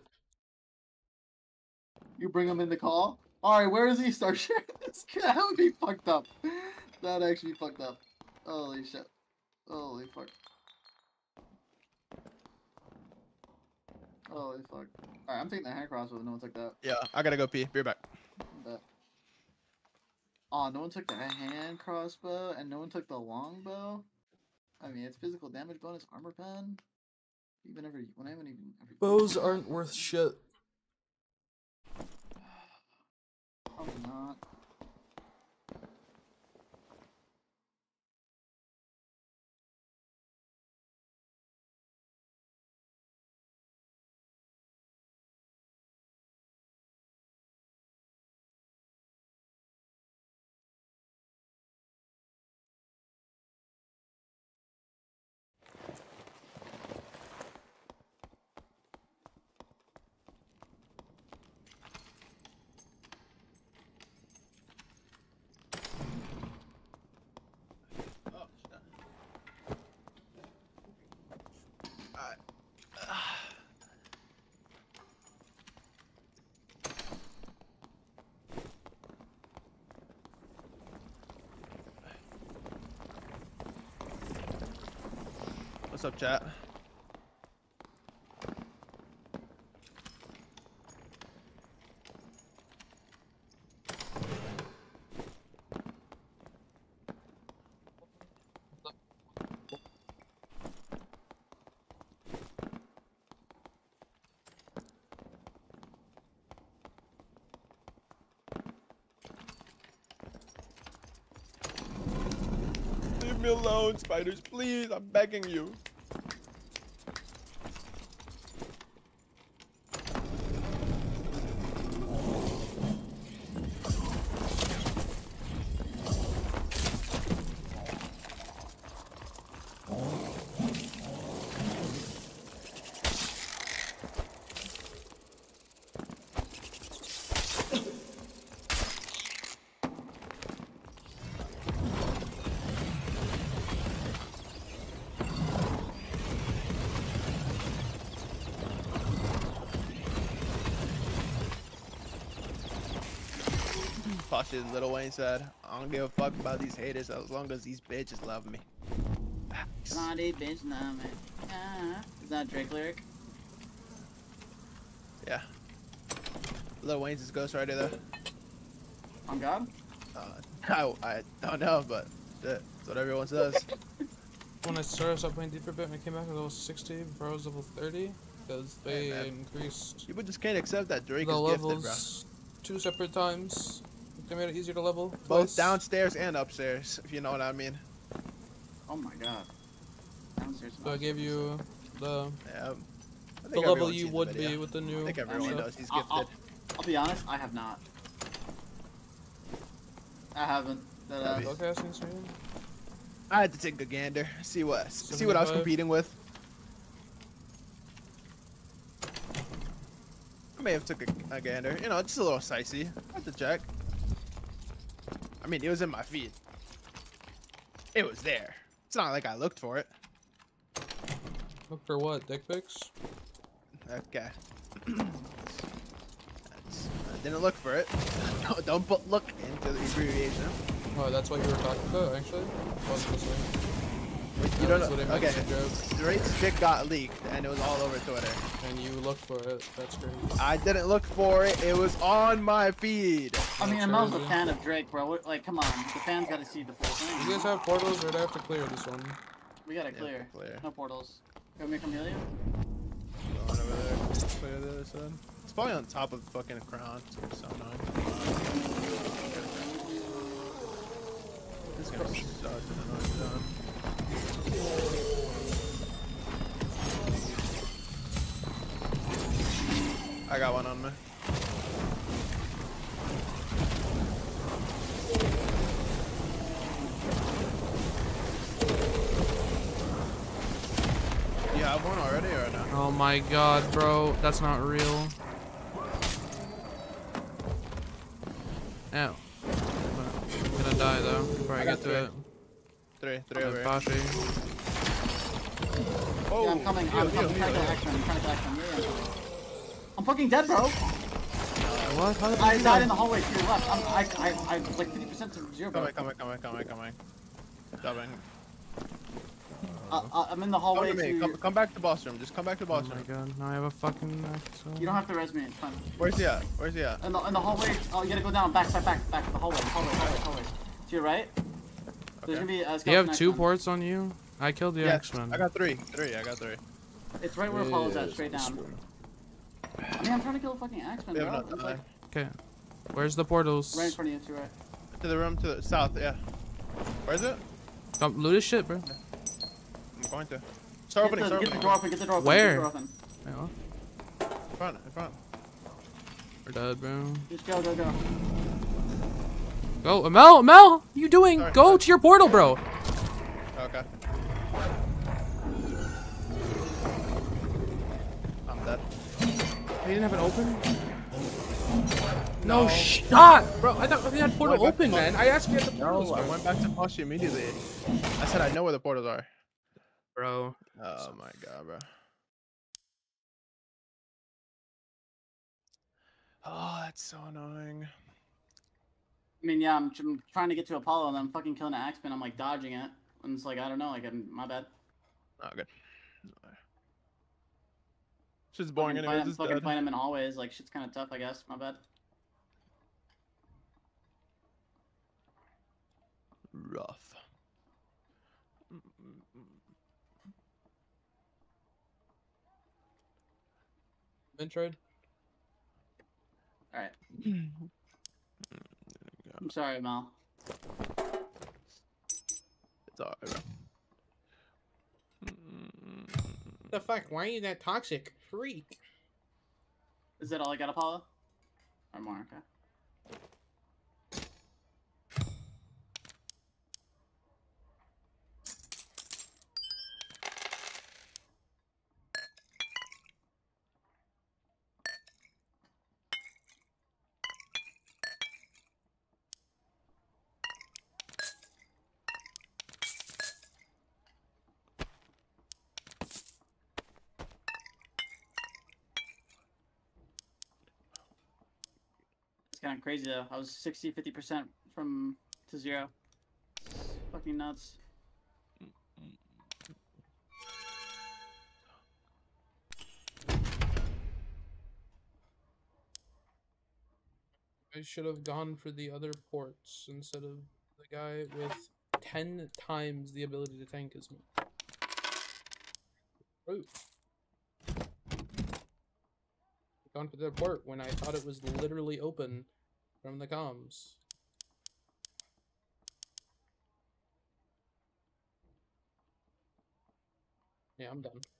S1: You bring him in the call. All right, where is he? Start sharing this. That would be fucked up. That'd actually be fucked up. Holy shit. Holy fuck. Holy fuck. Alright, I'm taking the hand crossbow. No one took that.
S3: Yeah, I gotta go pee. Be right back.
S1: But... Oh, no one took the hand crossbow, and no one took the longbow. I mean, it's physical damage bonus, armor pen. Even ever, when I haven't even. Ever...
S2: Bows aren't worth shit.
S1: Probably not.
S3: Oh, shit. Alright. What's up, chat? Leave me alone, spiders, please. I'm begging you. Fuck shit, Lil Wayne said. I don't give a fuck about these haters as long as these bitches love me.
S1: Not a bitch, nah, man. Ah. Is that a Drake lyric?
S3: Yeah. Lil Wayne's his ghostwriter though.
S1: On God?
S3: Uh, I, I don't know, but shit, that's what everyone says.
S2: When I started, I stopped playing D for a bit, and I came back at level sixty before I was level thirty, because they
S3: Hey, man.
S2: increased
S3: People just can't accept that Drake
S2: the
S3: is gifted, bro.
S2: levels two separate times. They made it easier to level.
S3: Both
S2: twice.
S3: downstairs and upstairs, if you know what I mean.
S1: Oh my God. Downstairs.
S2: So I gave you the
S3: Yeah. I
S2: the
S3: think
S2: level
S3: everyone's
S2: you
S3: seen the
S2: would
S3: video.
S2: be with the
S3: I
S2: new.
S3: think everyone
S2: stuff.
S3: knows he's
S1: I'll-
S3: gifted.
S1: I'll- I'll be honest, I have not. I haven't. That, uh,
S3: Heavy.
S2: Spellcasting stream?
S3: I had to take a gander, see what see what I was
S2: seventy-five.
S3: competing with. I may have took a, a gander, you know, just a little sightsee. I had to check. I mean, it was in my feed. It was there. It's not like I looked for it.
S2: Look for what? Dick pics?
S3: Okay. That's, I didn't look for it. No, don't put look into the abbreviation.
S2: Oh, that's what you were talking about, actually? Wasn't listening.
S3: You
S2: That
S3: don't
S2: was
S3: know.
S2: what I meant
S3: Okay.
S2: in the joke.
S3: Drake's dick got leaked and it was all over Twitter.
S2: And you looked for it. That's crazy.
S3: I didn't look for it. It was on my feed.
S1: I mean,
S2: That's
S1: Amel's a
S2: crazy.
S1: fan of Drake, bro. What, like, come on. The fans gotta see the full thing.
S2: You guys have portals, or do I have to clear this one?
S1: We gotta
S3: Yeah,
S1: clear.
S3: clear.
S1: No portals. You want me to come heal you?
S3: Going over there. Clear the other side. It's probably on top of the fucking crown. It's so annoying. It's gonna suck in another zone. I got one on me. You have one already or no?
S2: Oh my god, bro. That's not real. Ow. I'm gonna die though before I,
S3: I
S2: get
S3: got
S2: to it.
S3: Three, three
S2: Uh,
S3: over here.
S2: Bashi.
S3: Oh,
S1: yeah, I'm coming.
S3: heal,
S1: I'm,
S3: heal,
S1: I'm trying to
S3: heal.
S1: action. I'm trying to action. Yeah, yeah. I'm fucking dead, bro.
S2: What? How did
S1: I
S2: you
S1: died
S2: die?
S1: in the hallway to your left. I'm, I, I, I was like fifty percent to zero, bro.
S3: Coming, coming, coming, coming, coming. Dubbing.
S1: Uh, uh, I'm in the
S3: Come
S1: hallway
S3: to me.
S1: to.
S3: Come, come back to boss room. Just come back to
S2: Oh
S3: boss
S2: my
S3: room.
S2: god, now I have a fucking axle.
S1: You don't have to res me. It's fine.
S3: Where's he at? Where's he at?
S1: In the, in the hallway. Oh, you gotta go down. Back, back, back, back. The hallway. Hallway. Hallway. Hallway. To your right. There's
S3: Okay.
S1: gonna be a
S2: Do you have
S1: skeleton
S2: two
S1: X-Men.
S2: ports on you? I killed the
S3: Yeah,
S2: X-Men.
S3: I got three. Three. I got three.
S1: It's right where Apollo's at, straight down. I mean, I'm trying to kill a fucking X-Men,
S3: We
S1: bro.
S3: have no
S1: It's like
S3: time.
S2: Okay. Where's the portals?
S1: right in front of you, to your right.
S3: To the room to the south. Yeah. Where is it?
S2: Come, loot his shit, bro.
S3: I'm going to. Start
S1: Get
S3: opening.
S1: the,
S3: Start
S1: get the
S3: opening.
S1: door open. Get the door open.
S2: Where?
S1: Get the door open.
S2: Wait, what?
S3: In front. In front.
S2: We're dead, bro.
S1: Just go, go, go.
S2: Go, Amel, Amel! What are you doing?
S3: Sorry,
S2: Go
S3: sorry.
S2: to your portal, bro.
S3: Okay. I'm dead.
S2: You didn't have it open? No, shot! Bro, I thought we had portal
S3: Went back
S2: open,
S3: to
S2: man. I asked you at the portals,
S3: No, I
S2: bro.
S3: went back to Poshi immediately. I said I know where the portals are.
S2: Bro.
S3: Oh my god, bro. Oh, that's so annoying.
S1: I mean, yeah, I'm, I'm trying to get to Apollo, and I'm fucking killing an X-Men. I'm like dodging it, and it's like I don't know, like I'm, my bad.
S3: Oh, good. Shit's boring
S1: Fucking
S3: anyways.
S1: find,
S3: It's
S1: fucking
S3: dead.
S1: find him in hallways. Like shit's kind of tough, I guess. My bad.
S3: Rough.
S2: Metroid?
S1: All right. I'm sorry, Mel.
S3: It's alright, bro.
S2: The fuck? Why are you that toxic? Freak.
S1: Is that all I got, Apollo? Or more? Okay. It's kind of crazy though. I was sixty, fifty percent from to zero. Fucking nuts.
S2: I should have gone for the other ports instead of the guy with ten times the ability to tank as me. Ooh. Gone for the port when I thought it was literally open from the comms. Yeah, I'm done.